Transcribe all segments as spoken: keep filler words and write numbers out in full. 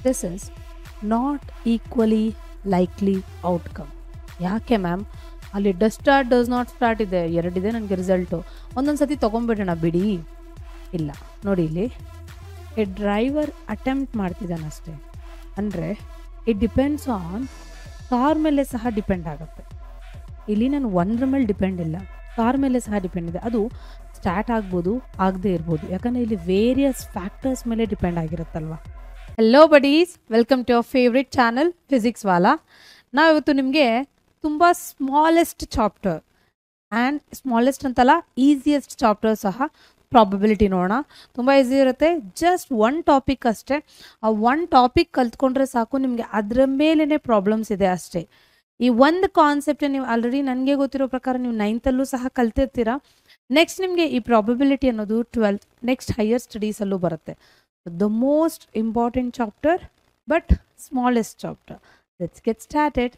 This is not equally likely outcome. ಯಾಕೆ ma'am ಅಲ್ಲಿ does start does not start ಇದೆ, ಎರಡಿದೆ ನನಗೆ ರಿಸಲ್ಟು, ಒಂದೊಂದು ಸತಿ ತೊಗೊಂಬಿಡೋಣ ಬಿಡಿ. ಇಲ್ಲ ನೋಡಿ, ಇಲ್ಲಿ ಎ ಡ್ರೈವರ್ ಅಟೆಂಪ್ಟ್ ಮಾಡ್ತಿದ್ದಾನಷ್ಟೇ. ಅಂದರೆ ಇಟ್ ಡಿಪೆಂಡ್ಸ್ ಆನ್ ಕಾರ್ ಮೇಲೆ ಸಹ ಡಿಪೆಂಡ್ ಆಗುತ್ತೆ. ಇಲ್ಲಿ ನಾನು ಒಂದ್ರ ಮೇಲೆ ಡಿಪೆಂಡ್ ಇಲ್ಲ, ಕಾರ್ ಮೇಲೆ ಸಹ ಡಿಪೆಂಡ್ ಇದೆ. ಅದು ಸ್ಟಾರ್ಟ್ ಆಗ್ಬೋದು, ಆಗದೆ ಇರ್ಬೋದು, ಯಾಕಂದರೆ ಇಲ್ಲಿ ವೇರಿಯಸ್ ಫ್ಯಾಕ್ಟರ್ಸ್ ಮೇಲೆ ಡಿಪೆಂಡ್ ಆಗಿರುತ್ತಲ್ವ. Hello buddies, welcome to our favourite channel physics Wallah. ನಾವಿವತ್ತು ನಿಮಗೆ ತುಂಬ ಸ್ಮಾಲೆಸ್ಟ್ ಚಾಪ್ಟರ್ ಆ್ಯಂಡ್ ಸ್ಮಾಲೆಸ್ಟ್ ಅಂತಲ್ಲ ಈಸಿಯೆಸ್ಟ್ ಚಾಪ್ಟರ್ ಸಹ ಪ್ರಾಬಬಿಲಿಟಿ ನೋಡೋಣ. ತುಂಬ ಈಸಿ ಇರುತ್ತೆ, ಜಸ್ಟ್ ಒನ್ ಟಾಪಿಕ್ ಅಷ್ಟೇ. ಆ ಒನ್ ಟಾಪಿಕ್ ಕಲ್ತ್ಕೊಂಡ್ರೆ ಸಾಕು, ನಿಮಗೆ ಅದರ ಮೇಲೇ ಪ್ರಾಬ್ಲಮ್ಸ್ ಇದೆ ಅಷ್ಟೇ. ಈ ಒಂದು ಕಾನ್ಸೆಪ್ಟ್ ನೀವು ಆಲ್ರೆಡಿ ನನಗೆ ಗೊತ್ತಿರೋ ಪ್ರಕಾರ ನೀವು ನೈನ್ತಲ್ಲೂ ಸಹ ಕಲ್ತಿರ್ತೀರ. ನೆಕ್ಸ್ಟ್ ನಿಮಗೆ ಈ ಪ್ರಾಬಬಿಲಿಟಿ ಅನ್ನೋದು ಟ್ವೆಲ್ತ್ ನೆಕ್ಸ್ಟ್ ಹೈಯರ್ ಸ್ಟಡೀಸಲ್ಲೂ ಬರುತ್ತೆ. The most important chapter but smallest chapter. Let's get started.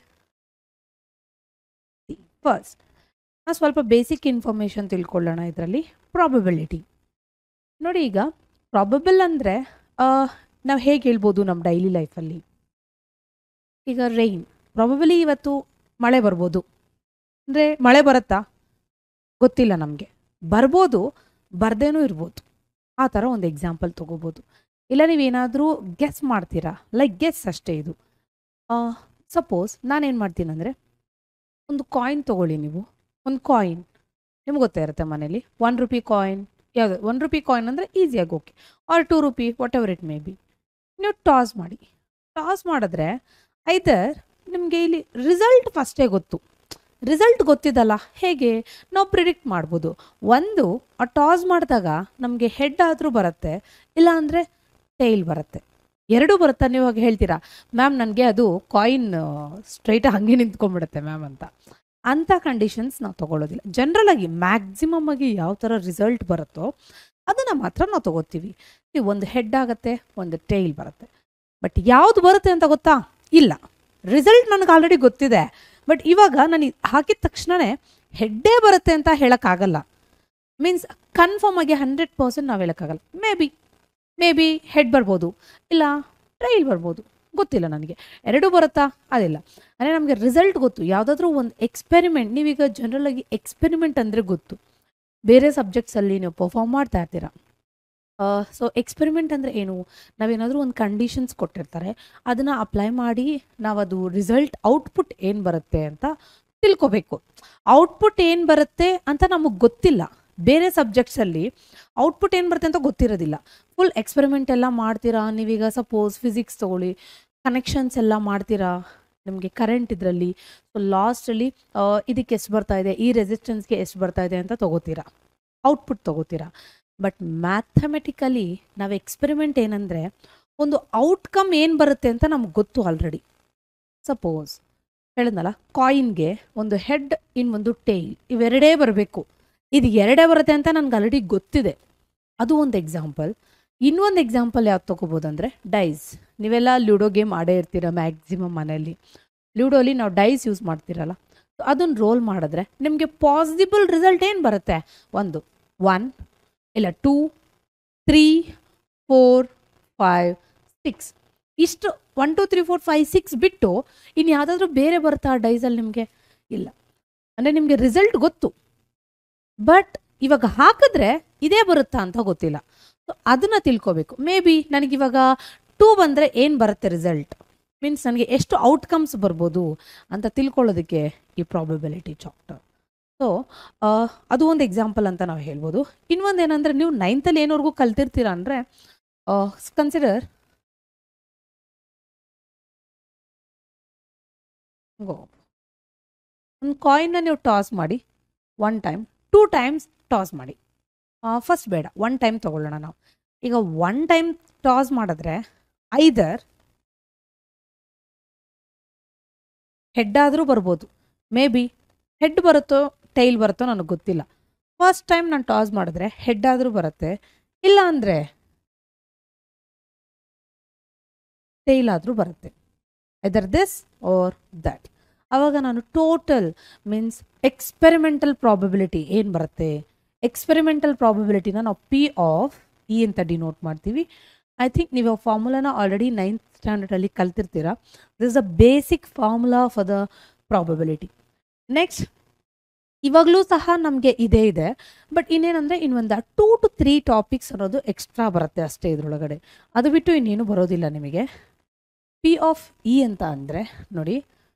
First ನಾವು ಸ್ವಲ್ಪ ಬೇಸಿಕ್ ಇನ್ಫಾರ್ಮೇಷನ್ ತಿಳ್ಕೊಳ್ಳೋಣ ಇದರಲ್ಲಿ. ಪ್ರಾಬಬಿಲಿಟಿ ನೋಡಿ, ಈಗ ಪ್ರಾಬಬಲ್ ಅಂದರೆ ನಾವು ಹೇಗೆ ಹೇಳ್ಬೋದು ನಮ್ಮ ಡೈಲಿ ಲೈಫಲ್ಲಿ. ಈಗ ರೈನ್ ಪ್ರಾಬಬಲಿ ಇವತ್ತು ಮಳೆ ಬರ್ಬೋದು ಅಂದರೆ ಮಳೆ ಬರುತ್ತಾ ಗೊತ್ತಿಲ್ಲ ನಮಗೆ, ಬರ್ಬೋದು ಬರ್ದೇನೂ ಇರ್ಬೋದು. ಆ ಥರ ಒಂದು ಎಕ್ಸಾಂಪಲ್ ತೊಗೋಬೋದು. ಇಲ್ಲ ನೀವೇನಾದರೂ ಗೆಸ್ ಮಾಡ್ತೀರಾ, ಲೈಕ್ ಗೆಸ್ ಅಷ್ಟೇ ಇದು. ಸಪೋಸ್ ನಾನೇನು ಮಾಡ್ತೀನಿ ಅಂದರೆ, ಒಂದು ಕಾಯಿನ್ ತೊಗೊಳ್ಳಿ. ನೀವು ಒಂದು ಕಾಯಿನ್ ನಿಮ್ಗೆ ಗೊತ್ತೇ ಇರುತ್ತೆ ಮನೇಲಿ, ಒನ್ ರುಪಿ ಕಾಯಿನ್ ಯಾವುದು, ಒನ್ ರುಪಿ ಕಾಯಿನ್ ಅಂದರೆ ಈಸಿಯಾಗಿ okay, or two rupee whatever it may be. ನೀವು ಟಾಸ್ ಮಾಡಿ. ಟಾಸ್ ಮಾಡಿದ್ರೆ ಐದರ್ ನಿಮಗೆ ಇಲ್ಲಿ ರಿಸಲ್ಟ್ ಫಸ್ಟೇ ಗೊತ್ತು. ರಿಸಲ್ಟ್ ಗೊತ್ತಿದ್ದಲ್ಲ, ಹೇಗೆ ನಾವು ಪ್ರಿಡಿಕ್ಟ್ ಮಾಡ್ಬೋದು. ಒಂದು ಆ ಟಾಸ್ ಮಾಡಿದಾಗ ನಮಗೆ ಹೆಡ್ ಆದರೂ ಬರುತ್ತೆ, ಇಲ್ಲ ಅಂದರೆ ಟೈಲ್ ಬರುತ್ತೆ. ಎರಡೂ ಬರುತ್ತಾ? ನೀವು ಹಾಗೆ ಹೇಳ್ತೀರಾ, ಮ್ಯಾಮ್ ನನಗೆ ಅದು ಕಾಯಿನ್ ಸ್ಟ್ರೈಟಾಗಿ ಹಾಗೆ ನಿಂತ್ಕೊಂಡ್ಬಿಡುತ್ತೆ ಮ್ಯಾಮ್ ಅಂತ. ಅಂಥ ಕಂಡೀಷನ್ಸ್ ನಾವು ತೊಗೊಳ್ಳೋದಿಲ್ಲ. ಜನರಲಾಗಿ ಮ್ಯಾಕ್ಸಿಮಮ್ ಆಗಿ ಯಾವ ಥರ ರಿಸಲ್ಟ್ ಬರುತ್ತೋ ಅದನ್ನು ಮಾತ್ರ ನಾವು ತೊಗೋತೀವಿ. ಒಂದು ಹೆಡ್ ಆಗುತ್ತೆ, ಒಂದು ಟೈಲ್ ಬರುತ್ತೆ. ಬಟ್ ಯಾವುದು ಬರುತ್ತೆ ಅಂತ ಗೊತ್ತಾ? ಇಲ್ಲ, ರಿಸಲ್ಟ್ ನನಗೆ ಆಲ್ರೆಡಿ ಗೊತ್ತಿದೆ. ಬಟ್ ಇವಾಗ ನಾನು ಹಾಕಿದ ತಕ್ಷಣವೇ ಹೆಡ್ಡೇ ಬರುತ್ತೆ ಅಂತ ಹೇಳೋಕ್ಕಾಗಲ್ಲ. ಮೀನ್ಸ್ ಕನ್ಫರ್ಮ್ ಆಗಿ ಹಂಡ್ರೆಡ್ ಪರ್ಸೆಂಟ್ ನಾವು ಹೇಳೋಕ್ಕಾಗಲ್ಲ. Maybe maybe head ಬರ್ಬೋದು, ಇಲ್ಲ ಟ್ರೈಲ್ ಬರ್ಬೋದು, ಗೊತ್ತಿಲ್ಲ ನನಗೆ. ಎರಡೂ ಬರುತ್ತಾ? ಅದಿಲ್ಲ. ಅಂದರೆ ನಮಗೆ ರಿಸಲ್ಟ್ ಗೊತ್ತು. ಯಾವುದಾದ್ರೂ ಒಂದು ಎಕ್ಸ್ಪೆರಿಮೆಂಟ್, ನೀವೀಗ ಜನರಲಾಗಿ ಎಕ್ಸ್ಪೆರಿಮೆಂಟ್ ಅಂದರೆ ಗೊತ್ತು, ಬೇರೆ ಸಬ್ಜೆಕ್ಟ್ಸಲ್ಲಿ ನೀವು ಪರ್ಫಾರ್ಮ್ ಮಾಡ್ತಾ ಇರ್ತೀರಾ. ಸೊ ಎಕ್ಸ್ಪೆರಿಮೆಂಟ್ ಅಂದರೆ ಏನು? ನಾವೇನಾದರೂ ಒಂದು ಕಂಡೀಷನ್ಸ್ ಕೊಟ್ಟಿರ್ತಾರೆ, ಅದನ್ನು ಅಪ್ಲೈ ಮಾಡಿ ನಾವದು ರಿಸಲ್ಟ್ ಔಟ್ಪುಟ್ ಏನು ಬರುತ್ತೆ ಅಂತ ತಿಳ್ಕೊಬೇಕು. ಔಟ್ಪುಟ್ ಏನು ಬರುತ್ತೆ ಅಂತ ನಮಗೆ ಗೊತ್ತಿಲ್ಲ. ಬೇರೆ ಸಬ್ಜೆಕ್ಟ್ಸಲ್ಲಿ ಔಟ್ಪುಟ್ ಏನು ಬರುತ್ತೆ ಅಂತ ಗೊತ್ತಿರೋದಿಲ್ಲ. ಫುಲ್ ಎಕ್ಸ್ಪೆರಿಮೆಂಟ್ ಎಲ್ಲ ಮಾಡ್ತೀರಾ. ನೀವೀಗ ಸಪೋಸ್ ಫಿಸಿಕ್ಸ್ ತೊಗೊಳ್ಳಿ, ಕನೆಕ್ಷನ್ಸ್ ಎಲ್ಲ ಮಾಡ್ತೀರಾ, ನಿಮಗೆ ಕರೆಂಟ್ ಇದರಲ್ಲಿ. ಸೊ ಲಾಸ್ಟಲ್ಲಿ ಇದಕ್ಕೆ ಎಷ್ಟು ಬರ್ತಾ ಇದೆ, ಈ ರೆಸಿಸ್ಟೆನ್ಸ್ಗೆ ಎಷ್ಟು ಬರ್ತಾ ಇದೆ ಅಂತ ತೊಗೋತೀರಾ, ಔಟ್ಪುಟ್ ತೊಗೋತೀರಾ. ಬಟ್ ಮ್ಯಾಥಮೆಟಿಕಲಿ ನಾವು ಎಕ್ಸ್ಪೆರಿಮೆಂಟ್ ಏನಂದರೆ, ಒಂದು ಔಟ್ಕಮ್ ಏನು ಬರುತ್ತೆ ಅಂತ ನಮ್ಗೆ ಗೊತ್ತು ಆಲ್ರೆಡಿ. ಸಪೋಸ್ ಹೇಳಿದ್ನಲ್ಲ, ಕಾಯಿನ್ಗೆ ಒಂದು ಹೆಡ್ ಇನ್ನೊಂದು ಟೈಲ್, ಇವೆರಡೇ ಬರಬೇಕು. ಇದು ಎರಡೇ ಬರುತ್ತೆ ಅಂತ ನನಗೆ ಆಲ್ರೆಡಿ ಗೊತ್ತಿದೆ. ಅದು ಒಂದು ಎಕ್ಸಾಂಪಲ್. ಇನ್ನೊಂದು ಎಕ್ಸಾಂಪಲ್ ಯಾವ್ದು ತೊಗೋಬೋದು ಅಂದರೆ ಡೈಸ್. ನೀವೆಲ್ಲ ಲೂಡೋ ಗೇಮ್ ಆಡೇ ಇರ್ತೀರ ಮ್ಯಾಕ್ಸಿಮಮ್ ಮನೆಯಲ್ಲಿ. ಲೂಡೋಲಿ ನಾವು ಡೈಸ್ ಯೂಸ್ ಮಾಡ್ತೀರಲ್ಲ, ಸೊ ಅದನ್ನು ರೋಲ್ ಮಾಡಿದ್ರೆ ನಿಮಗೆ ಪಾಸಿಬಲ್ ರಿಸಲ್ಟ್ ಏನು ಬರುತ್ತೆ? ಒಂದು ಒನ್, ಇಲ್ಲ two, three, four, five, six. ಇಷ್ಟು one two three four five six ಬಿಟ್ಟು ಇನ್ನು ಯಾವುದಾದ್ರೂ ಬೇರೆ ಬರುತ್ತಾ ಡೈಸಲ್ಲಿ? ನಿಮಗೆ ಇಲ್ಲ. ಅಂದರೆ ನಿಮಗೆ ರಿಸಲ್ಟ್ ಗೊತ್ತು, ಬಟ್ ಇವಾಗ ಹಾಕಿದ್ರೆ ಇದೇ ಬರುತ್ತಾ ಅಂತ ಗೊತ್ತಿಲ್ಲ. ಸೊ ಅದನ್ನು ತಿಳ್ಕೊಬೇಕು. ಮೇ ಬಿ ನನಗಿವಾಗ ಟೂ ಬಂದರೆ ಏನು ಬರುತ್ತೆ ರಿಸಲ್ಟ್, ಮೀನ್ಸ್ ನನಗೆ ಎಷ್ಟು ಔಟ್ಕಮ್ಸ್ ಬರ್ಬೋದು ಅಂತ ತಿಳ್ಕೊಳ್ಳೋದಕ್ಕೆ ಈ ಪ್ರಾಬಬಿಲಿಟಿ ಚಾಪ್ಟರ್. ಸೊ ಅದು ಒಂದು ಎಕ್ಸಾಂಪಲ್ ಅಂತ ನಾವು ಹೇಳ್ಬೋದು. ಇನ್ನೊಂದು ಏನಂದರೆ, ನೀವು ನೈನ್ತಲ್ಲಿ ಏನವರೆಗೂ ಕಲ್ತಿರ್ತೀರ ಅಂದರೆ, ಕನ್ಸಿಡರ್ ಗೋ ಒಂದು ಕಾಯಿನ್ನ ನೀವು ಟಾಸ್ ಮಾಡಿ, one time two times toss ಮಾಡಿ. ಫಸ್ಟ್ ಬೇಡ, ಒನ್ ಟೈಮ್ ತೊಗೊಳ್ಳೋಣ ನಾವು. ಈಗ ಒನ್ ಟೈಮ್ ಟಾಸ್ ಮಾಡಿದ್ರೆ ಐದರ್ ಹೆಡ್ ಆದರೂ ಬರ್ಬೋದು, ಮೇ ಬಿ ಹೆಡ್ ಬರುತ್ತೋ ಟೈಲ್ ಬರುತ್ತೋ ನನಗೆ ಗೊತ್ತಿಲ್ಲ. ಫಸ್ಟ್ ಟೈಮ್ ನಾನು ಟಾಸ್ ಮಾಡಿದ್ರೆ ಹೆಡ್ ಆದರೂ ಬರುತ್ತೆ, ಇಲ್ಲ ಅಂದರೆ ಟೈಲ್ ಆದರೂ ಬರುತ್ತೆ. Either this or that. ಆವಾಗ ನಾನು ಟೋಟಲ್ ಮೀನ್ಸ್ ಎಕ್ಸ್ಪೆರಿಮೆಂಟಲ್ ಪ್ರಾಬಬಿಲಿಟಿ ಏನು ಬರುತ್ತೆ, ಎಕ್ಸ್ಪೆರಿಮೆಂಟಲ್ ಪ್ರಾಬಬಿಲಿಟಿನ ನಾವು ಪಿ ಆಫ್ ಇ ಅಂತ ಡಿನೋಟ್ ಮಾಡ್ತೀವಿ. ಐ ಥಿಂಕ್ ನೀವು ಫಾರ್ಮುಲಾನ ಆಲ್ರೆಡಿ ನೈನ್ತ್ ಸ್ಟ್ಯಾಂಡರ್ಡಲ್ಲಿ ಕಲ್ತಿರ್ತೀರಾ. This a basic formula for the probability. Next ಇವಾಗಲೂ ಸಹ ನಮಗೆ ಇದೇ ಇದೆ, ಬಟ್ ಇನ್ನೇನಂದರೆ ಇನ್ನೊಂದು ಟೂ ಟು ತ್ರೀ ಟಾಪಿಕ್ಸ್ ಅನ್ನೋದು ಎಕ್ಸ್ಟ್ರಾ ಬರುತ್ತೆ ಅಷ್ಟೇ ಇದರೊಳಗಡೆ. ಅದು ಬಿಟ್ಟು ಇನ್ನೇನು ಬರೋದಿಲ್ಲ ನಿಮಗೆ. ಪಿ ಆಫ್ ಇ ಅಂತ ಅಂದರೆ ನೋಡಿ,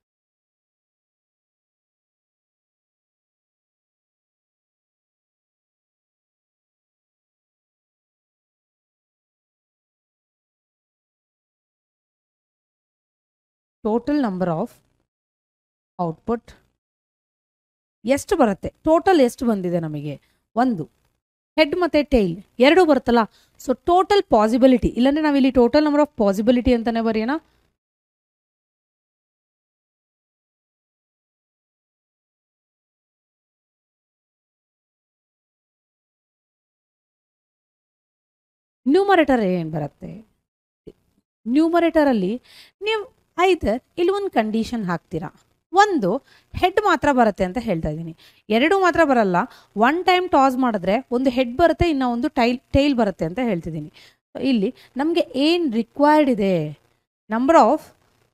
ಟೋಟಲ್ ನಂಬರ್ ಆಫ್ ಔಟ್ಪುಟ್ ಎಷ್ಟು ಬರುತ್ತೆ, ಟೋಟಲ್ ಎಷ್ಟು ಬಂದಿದೆ ನಮಗೆ, ಒಂದು ಹೆಡ್ ಮತ್ತು ಟೈಲ್ ಎರಡು ಬರುತ್ತಲ್ಲ. ಸೊ ಟೋಟಲ್ ಪಾಸಿಬಿಲಿಟಿ, ಇಲ್ಲಾಂದರೆ ನಾವಿಲ್ಲಿ ಟೋಟಲ್ ನಂಬರ್ ಆಫ್ ಪಾಸಿಬಿಲಿಟಿ ಅಂತಲೇ ಬರೆಯೋಣ. ನ್ಯೂಮರೇಟರ್ ಏನು ಬರುತ್ತೆ, ನ್ಯೂಮರೇಟರಲ್ಲಿ ನೀವು ಐದರ್ ಇಲ್ಲಿ ಒಂದು ಕಂಡೀಷನ್ ಹಾಕ್ತೀರಾ. ಒಂದು ಹೆಡ್ ಮಾತ್ರ ಬರುತ್ತೆ ಅಂತ ಹೇಳ್ತಾ ಇದ್ದೀನಿ, ಎರಡು ಮಾತ್ರ ಬರಲ್ಲ. ಒನ್ ಟೈಮ್ ಟಾಸ್ ಮಾಡಿದ್ರೆ ಒಂದು ಹೆಡ್ ಬರುತ್ತೆ, ಇನ್ನೂ ಒಂದು ಟೈಲ್ ಟೈಲ್ ಬರುತ್ತೆ ಅಂತ ಹೇಳ್ತಿದ್ದೀನಿ. ಇಲ್ಲಿ ನಮಗೆ ಏನು ರಿಕ್ವೈರ್ಡ್ ಇದೆ, ನಂಬರ್ ಆಫ್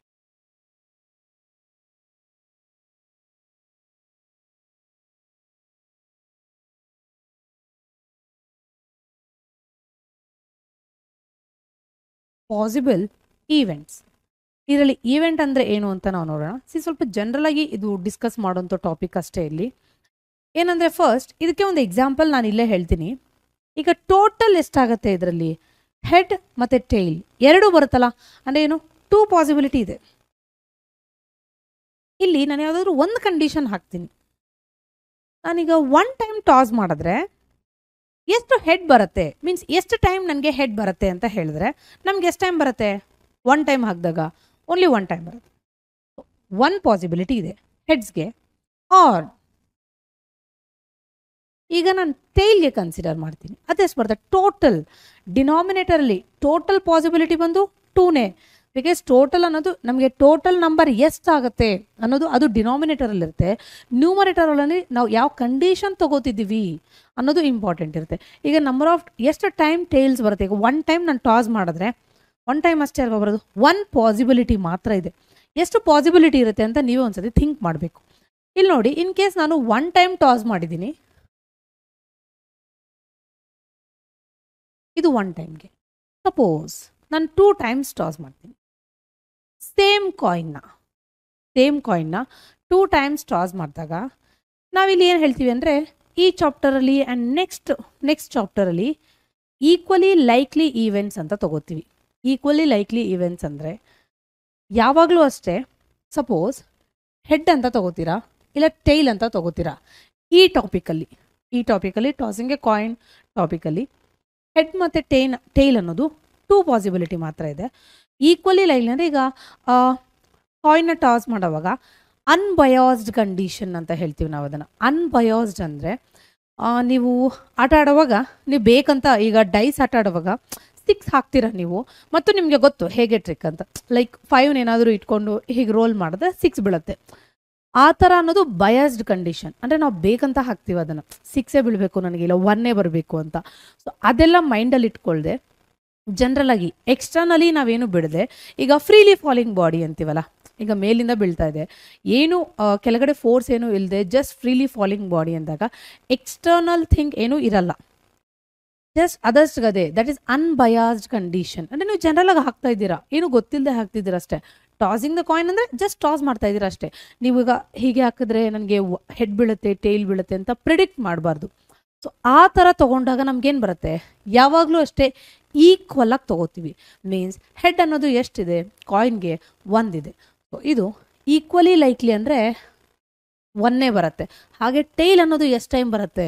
ಪಾಸಿಬಲ್ ಈವೆಂಟ್ಸ್. ಇದರಲ್ಲಿ ಈವೆಂಟ್ ಅಂದರೆ ಏನು ಅಂತ ನಾವು ನೋಡೋಣ. ಸಿ ಸ್ವಲ್ಪ ಜನರಲ್ ಆಗಿ ಇದು ಡಿಸ್ಕಸ್ ಮಾಡೋಂಥ ಟಾಪಿಕ್ ಅಷ್ಟೇ. ಇಲ್ಲಿ ಏನಂದರೆ ಫಸ್ಟ್ ಇದಕ್ಕೆ ಒಂದು ಎಕ್ಸಾಂಪಲ್ ನಾನು ಇಲ್ಲೇ ಹೇಳ್ತೀನಿ. ಈಗ ಟೋಟಲ್ ಎಷ್ಟಾಗುತ್ತೆ ಇದರಲ್ಲಿ, ಹೆಡ್ ಮತ್ತು ಟೈಲ್ ಎರಡೂ ಬರುತ್ತಲ್ಲ, ಅಂದರೆ ಏನು ಟೂ ಪಾಸಿಬಿಲಿಟಿ ಇದೆ. ಇಲ್ಲಿ ನಾನು ಯಾವುದಾದ್ರೂ ಒಂದು ಕಂಡೀಷನ್ ಹಾಕ್ತೀನಿ. ನಾನೀಗ ಒನ್ ಟೈಮ್ ಟಾಸ್ ಮಾಡಿದ್ರೆ ಎಷ್ಟು ಹೆಡ್ ಬರುತ್ತೆ, ಮೀನ್ಸ್ ಎಷ್ಟು ಟೈಮ್ ನನಗೆ ಹೆಡ್ ಬರುತ್ತೆ ಅಂತ ಹೇಳಿದ್ರೆ ನಮ್ಗೆ ಎಷ್ಟು ಟೈಮ್ ಬರುತ್ತೆ, ಒನ್ ಟೈಮ್ ಹಾಕಿದಾಗ ಓನ್ಲಿ ಒನ್ ಟೈಮ್ ಬರುತ್ತೆ. ಒನ್ ಪಾಸಿಬಿಲಿಟಿ ಇದೆ ಹೆಡ್ಸ್ಗೆ. ಆರ್ ಈಗ ನಾನು ಟೈಲ್ಗೆ ಕನ್ಸಿಡರ್ ಮಾಡ್ತೀನಿ, ಅದೆಷ್ಟು ಬರುತ್ತೆ, ಟೋಟಲ್ ಡಿನಾಮಿನೇಟರಲ್ಲಿ ಟೋಟಲ್ ಪಾಸಿಬಿಲಿಟಿ ಬಂದು ಟೂನೇ. ಬಿಕಾಸ್ ಟೋಟಲ್ ಅನ್ನೋದು ನಮಗೆ ಟೋಟಲ್ ನಂಬರ್ ಎಷ್ಟಾಗುತ್ತೆ ಅನ್ನೋದು ಅದು ಡಿನಾಮಿನೇಟರಲ್ಲಿರುತ್ತೆ. ನ್ಯೂಮರೇಟರಲ್ಲಿ ನಾವು ಯಾವ ಕಂಡೀಷನ್ ತೊಗೋತಿದ್ದೀವಿ ಅನ್ನೋದು ಇಂಪಾರ್ಟೆಂಟ್ ಇರುತ್ತೆ. ಈಗ ನಂಬರ್ ಆಫ್ ಎಷ್ಟು ಟೈಮ್ ಟೈಲ್ಸ್ ಬರುತ್ತೆ, ಈಗ ಒನ್ ಟೈಮ್ ನಾನು ಟಾಸ್ ಮಾಡಿದ್ರೆ ಒನ್ ಟೈಮ್ ಅಷ್ಟೇ ಅಲ್ವಾ ಬರೋದು, ಒನ್ ಪಾಸಿಬಿಲಿಟಿ ಮಾತ್ರ ಇದೆ. ಎಷ್ಟು ಪಾಸಿಬಿಲಿಟಿ ಇರುತ್ತೆ ಅಂತ ನೀವೇ ಒಂದ್ಸತಿ ಥಿಂಕ್ ಮಾಡಬೇಕು. ಇಲ್ಲಿ ನೋಡಿ, ಇನ್ ಕೇಸ್ ನಾನು ಒನ್ ಟೈಮ್ ಟಾಸ್ ಮಾಡಿದ್ದೀನಿ, ಇದು ಒನ್ ಟೈಮ್ಗೆ. ಸಪೋಸ್ ನಾನು ಟೂ ಟೈಮ್ಸ್ ಟಾಸ್ ಮಾಡ್ತೀನಿ, ಸೇಮ್ ಕಾಯಿನ್ನ ಸೇಮ್ ಕಾಯಿನ್ನ ಟೂ ಟೈಮ್ಸ್ ಟಾಸ್ ಮಾಡಿದಾಗ ನಾವಿಲ್ಲಿ ಏನು ಹೇಳ್ತೀವಿ ಅಂದರೆ, ಈ ಚಾಪ್ಟರಲ್ಲಿ ಆ್ಯಂಡ್ ನೆಕ್ಸ್ಟ್ ನೆಕ್ಸ್ಟ್ ಚಾಪ್ಟರಲ್ಲಿ ಈಕ್ವಲಿ ಲೈಕ್ಲಿ ಈವೆಂಟ್ಸ್ ಅಂತ ತೊಗೋತೀವಿ. ಈಕ್ವಲಿ ಲೈಕ್ಲಿ ಈವೆಂಟ್ಸ್ ಅಂದರೆ ಯಾವಾಗಲೂ ಅಷ್ಟೇ, ಸಪೋಸ್ ಹೆಡ್ ಅಂತ ತೊಗೋತೀರಾ ಇಲ್ಲ ಟೈಲ್ ಅಂತ ತೊಗೋತೀರಾ. ಈ ಟಾಪಿಕಲ್ಲಿ ಈ ಟಾಪಿಕಲ್ಲಿ ಟಾಸಿಂಗ್ಗೆ ಕಾಯಿನ್ ಟಾಪಿಕಲ್ಲಿ ಹೆಡ್ ಮತ್ತು ಟೈನ್ ಟೈಲ್ ಅನ್ನೋದು ಟೂ ಪಾಸಿಬಿಲಿಟಿ ಮಾತ್ರ ಇದೆ. ಈಕ್ವಲಿ ಲೈಕ್ಲಿ ಅಂದರೆ ಈಗ ಕಾಯಿನ್ನ ಟಾಸ್ ಮಾಡೋವಾಗ ಅನ್ಬಯಾಸ್ಡ್ ಕಂಡೀಷನ್ ಅಂತ ಹೇಳ್ತೀವಿ ನಾವು ಅದನ್ನು. ಅನ್ಬಯಾಸ್ಡ್ ಅಂದರೆ ನೀವು ಆಟ ಆಡೋವಾಗ ನೀವು ಬೇಕಂತ ಈಗ ಡೈಸ್ ಆಟ ಆಡುವಾಗ ಸಿಕ್ಸ್ ಹಾಕ್ತೀರ ನೀವು, ಮತ್ತು ನಿಮಗೆ ಗೊತ್ತು ಹೇಗೆ ಟ್ರಿಕ್ ಅಂತ. ಲೈಕ್ ಫೈವ್ನ ಏನಾದರೂ ಇಟ್ಕೊಂಡು ಹೀಗೆ ರೋಲ್ ಮಾಡಿದ್ರೆ ಸಿಕ್ಸ್ ಬೀಳುತ್ತೆ. ಆ ಥರ ಅನ್ನೋದು ಬಯಾಸ್ಡ್ ಕಂಡೀಷನ್, ಅಂದರೆ ನಾವು ಬೇಕಂತ ಹಾಕ್ತೀವಿ ಅದನ್ನು, ಸಿಕ್ಸೇ ಬೀಳಬೇಕು ನನಗೆ ಇಲ್ಲ ಒನ್ನೇ ಬರಬೇಕು ಅಂತ. ಸೊ ಅದೆಲ್ಲ ಮೈಂಡಲ್ಲಿ ಇಟ್ಕೊಳ್ದೆ ಜನರಲ್ ಆಗಿ ಎಕ್ಸ್ಟರ್ನಲಿ ನಾವೇನು ಬಿಡದೆ, ಈಗ ಫ್ರೀಲಿ ಫಾಲಿಂಗ್ ಬಾಡಿ ಅಂತೀವಲ್ಲ, ಈಗ ಮೇಲಿಂದ ಬೀಳ್ತಾ ಇದೆ, ಏನು ಕೆಳಗಡೆ ಫೋರ್ಸ್ ಏನು ಇಲ್ಲದೆ ಜಸ್ಟ್ ಫ್ರೀಲಿ ಫಾಲಿಂಗ್ ಬಾಡಿ ಅಂದಾಗ ಎಕ್ಸ್ಟರ್ನಲ್ ಥಿಂಗ್ ಏನೂ ಇರಲ್ಲ, ಜಸ್ಟ್ ಅದರ್ಸ್ಗದೆ. That is unbiased condition. ಅಂದರೆ ನೀವು ಜನರಲ್ ಆಗಿ ಹಾಕ್ತಾ ಇದ್ದೀರಾ, ಏನು ಗೊತ್ತಿಲ್ಲದೆ ಹಾಕ್ತಿದ್ದೀರ ಅಷ್ಟೇ. ಟಾಸಿಂಗ್ ದ ಕಾಯಿನ್ ಅಂದರೆ ಜಸ್ಟ್ ಟಾಸ್ ಮಾಡ್ತಾ ಇದ್ದೀರಾ ಅಷ್ಟೇ. ನೀವು ಈಗ ಹೀಗೆ ಹಾಕಿದ್ರೆ ನನಗೆ ಹೆಡ್ ಬೀಳುತ್ತೆ ಟೈಲ್ ಬೀಳುತ್ತೆ ಅಂತ ಪ್ರಿಡಿಕ್ಟ್ ಮಾಡಬಾರ್ದು. ಸೊ ಆ ಥರ ತೊಗೊಂಡಾಗ ನಮ್ಗೇನು ಬರುತ್ತೆ, ಯಾವಾಗಲೂ ಅಷ್ಟೇ ಈಕ್ವಲ್ ಆಗಿ ತೊಗೋತೀವಿ. ಮೀನ್ಸ್ ಹೆಡ್ ಅನ್ನೋದು ಎಷ್ಟಿದೆ, ಕಾಯಿನ್ಗೆ ಒಂದಿದೆ. ಸೊ ಇದು ಈಕ್ವಲಿ ಲೈಕ್ಲಿ ಅಂದರೆ ಒನ್ನೇ ಬರುತ್ತೆ. ಹಾಗೆ ಟೈಲ್ ಅನ್ನೋದು ಎಷ್ಟು ಟೈಮ್ ಬರುತ್ತೆ,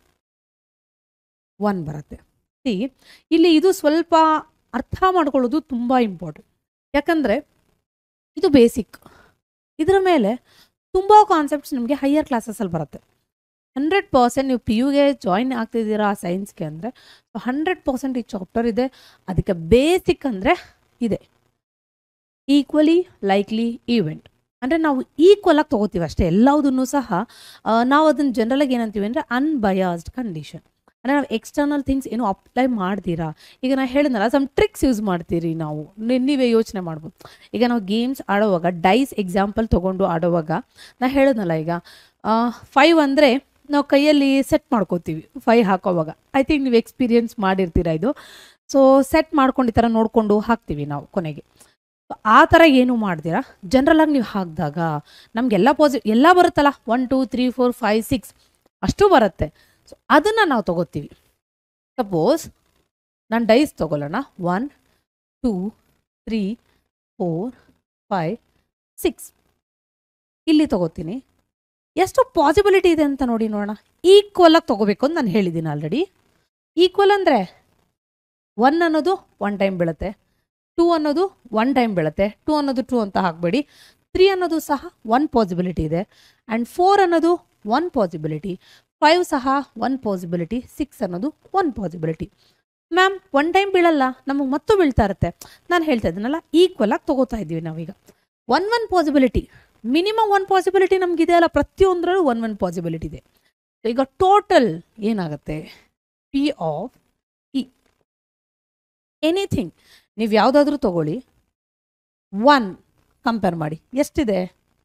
ಒನ್ ಬರುತ್ತೆ. ಸಿ ಇಲ್ಲಿ ಇದು ಸ್ವಲ್ಪ ಅರ್ಥ ಮಾಡ್ಕೊಳ್ಳೋದು ತುಂಬ ಇಂಪಾರ್ಟೆಂಟ್. ಯಾಕಂದರೆ ಇದು ಬೇಸಿಕ್, ಇದರ ಮೇಲೆ ತುಂಬ ಕಾನ್ಸೆಪ್ಟ್ಸ್ ನಿಮಗೆ ಹೈಯರ್ ಕ್ಲಾಸಸಲ್ಲಿ ಬರುತ್ತೆ. ಹಂಡ್ರೆಡ್ ಪರ್ಸೆಂಟ್ ನೀವು ಪಿ ಯುಗೆ ಜಾಯಿನ್ ಆಗ್ತಿದ್ದೀರಾ ಸೈನ್ಸ್ಗೆ ಅಂದರೆ ಹಂಡ್ರೆಡ್ ಪರ್ಸೆಂಟ್ ಈ ಚಾಪ್ಟರ್ ಇದೆ. ಅದಕ್ಕೆ ಬೇಸಿಕ್ ಅಂದರೆ ಇದೆ ಈಕ್ವಲಿ ಲೈಕ್ಲಿ ಈವೆಂಟ್. ಅಂದರೆ ನಾವು ಈಕ್ವಲ್ ಆಗಿ ತೊಗೋತೀವಿ ಅಷ್ಟೇ ಎಲ್ಲದನ್ನು ಸಹ. ನಾವು ಅದನ್ನು ಜನರಲಾಗಿ ಏನಂತೀವಿ ಅಂದರೆ ಅನ್ಬಯಾಸ್ಡ್ ಕಂಡೀಷನ್. ಅಂದರೆ ನಾವು ಎಕ್ಸ್ಟರ್ನಲ್ ಥಿಂಗ್ಸ್ ಏನು ಅಪ್ಲೈ ಮಾಡ್ತೀರಾ. ಈಗ ನಾನು ಹೇಳಿದ್ನಲ್ಲ ಸಮ್ ಟ್ರಿಕ್ಸ್ ಯೂಸ್ ಮಾಡ್ತೀರಿ ನಾವು, ನೀವೇ ಯೋಚನೆ ಮಾಡ್ಬೋದು. ಈಗ ನಾವು ಗೇಮ್ಸ್ ಆಡೋವಾಗ ಡೈಸ್ ಎಕ್ಸಾಂಪಲ್ ತೊಗೊಂಡು ಆಡೋವಾಗ ನಾನು ಹೇಳಿದ್ನಲ್ಲ, ಈಗ ಫೈವ್ ಅಂದರೆ ನಾವು ಕೈಯಲ್ಲಿ ಸೆಟ್ ಮಾಡ್ಕೋತೀವಿ ಫೈವ್ ಹಾಕೋವಾಗ. ಐ ಥಿಂಕ್ ನೀವು ಎಕ್ಸ್ಪೀರಿಯನ್ಸ್ ಮಾಡಿರ್ತೀರ ಇದು. ಸೊ ಸೆಟ್ ಮಾಡ್ಕೊಂಡು ಈ ಥರ ನೋಡಿಕೊಂಡು ಹಾಕ್ತೀವಿ ನಾವು ಕೊನೆಗೆ. ಆ ಥರ ಏನು ಮಾಡ್ತೀರಾ, ಜನರಲಾಗಿ ನೀವು ಹಾಕಿದಾಗ ನಮಗೆಲ್ಲ ಪಾಸಿ ಎಲ್ಲ ಬರುತ್ತಲ್ಲ, one two three four five six ಅಷ್ಟು ಬರುತ್ತೆ. ಸೊ ಅದನ್ನು ನಾವು ತೊಗೋತೀವಿ. ಸಪೋಸ್ ನಾನು ಡೈಸ್ ತೊಗೊಳ್ಳೋಣ, one two three four five six ಇಲ್ಲಿ ತೊಗೋತೀನಿ. ಎಷ್ಟು ಪಾಸಿಬಿಲಿಟಿ ಇದೆ ಅಂತ ನೋಡಿ ನೋಡೋಣ. ಈಕ್ವಲಾಗಿ ತೊಗೋಬೇಕು ಅಂತ ನಾನು ಹೇಳಿದ್ದೀನಿ ಆಲ್ರೆಡಿ. ಈಕ್ವಲ್ ಅಂದರೆ ಒನ್ ಅನ್ನೋದು ಒನ್ ಟೈಮ್ ಬೀಳುತ್ತೆ, ಟೂ ಅನ್ನೋದು ಒನ್ ಟೈಮ್ ಬೀಳುತ್ತೆ, ಟೂ ಅನ್ನೋದು ಟೂ ಅಂತ ಹಾಕಬೇಡಿ. ತ್ರೀ ಅನ್ನೋದು ಸಹ ಒನ್ ಪಾಸಿಬಿಲಿಟಿ ಇದೆ, ಆ್ಯಂಡ್ ಫೋರ್ ಅನ್ನೋದು ಒನ್ ಪಾಸಿಬಿಲಿಟಿ, ಫೈವ್ ಸಹ ಒನ್ ಪಾಸಿಬಿಲಿಟಿ, ಸಿಕ್ಸ್ ಅನ್ನೋದು one possibility. Ma'am one time ಬೀಳಲ್ಲ, ನಮಗೆ ಮತ್ತು ಬೀಳ್ತಾ ಇರುತ್ತೆ. ನಾನು ಹೇಳ್ತಾ ಇದ್ದೀನಲ್ಲ, ಈಕ್ವಲಾಗಿ ತೊಗೋತಾ ಇದ್ದೀವಿ ನಾವೀಗ. One one possibility, minimum one possibility ನಮಗಿದೆ ಅಲ್ಲ, ಪ್ರತಿಯೊಂದರಲ್ಲೂ ಒನ್ ಒನ್ ಪಾಸಿಬಿಲಿಟಿ ಇದೆ. ಈಗ ಟೋಟಲ್ ಏನಾಗುತ್ತೆ, ಪಿ ಆಫ್ ಇ ಎನಿಥಿಂಗ್ ನೀವು ಯಾವುದಾದ್ರೂ ತಗೊಳ್ಳಿ, ಒನ್ ಕಂಪೇರ್ ಮಾಡಿ ಎಷ್ಟಿದೆ,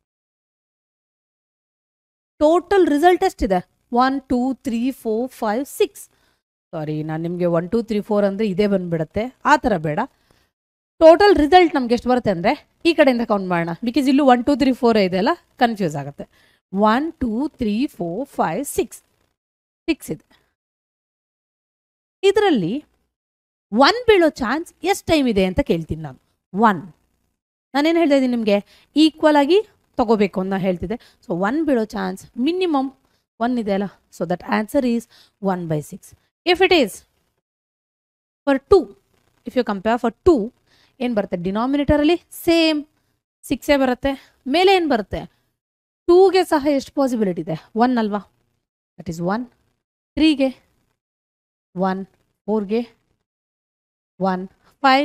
ಟೋಟಲ್ ರಿಸಲ್ಟ್ ಎಷ್ಟಿದೆ, one two three four five six. Sorry, ನಾನು ನಿಮಗೆ ಒನ್ ಟೂ ತ್ರೀ ಫೋರ್ ಅಂದರೆ ಇದೇ ಬಂದುಬಿಡುತ್ತೆ, ಆ ಥರ ಬೇಡ. ಟೋಟಲ್ ರಿಸಲ್ಟ್ ನಮ್ಗೆ ಎಷ್ಟು ಬರುತ್ತೆ ಅಂದರೆ ಈ ಕಡೆಯಿಂದ ಕೌಂಟ್ ಮಾಡೋಣ, ಬಿಕಾಸ್ ಇಲ್ಲೂ ಒನ್ ಟೂ ತ್ರೀ ಫೋರ್ ಇದೆಯಲ್ಲ, ಕನ್ಫ್ಯೂಸ್ ಆಗುತ್ತೆ. One two three four five six six ಇದೆ. ಇದರಲ್ಲಿ ಒನ್ ಬೀಳೋ ಚಾನ್ಸ್ ಎಷ್ಟು ಟೈಮ್ ಇದೆ ಅಂತ ಕೇಳ್ತೀನಿ ನಾನು. ಒನ್ ನಾನೇನು ಹೇಳ್ತಾ ಇದ್ದೀನಿ ನಿಮಗೆ, ಈಕ್ವಲ್ ಆಗಿ ತಗೋಬೇಕು ಅಂತ ನಾನು ಹೇಳ್ತಿದ್ದೆ. ಸೊ ಒನ್ ಬೀಳೋ ಚಾನ್ಸ್ ಮಿನಿಮಮ್ ಒನ್ ಇದೆ ಅಲ್ಲ, so that answer is one by six. If it is for two, if you compare for two ಏನು ಬರುತ್ತೆ, ಡಿನಾಮಿನೇಟರಲ್ಲಿ ಸೇಮ್ ಸಿಕ್ಸೇ ಬರುತ್ತೆ, ಮೇಲೆ ಏನು ಬರುತ್ತೆ, ಟೂಗೆ ಸಹ ಎಷ್ಟು ಪಾಸಿಬಿಲಿಟಿ ಇದೆ, ಒನ್ ಅಲ್ವಾ, ದಟ್ ಈಸ್ ಒನ್. ತ್ರೀಗೆ ಒನ್, ಫೋರ್ಗೆ ಒನ್, ಫೈವ್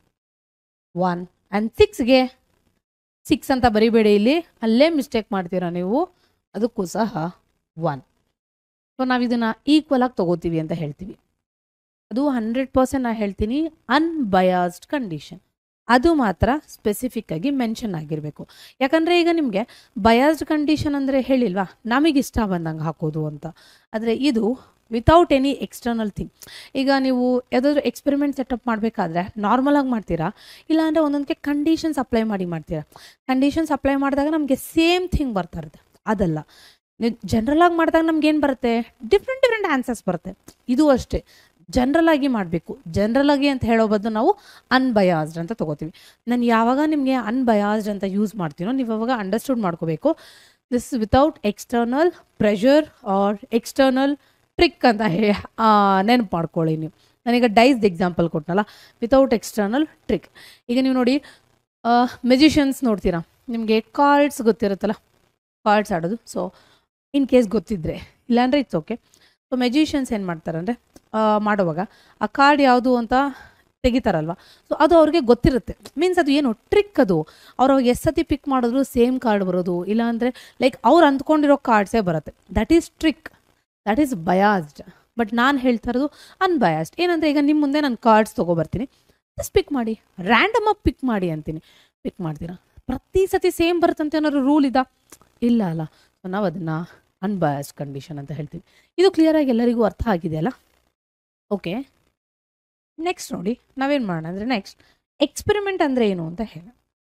ಒನ್, ಆ್ಯಂಡ್ ಸಿಕ್ಸ್ಗೆ ಸಿಕ್ಸ್ ಅಂತ ಬರಿಬೇಡಿ ಇಲ್ಲಿ, ಅಲ್ಲೇ ಮಿಸ್ಟೇಕ್ ಮಾಡ್ತೀರಾ ನೀವು, ಅದಕ್ಕೂ ಸಹ ಒನ್. ಸೊ ನಾವು ಇದನ್ನು ಈಕ್ವಲ್ ಆಗಿ ತೊಗೋತೀವಿ ಅಂತ ಹೇಳ್ತೀವಿ. ಅದು ಹಂಡ್ರೆಡ್ ಪರ್ಸೆಂಟ್ ನಾನು ಹೇಳ್ತೀನಿ ಅನ್ಬಯಾಸ್ಡ್ ಕಂಡೀಷನ್. ಅದು ಮಾತ್ರ ಸ್ಪೆಸಿಫಿಕ್ ಆಗಿ ಮೆನ್ಷನ್ ಆಗಿರಬೇಕು. ಯಾಕಂದರೆ ಈಗ ನಿಮಗೆ ಬಯಾಸ್ಡ್ ಕಂಡೀಷನ್ ಅಂದರೆ ಹೇಳಿಲ್ವಾ, ನಮಗಿಷ್ಟ ಬಂದಂಗೆ ಹಾಕೋದು ಅಂತ. ಆದರೆ ಇದು ವಿತೌಟ್ ಎನಿ ಎಕ್ಸ್ಟರ್ನಲ್ ಥಿಂಗ್. ಈಗ ನೀವು ಯಾವುದಾದ್ರೂ ಎಕ್ಸ್ಪೆರಿಮೆಂಟ್ ಸೆಟಪ್ ಮಾಡಬೇಕಾದ್ರೆ ನಾರ್ಮಲಾಗಿ ಮಾಡ್ತೀರಾ, ಇಲ್ಲಾಂದರೆ ಒಂದೊಂದಕ್ಕೆ ಕಂಡೀಷನ್ಸ್ ಅಪ್ಲೈ ಮಾಡಿ ಮಾಡ್ತೀರಾ. ಕಂಡೀಷನ್ಸ್ ಅಪ್ಲೈ ಮಾಡಿದಾಗ ನಮಗೆ ಸೇಮ್ ಥಿಂಗ್ ಬರ್ತಾ ಇರುತ್ತೆ. ಅದಲ್ಲ, ನೀವು ಜನರಲಾಗಿ ಮಾಡಿದಾಗ ನಮ್ಗೇನು ಬರುತ್ತೆ, ಡಿಫ್ರೆಂಟ್ ಡಿಫ್ರೆಂಟ್ ಆನ್ಸರ್ಸ್ ಬರುತ್ತೆ. ಇದು ಅಷ್ಟೇ, ಜನರಲಾಗಿ ಮಾಡಬೇಕು. ಜನರಲಾಗಿ ಅಂತ ಹೇಳೋ ಬದಲು ನಾವು ಅನ್ಬಯಾಸ್ಡ್ ಅಂತ ತೊಗೋತೀವಿ. ನಾನು ಯಾವಾಗ ನಿಮಗೆ ಅನ್ಬಯಾಸ್ಡ್ ಅಂತ ಯೂಸ್ ಮಾಡ್ತೀನೋ ನೀವು ಅವಾಗ ಅಂಡರ್ಸ್ಟುಡ್ ಮಾಡ್ಕೋಬೇಕು, this without external pressure or external trick ಅಂತ ಹೇ ನೆನಪು ಮಾಡ್ಕೊಳ್ಳಿ ನೀವು. ನಾನೀಗ ಡೈಸ್ದು ಎಕ್ಸಾಂಪಲ್ ಕೊಟ್ಟನಲ್ಲ, ವಿತೌಟ್ ಎಕ್ಸ್ಟರ್ನಲ್ ಟ್ರಿಕ್. ಈಗ ನೀವು ನೋಡಿ, ಮೆಜಿಷಿಯನ್ಸ್ ನೋಡ್ತೀರಾ, ನಿಮಗೆ ಕಾರ್ಡ್ಸ್ ಗೊತ್ತಿರುತ್ತಲ್ಲ, ಕಾರ್ಡ್ಸ್ ಆಡೋದು. ಸೊ ಇನ್ ಕೇಸ್ ಗೊತ್ತಿದ್ರೆ, ಇಲ್ಲಾಂದರೆ ಇಟ್ಸ್ ಓಕೆ. ಸೊ ಮೆಜಿಷಿಯನ್ಸ್ ಏನು ಮಾಡ್ತಾರೆ ಅಂದರೆ ಮಾಡುವಾಗ ಆ ಕಾರ್ಡ್ ಯಾವುದು ಅಂತ ತೆಗಿತಾರಲ್ವ, ಸೊ ಅದು ಅವ್ರಿಗೆ ಗೊತ್ತಿರುತ್ತೆ. ಮೀನ್ಸ್ ಅದು ಏನು ಟ್ರಿಕ್, ಅದು ಅವ್ರು ಅವಾಗ ಎಷ್ಟು ಸತಿ ಪಿಕ್ ಮಾಡಿದ್ರು ಸೇಮ್ ಕಾರ್ಡ್ ಬರೋದು, ಇಲ್ಲಾಂದರೆ ಲೈಕ್ ಅವ್ರು ಅಂದ್ಕೊಂಡಿರೋ ಕಾರ್ಡ್ಸೇ ಬರುತ್ತೆ. That is trick, that is biased. But ನಾನು ಹೇಳ್ತಾ ಇರೋದು ಅನ್ಬಯಾಸ್ಡ್. ಏನಂದರೆ ಈಗ ನಿಮ್ಮ ಮುಂದೆ ನಾನು ಕಾರ್ಡ್ಸ್ ತೊಗೊಬರ್ತೀನಿ, ಜಸ್ಟ್ ಪಿಕ್ ಮಾಡಿ, ರ್ಯಾಂಡಮ್ ಆಗಿ ಪಿಕ್ ಮಾಡಿ ಅಂತೀನಿ, ಪಿಕ್ ಮಾಡ್ತೀರಾ. ಪ್ರತಿ ಸತಿ ಸೇಮ್ ಬರುತ್ತಂತ ಏನಾದ್ರು ರೂಲ್ ಇದಾ, ಇಲ್ಲ ಅಲ್ಲ. ಸೊ ನಾವು ಅದನ್ನು ಅನ್ಬಯಾಸ್ಡ್ ಕಂಡೀಷನ್ ಅಂತ ಹೇಳ್ತೀವಿ. ಇದು ಕ್ಲಿಯರಾಗಿ ಎಲ್ಲರಿಗೂ ಅರ್ಥ ಆಗಿದೆಯಲ್ಲ? ಓಕೆ, ನೆಕ್ಸ್ಟ್ ನೋಡಿ ನಾವೇನು ಮಾಡೋಣ ಅಂದರೆ, ನೆಕ್ಸ್ಟ್ ಎಕ್ಸ್ಪೆರಿಮೆಂಟ್ ಅಂದರೆ ಏನು ಅಂತ ಹೇಳ.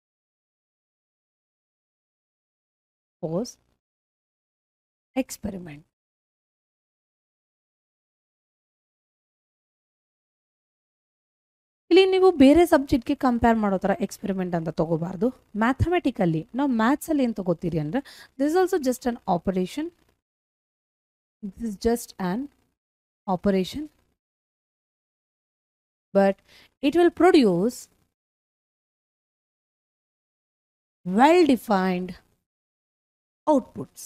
ಸಪೋಸ್ ಎಕ್ಸ್ಪೆರಿಮೆಂಟ್, ಇಲ್ಲಿ ನೀವು ಬೇರೆ ಸಬ್ಜೆಕ್ಟ್ಗೆ ಕಂಪೇರ್ ಮಾಡೋ ಥರ ಎಕ್ಸ್ಪೆರಿಮೆಂಟ್ ಅಂತ ತೊಗೋಬಾರ್ದು. ಮ್ಯಾಥಮೆಟಿಕಲ್ಲಿ ನಾವು ಮ್ಯಾಥ್ಸಲ್ಲಿ ಏನು ತೊಗೋತೀರಿ ಅಂದರೆ, this is also just an operation, this is just an operation, but it will produce well-defined outputs.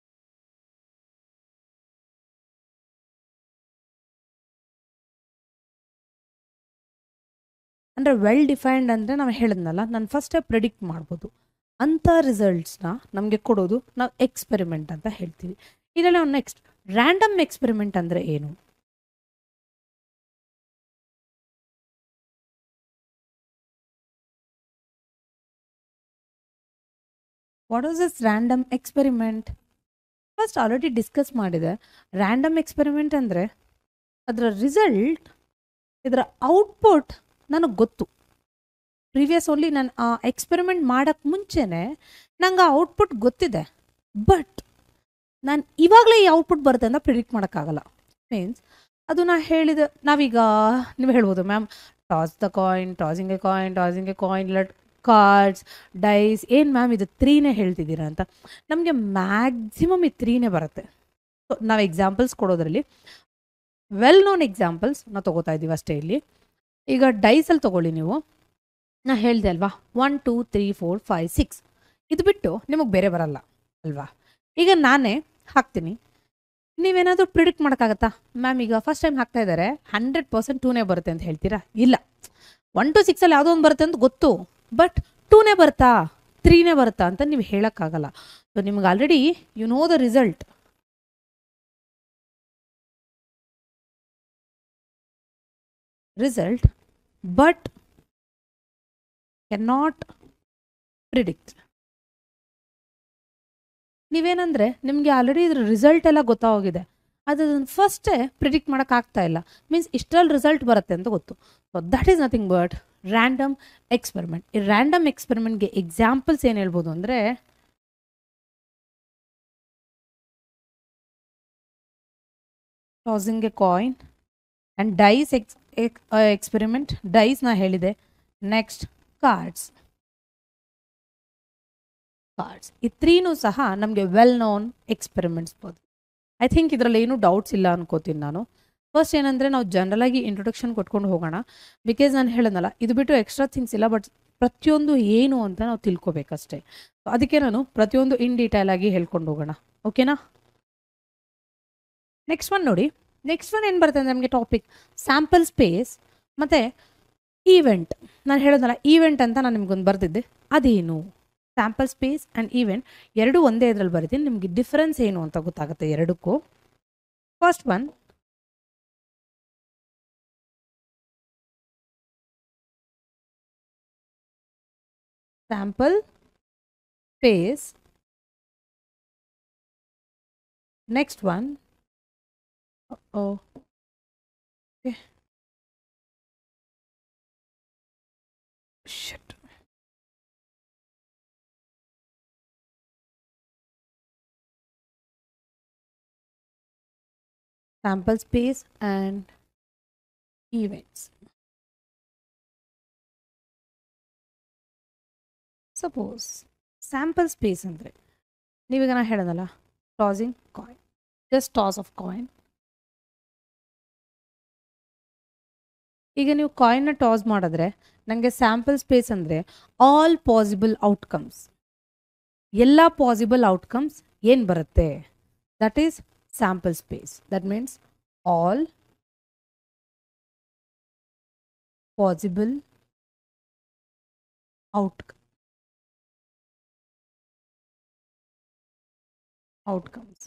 ಅಂದರೆ ವೆಲ್ ಡಿಫೈನ್ಡ್ ಅಂದರೆ ನಾವು ಹೇಳಿದ್ನಲ್ಲ, ನಾನು ಫಸ್ಟೇ ಪ್ರೆಡಿಕ್ಟ್ ಮಾಡ್ಬೋದು ಅಂಥ ರಿಸಲ್ಟ್ಸ್ನ ನಮಗೆ ಕೊಡೋದು ನಾವು ಎಕ್ಸ್ಪೆರಿಮೆಂಟ್ ಅಂತ ಹೇಳ್ತೀವಿ. ಇದರಲ್ಲಿ ನೆಕ್ಸ್ಟ್ ರ್ಯಾಂಡಮ್ ಎಕ್ಸ್ಪೆರಿಮೆಂಟ್ ಅಂದರೆ ಏನು? What was this random experiment? First already discuss ಮಾಡಿದೆ. ರ್ಯಾಂಡಮ್ ಎಕ್ಸ್ಪೆರಿಮೆಂಟ್ ಅಂದರೆ ಅದರ ರಿಸಲ್ಟ್, ಇದರ ಔಟ್ಪುಟ್ ನನಗೆ ಗೊತ್ತು. ಪ್ರೀವಿಯಸ್ ಓನ್ಲಿ ನಾನು ಆ ಎಕ್ಸ್ಪೆರಿಮೆಂಟ್ ಮಾಡೋಕ್ಕೆ ಮುಂಚೆನೇ ನಂಗೆ ಆ ಔಟ್ಪುಟ್ ಗೊತ್ತಿದೆ. ಬಟ್ ನಾನು ಇವಾಗಲೇ ಈ ಔಟ್ಪುಟ್ ಬರುತ್ತೆ ಅಂತ ಪ್ರಿಡಿಕ್ಟ್ ಮಾಡೋಕ್ಕಾಗಲ್ಲ. ಮೀನ್ಸ್ ಅದು ನಾ ಹೇಳಿದ, ನಾವೀಗ ನೀವು ಹೇಳ್ಬೋದು ma'am toss the coin, tossing a coin, tossing a coin, let cards, dice, ಏನು ಮ್ಯಾಮ್ ಇದು ತ್ರೀನೇ ಹೇಳ್ತಿದ್ದೀರಾ ಅಂತ. ನಮಗೆ ಮ್ಯಾಕ್ಸಿಮಮ್ ಈ ತ್ರೀನೇ ಬರುತ್ತೆ. ಸೊ ನಾವು ಎಕ್ಸಾಂಪಲ್ಸ್ ಕೊಡೋದ್ರಲ್ಲಿ ವೆಲ್ ನೋನ್ ಎಕ್ಸಾಂಪಲ್ಸ್ ನಾವು ತೊಗೋತಾ ಇದ್ದೀವಿ ಅಷ್ಟೇ. ಇಲ್ಲಿ ಈಗ ಡೈಸಲ್ಲಿ ತೊಗೊಳ್ಳಿ ನೀವು, ನಾ ಹೇಳಿದೆ ಅಲ್ವಾ one two three four five six, ಇದು ಬಿಟ್ಟು ನಿಮಗೆ ಬೇರೆ ಬರಲ್ಲ ಅಲ್ವಾ. ಈಗ ನಾನೇ ಹಾಕ್ತೀನಿ, ನೀವೇನಾದರೂ ಪ್ರಿಡಿಕ್ಟ್ ಮಾಡೋಕ್ಕಾಗತ್ತಾ? ಮ್ಯಾಮ್ ಈಗ ಫಸ್ಟ್ ಟೈಮ್ ಹಾಕ್ತಾ ಇದ್ದಾರೆ, ಹಂಡ್ರೆಡ್ ಪರ್ಸೆಂಟ್ ಟೂನೇ ಬರುತ್ತೆ ಅಂತ ಹೇಳ್ತೀರಾ? ಇಲ್ಲ, ಒನ್ ಟು ಸಿಕ್ಸಲ್ಲಿ ಯಾವುದೋ ಒಂದು ಬರುತ್ತೆ ಅಂತ ಗೊತ್ತು, ಬಟ್ ಟೂನೇ ಬರ್ತಾ ತ್ರೀನೇ ಬರುತ್ತಾ ಅಂತ ನೀವು ಹೇಳೋಕ್ಕಾಗಲ್ಲ. ಸೊ ನಿಮ್ಗೆ already you know the result. Result but cannot predict. ನೀವೇನಂದರೆ ನಿಮಗೆ ಆಲ್ರೆಡಿ ಇದ್ರ ರಿಸಲ್ಟ್ ಎಲ್ಲ ಗೊತ್ತಾಗೋಗಿದೆ, ಅದನ್ನು ಫಸ್ಟೇ ಪ್ರಿಡಿಕ್ಟ್ ಮಾಡೋಕ್ಕಾಗ್ತಾ ಇಲ್ಲ. ಮೀನ್ಸ್ ಇಷ್ಟರಲ್ಲಿ ರಿಸಲ್ಟ್ ಬರುತ್ತೆ ಅಂತ ಗೊತ್ತು. So that is nothing but random experiment. ಈ ರ್ಯಾಂಡಮ್ ಎಕ್ಸ್ಪೆರಿಮೆಂಟ್ಗೆ ಎಕ್ಸಾಂಪಲ್ಸ್ ಏನು ಹೇಳ್ಬೋದು ಅಂದರೆ, tossing a coin and dice ex experiment, dice ನಾ ಹೇಳಿದೆ. Next cards. ಕಾರ್ಡ್ಸ್ ಈ ತ್ರೀನೂ ಸಹ ನಮಗೆ ವೆಲ್ ನೋನ್ ಎಕ್ಸ್ಪೆರಿಮೆಂಟ್ಸ್ ಬೋದು. ಐ ಥಿಂಕ್ ಇದರಲ್ಲಿ ಏನೂ ಡೌಟ್ಸ್ ಇಲ್ಲ ಅನ್ಕೋತೀನಿ ನಾನು. ಫಸ್ಟ್ ಏನಂದರೆ ನಾವು ಜನರಲಾಗಿ ಇಂಟ್ರೊಡಕ್ಷನ್ ಕೊಟ್ಕೊಂಡು ಹೋಗೋಣ. ಬಿಕಾಸ್ ನಾನು ಹೇಳೋದಲ್ಲ, ಇದು ಬಿಟ್ಟು ಎಕ್ಸ್ಟ್ರಾ ಥಿಂಗ್ಸ್ ಇಲ್ಲ, ಬಟ್ ಪ್ರತಿಯೊಂದು ಏನು ಅಂತ ನಾವು ತಿಳ್ಕೊಬೇಕಷ್ಟೇ. ಅದಕ್ಕೆ ನಾನು ಪ್ರತಿಯೊಂದು ಇನ್ ಡೀಟೇಲ್ ಆಗಿ ಹೇಳ್ಕೊಂಡು ಹೋಗೋಣ, ಓಕೆನಾ? ನೆಕ್ಸ್ಟ್ ಒನ್ ನೋಡಿ, ನೆಕ್ಸ್ಟ್ ಒನ್ ಏನು ಬರುತ್ತೆ ಅಂದರೆ ನಮಗೆ ಟಾಪಿಕ್ ಸ್ಯಾಂಪಲ್ ಸ್ಪೇಸ್ ಮತ್ತು ಈವೆಂಟ್. ನಾನು ಹೇಳೋದಲ್ಲ, ಈವೆಂಟ್ ಅಂತ ನಾನು ನಿಮ್ಗೊಂದು ಬರ್ತಿದ್ದೆ, ಅದೇನು? ಸ್ಯಾಂಪಲ್ ಸ್ಪೇಸ್ ಆ್ಯಂಡ್ ಈವೆಂಟ್ ಎರಡೂ ಒಂದೇ ಇದರಲ್ಲಿ ಬರೀತೀನಿ, ನಿಮಗೆ ಡಿಫ್ರೆನ್ಸ್ ಏನು ಅಂತ ಗೊತ್ತಾಗುತ್ತೆ ಎರಡಕ್ಕೂ. First one sample space, next one okay ಶಿಟ್ sample space and events. Suppose sample space ಅಂದರೆ ನೀವೀಗ ನಾ ಹೇಳೋದಲ್ಲ, tossing coin, just toss of coin. ಈಗ ನೀವು ಕಾಯಿನ್ನ ಟಾಸ್ ಮಾಡಿದ್ರೆ ನನಗೆ ಸ್ಯಾಂಪಲ್ ಸ್ಪೇಸ್ ಅಂದರೆ ಆಲ್ ಪಾಸಿಬಲ್ ಔಟ್ಕಮ್ಸ್, ಎಲ್ಲ ಪಾಸಿಬಲ್ ಔಟ್ಕಮ್ಸ್ ಏನು ಬರುತ್ತೆ, that is sample space. That means all possible outcome outcomes.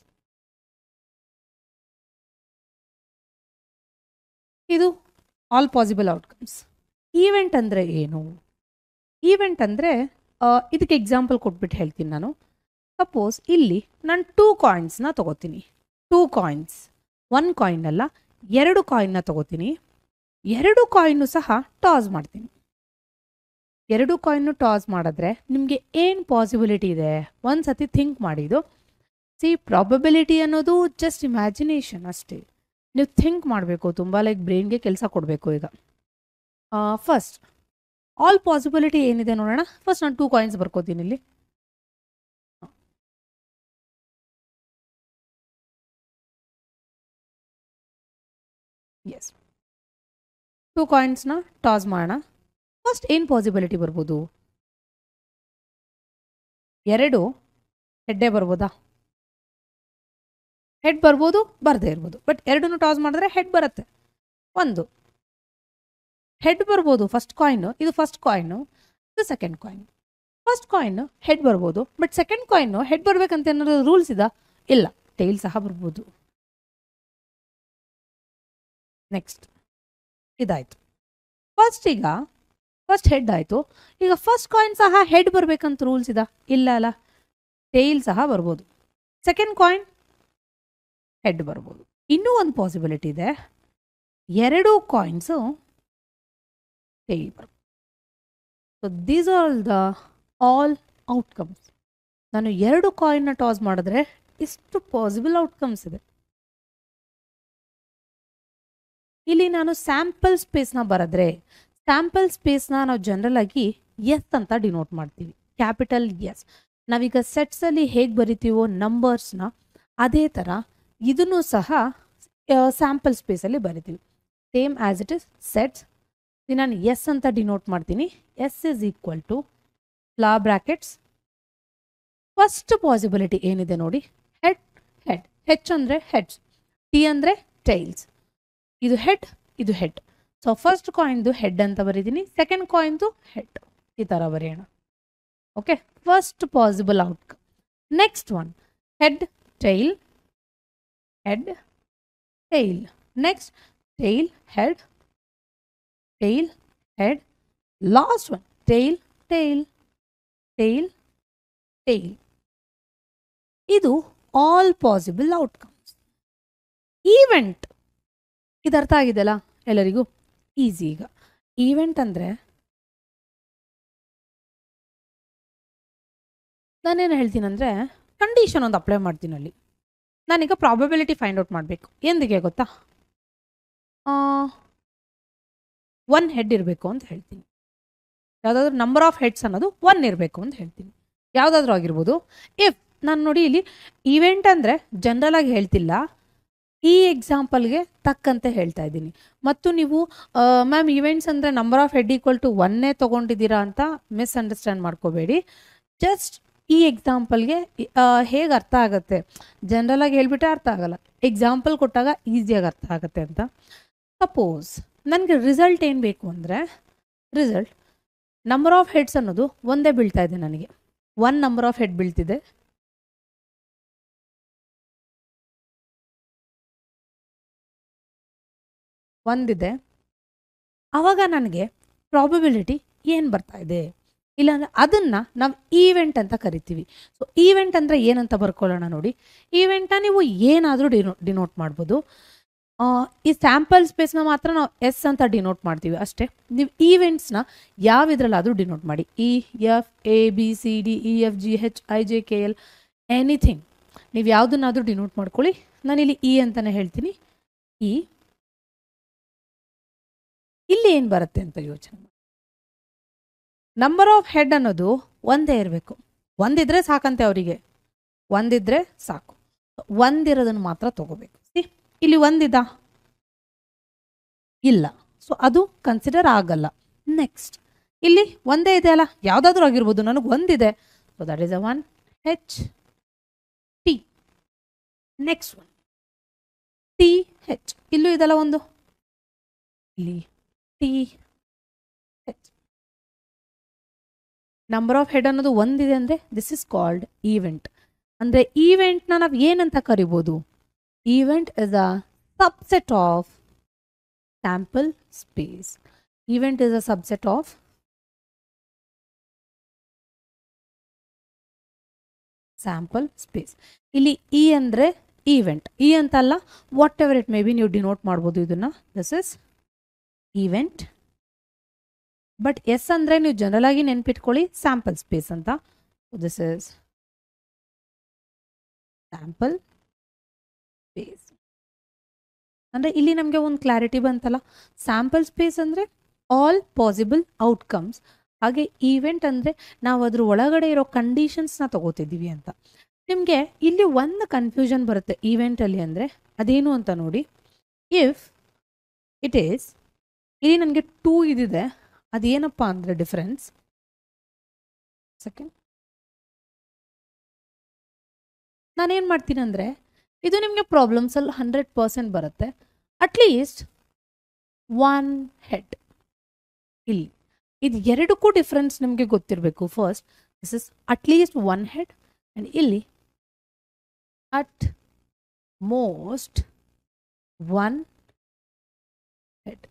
ಇದು ಆಲ್ ಪಾಸಿಬಲ್ ಔಟ್ಕಮ್ಸ್. ಈವೆಂಟ್ ಅಂದರೆ ಏನು? ಈವೆಂಟ್ ಅಂದರೆ ಇದಕ್ಕೆ ಎಕ್ಸಾಂಪಲ್ ಕೊಟ್ಬಿಟ್ಟು ಹೇಳ್ತೀನಿ ನಾನು. ಸಪೋಸ್ ಇಲ್ಲಿ ನಾನು ಟೂ ಕಾಯಿನ್ಸ್ನ ತೊಗೋತೀನಿ, ಟೂ ಕಾಯಿನ್ಸ್, ಒನ್ ಕಾಯಿನ್ ಅಲ್ಲ, ಎರಡು ಕಾಯಿನ್ನ ತೊಗೋತೀನಿ. ಎರಡು ಕಾಯಿನ್ನು ಸಹ ಟಾಸ್ ಮಾಡ್ತೀನಿ. ಎರಡು ಕಾಯಿನ್ನು ಟಾಸ್ ಮಾಡಿದ್ರೆ ನಿಮಗೆ ಏನು ಪಾಸಿಬಿಲಿಟಿ ಇದೆ ಒಂದು ಸತಿ ಥಿಂಕ್ ಮಾಡಿದ್ದು. ಸಿ, ಪ್ರಾಬಬಿಲಿಟಿ ಅನ್ನೋದು ಜಸ್ಟ್ ಇಮ್ಯಾಜಿನೇಷನ್ ಅಷ್ಟೇ. ನೀವು ಥಿಂಕ್ ಮಾಡಬೇಕು, ತುಂಬ ಲೈಕ್ ಬ್ರೈನ್ಗೆ ಕೆಲಸ ಕೊಡಬೇಕು. ಈಗ ಫಸ್ಟ್ ಆಲ್ ಪಾಸಿಬಿಲಿಟಿ ಏನಿದೆ ನೋಡೋಣ. ಫಸ್ಟ್ ನಾನು ಟೂ ಕಾಯಿನ್ಸ್ ಬರ್ಕೋತೀನಿ ಇಲ್ಲಿ. ಎಸ್, ಟೂ ಕಾಯಿನ್ಸ್ನ ಟಾಸ್ ಮಾಡೋಣ. ಫಸ್ಟ್ ಏನು ಪಾಸಿಬಿಲಿಟಿ ಬರ್ಬೋದು? ಎರಡು ಹೆಡ್ಡೇ ಬರ್ಬೋದಾ? ಹೆಡ್ ಬರ್ಬೋದು, ಬರದೇ ಇರ್ಬೋದು, ಬಟ್ ಎರಡನ್ನು ಟಾಸ್ ಮಾಡಿದ್ರೆ ಹೆಡ್ ಬರುತ್ತೆ. ಒಂದು ಹೆಡ್ ಬರ್ಬೋದು ಫಸ್ಟ್ ಕಾಯಿನು, ಇದು ಫಸ್ಟ್ ಕಾಯಿನು, ಇದು second coin. First coin head ಬರ್ಬೋದು, ಬಟ್ ಸೆಕೆಂಡ್ ಕಾಯಿನು ಹೆಡ್ ಬರ್ಬೇಕಂತ ಏನಾದ್ರು ರೂಲ್ಸ್ ಇದಾ? ಇಲ್ಲ, ಟೈಲ್ ಸಹ ಬರ್ಬೋದು. ನೆಕ್ಸ್ಟ್ ಇದಾಯಿತು. ಫಸ್ಟ್ ಈಗ ಫಸ್ಟ್ ಹೆಡ್ ಆಯಿತು. ಈಗ ಫಸ್ಟ್ ಕಾಯಿನ್ ಸಹ ಹೆಡ್ ಬರಬೇಕಂತ ರೂಲ್ಸ್ ಇದಾ? ಇಲ್ಲ ಅಲ್ಲ. ಟೇಲ್ ಸಹ ಬರ್ಬೋದು. ಸೆಕೆಂಡ್ ಕಾಯಿನ್ ಹೆಡ್ ಬರ್ಬೋದು. ಇನ್ನೂ ಒಂದು ಪಾಸಿಬಿಲಿಟಿ ಇದೆ, ಎರಡು ಕಾಯಿನ್ಸು ಟೇಲ್ ಬರ್ಬೋದು. So these are the all outcomes. ನಾನು ಎರಡು ಕಾಯಿನ್ನ ಟಾಸ್ ಮಾಡಿದ್ರೆ ಇಷ್ಟು ಪಾಸಿಬಲ್ ಔಟ್ಕಮ್ಸ್ ಇದೆ. ಇಲ್ಲಿ ನಾನು ಸ್ಯಾಂಪಲ್ ಸ್ಪೇಸ್ನ ಬರೆದ್ರೆ, ಸ್ಯಾಂಪಲ್ ಸ್ಪೇಸ್ನ ನಾವು ಜನರಲ್ ಆಗಿ ಎಸ್ ಅಂತ ಡಿನೋಟ್ ಮಾಡ್ತೀವಿ, ಕ್ಯಾಪಿಟಲ್ ಎಸ್. ನಾವೀಗ ಸೆಟ್ಸಲ್ಲಿ ಹೇಗೆ ಬರಿತೀವೋ ನಂಬರ್ಸ್ನ, ಅದೇ ಥರ ಇದನ್ನು ಸಹ ಸ್ಯಾಂಪಲ್ ಸ್ಪೇಸಲ್ಲಿ ಬರಿತೀವಿ. Same as it is sets. ನಾನು ಎಸ್ ಅಂತ ಡಿನೋಟ್ ಮಾಡ್ತೀನಿ. S is equal to flower brackets. First possibility ಏನಿದೆ ನೋಡಿ, ಹೆಡ್ ಹೆಡ್. ಹೆಚ್ ಅಂದರೆ ಹೆಡ್ಸ್, ಟಿ ಅಂದರೆ ಟೈಲ್ಸ್. ಇದು ಹೆಡ್, ಇದು ಹೆಡ್. ಸೊ ಫಸ್ಟ್ ಕಾಯಿನ್ದು ಹೆಡ್ ಅಂತ ಬರೀತೀನಿ, ಸೆಕೆಂಡ್ ಕಾಯಿನ್ದು ಹೆಡ್. ಈ ಥರ ಬರೆಯೋಣ. Okay, first possible outcome. Next one, head tail, head tail. Next tail head, tail head. Last one tail tail, tail tail. ಇದು ಆಲ್ ಪಾಸಿಬಲ್ ಔಟ್ಕಮ್ಸ್. ಈವೆಂಟ್ ಇದು ಅರ್ಥ ಆಗಿದೆಯಲ್ಲ ಎಲ್ಲರಿಗೂ? ಈಸಿ. ಈಗ ಈವೆಂಟ್ ಅಂದರೆ ನಾನೇನು ಹೇಳ್ತೀನಿ ಅಂದರೆ, ಕಂಡೀಷನ್ ಒಂದು ಅಪ್ಲೈ ಮಾಡ್ತೀನಿ ಅಲ್ಲಿ. ನಾನೀಗ ಪ್ರಾಬಬಿಲಿಟಿ ಫೈಂಡ್ ಔಟ್ ಮಾಡಬೇಕು. ಎಂದಿಗೆ ಗೊತ್ತಾ? ಒನ್ ಹೆಡ್ ಇರಬೇಕು ಅಂತ ಹೇಳ್ತೀನಿ. ಯಾವುದಾದ್ರೂ ನಂಬರ್ ಆಫ್ ಹೆಡ್ಸ್ ಅನ್ನೋದು ಒನ್ ಇರಬೇಕು ಅಂತ ಹೇಳ್ತೀನಿ. ಯಾವುದಾದ್ರೂ ಆಗಿರ್ಬೋದು. ಇಫ್ ನಾನು ನೋಡಿ ಇಲ್ಲಿ ಈವೆಂಟ್ ಅಂದರೆ ಜನರಲ್ ಆಗಿ ಹೇಳ್ತಿಲ್ಲ, ಈ ಎಕ್ಸಾಂಪಲ್ಗೆ ತಕ್ಕಂತೆ ಹೇಳ್ತಾ ಇದ್ದೀನಿ. ಮತ್ತು ನೀವು ಮ್ಯಾಮ್ ಈವೆಂಟ್ಸ್ ಅಂದರೆ number of head equal to ಒನ್ನೇ ತೊಗೊಂಡಿದ್ದೀರಾ ಅಂತ ಮಿಸ್ಅಂಡರ್ಸ್ಟ್ಯಾಂಡ್ ಮಾಡ್ಕೋಬೇಡಿ. ಜಸ್ಟ್ ಈ ಎಕ್ಸಾಂಪಲ್ಗೆ ಹೇಗೆ ಅರ್ಥ ಆಗುತ್ತೆ, ಜನರಲ್ ಆಗಿ ಹೇಳ್ಬಿಟ್ಟೆ ಅರ್ಥ ಆಗಲ್ಲ, ಎಕ್ಸಾಂಪಲ್ ಕೊಟ್ಟಾಗ ಈಸಿಯಾಗಿ ಅರ್ಥ ಆಗುತ್ತೆ ಅಂತ. ಸಪೋಸ್ ನನಗೆ ರಿಸಲ್ಟ್ ಏನು ಬೇಕು ಅಂದರೆ, ರಿಸಲ್ಟ್ ನಂಬರ್ ಆಫ್ ಹೆಡ್ಸ್ ಅನ್ನೋದು ಒಂದೇ ಬೀಳ್ತಾ ಇದೆ ನನಗೆ. ಒನ್ ನಂಬರ್ ಆಫ್ ಹೆಡ್ ಬೀಳ್ತಿದೆ. ಒಂದಿದೆ. ಆವಾಗ ನನಗೆ ಪ್ರಾಬಬಿಲಿಟಿ ಏನು ಬರ್ತಾ ಇದೆ, ಇಲ್ಲಾಂದರೆ ಅದನ್ನು ನಾವು ಈವೆಂಟ್ ಅಂತ ಕರಿತೀವಿ. ಸೊ ಈವೆಂಟ್ ಅಂದರೆ ಏನಂತ ಬರ್ಕೊಳ್ಳೋಣ ನೋಡಿ. ಈವೆಂಟ್ನ ನೀವು ಏನಾದರೂ ಡಿನೋ ಡಿನೋಟ್ ಮಾಡ್ಬೋದು. ಈ ಸ್ಯಾಂಪಲ್ ಸ್ಪೇಸ್ನ ಮಾತ್ರ ನಾವು ಎಸ್ ಅಂತ ಡಿನೋಟ್ ಮಾಡ್ತೀವಿ ಅಷ್ಟೇ. ನೀವು ಈವೆಂಟ್ಸ್ನ ಯಾವ ಇದರಲ್ಲಾದರೂ ಡಿನೋಟ್ ಮಾಡಿ. E F A B C D E F G H I J K L anything, ನೀವು ಯಾವುದನ್ನಾದರೂ ಡಿನೋಟ್ ಮಾಡ್ಕೊಳ್ಳಿ. ನಾನಿಲ್ಲಿ ಇ ಅಂತಲೇ ಹೇಳ್ತೀನಿ. ಇ ಇಲ್ಲಿ ಏನು ಬರುತ್ತೆ ಅಂತ ಯೋಚನೆ ಮಾಡಿ. ನಂಬರ್ ಆಫ್ ಹೆಡ್ ಅನ್ನೋದು ಒಂದೇ ಇರಬೇಕು. ಒಂದಿದ್ರೆ ಸಾಕಂತೆ ಅವರಿಗೆ, ಒಂದಿದ್ರೆ ಸಾಕು. ಒಂದಿರೋದನ್ನು ಮಾತ್ರ ತಗೋಬೇಕು. ಸಿ ಇಲ್ಲಿ ಒಂದಿದ ಇಲ್ಲ, ಸೊ ಅದು ಕನ್ಸಿಡರ್ ಆಗಲ್ಲ. ನೆಕ್ಸ್ಟ್ ಇಲ್ಲಿ ಒಂದೇ ಇದೆ ಅಲ್ಲ, ಯಾವುದಾದ್ರೂ ಆಗಿರ್ಬೋದು, ನನಗೆ ಒಂದಿದೆ. So that is a one H T. Next one T H. ಇಲ್ಲೂ ಇದಲ್ಲ ಒಂದು, ಇಲ್ಲಿ T H. Number of head ಅನ್ನೋದು ಒಂದಿದೆ ಅಂದರೆ ದಿಸ್ ಇಸ್ ಕಾಲ್ಡ್ ಈವೆಂಟ್. ಅಂದರೆ ಈವೆಂಟ್ನ ನಾವು ಏನಂತ ಕರಿಬೋದು? Event is a subset of sample space. Event is a subset of sample space. ಇಲ್ಲಿ ಇ ಅಂದರೆ ಈವೆಂಟ್, ಇ ಅಂತಲ್ಲ, whatever it may be ನೀವು ಡಿನೋಟ್ ಮಾಡ್ಬೋದು ಇದನ್ನು. This is event. But S ಅಂದರೆ ನೀವು ಜನರಲ್ ಆಗಿ ನೆನ್ಪಿಟ್ಕೊಳ್ಳಿ ಸ್ಯಾಂಪಲ್ ಸ್ಪೇಸ್ ಅಂತ. This is sample space. ಅಂದರೆ ಇಲ್ಲಿ ನಮಗೆ ಒಂದು ಕ್ಲಾರಿಟಿ ಬಂತಲ್ಲ. ಸ್ಯಾಂಪಲ್ ಸ್ಪೇಸ್ ಅಂದರೆ ಆಲ್ ಪಾಸಿಬಲ್ ಔಟ್ಕಮ್ಸ್. ಹಾಗೆ ಈವೆಂಟ್ ಅಂದರೆ ನಾವು ಅದ್ರ ಒಳಗಡೆ ಇರೋ ಕಂಡೀಷನ್ಸ್ನ ತಗೋತಿದ್ದೀವಿ ಅಂತ. ನಿಮಗೆ ಇಲ್ಲಿ ಒಂದು ಕನ್ಫ್ಯೂಷನ್ ಬರುತ್ತೆ ಈವೆಂಟಲ್ಲಿ. ಅಂದರೆ ಅದೇನು ಅಂತ ನೋಡಿ. ಇಫ್ ಇಟ್ ಈಸ್, ಇಲ್ಲಿ ನನಗೆ ಟೂ ಇದಿದೆ, ಅದೇನಪ್ಪ ಅಂದರೆ ಡಿಫ್ರೆನ್ಸ್. ಸೆಕೆಂಡ್ ನಾನೇನು ಮಾಡ್ತೀನಿ ಅಂದರೆ, ಇದು ನಿಮಗೆ ಪ್ರಾಬ್ಲಮ್ಸಲ್ಲಿ ಹಂಡ್ರೆಡ್ ಪರ್ಸೆಂಟ್ ಬರುತ್ತೆ. ಅಟ್ಲೀಸ್ಟ್ ಒನ್ ಹೆಡ್ ಇಲ್ಲಿ, ಇದು ಎರಡಕ್ಕೂ ಡಿಫ್ರೆನ್ಸ್ ನಿಮಗೆ ಗೊತ್ತಿರಬೇಕು. First this is at least one head, and ಇಲ್ಲಿ at most one head.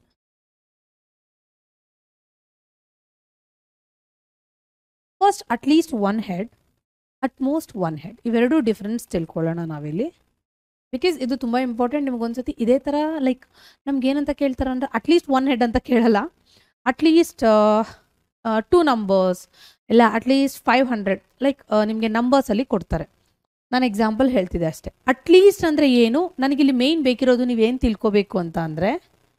First at least one head, at most one head. ಇವೆರಡು ಡಿಫ್ರೆನ್ಸ್ ತಿಳ್ಕೊಳ್ಳೋಣ ನಾವಿಲ್ಲಿ, ಬಿಕಾಸ್ ಇದು ತುಂಬ ಇಂಪಾರ್ಟೆಂಟ್. ನಿಮ್ಗೊಂದ್ಸತಿ ಇದೇ ಥರ ಲೈಕ್ ನಮ್ಗೆ ಏನಂತ ಕೇಳ್ತಾರೆ ಅಂದರೆ ಅಟ್ಲೀಸ್ಟ್ ಒನ್ ಹೆಡ್ ಅಂತ ಕೇಳಲ್ಲ, ಅಟ್ಲೀಸ್ಟ್ ಟೂ ನಂಬರ್ಸ್ ಇಲ್ಲ ಅಟ್ಲೀಸ್ಟ್ ಫೈವ್ ಹಂಡ್ರೆಡ್ ಲೈಕ್ ನಿಮಗೆ ನಂಬರ್ಸಲ್ಲಿ ಕೊಡ್ತಾರೆ. ನಾನು ಎಕ್ಸಾಂಪಲ್ ಹೇಳ್ತಿದ್ದೆ ಅಷ್ಟೇ. ಅಟ್ಲೀಸ್ಟ್ ಅಂದರೆ ಏನು, ನನಗಿಲ್ಲಿ ಮೇಯ್ನ್ ಬೇಕಿರೋದು ನೀವೇನು ತಿಳ್ಕೊಬೇಕು ಅಂತ ಅಂದರೆ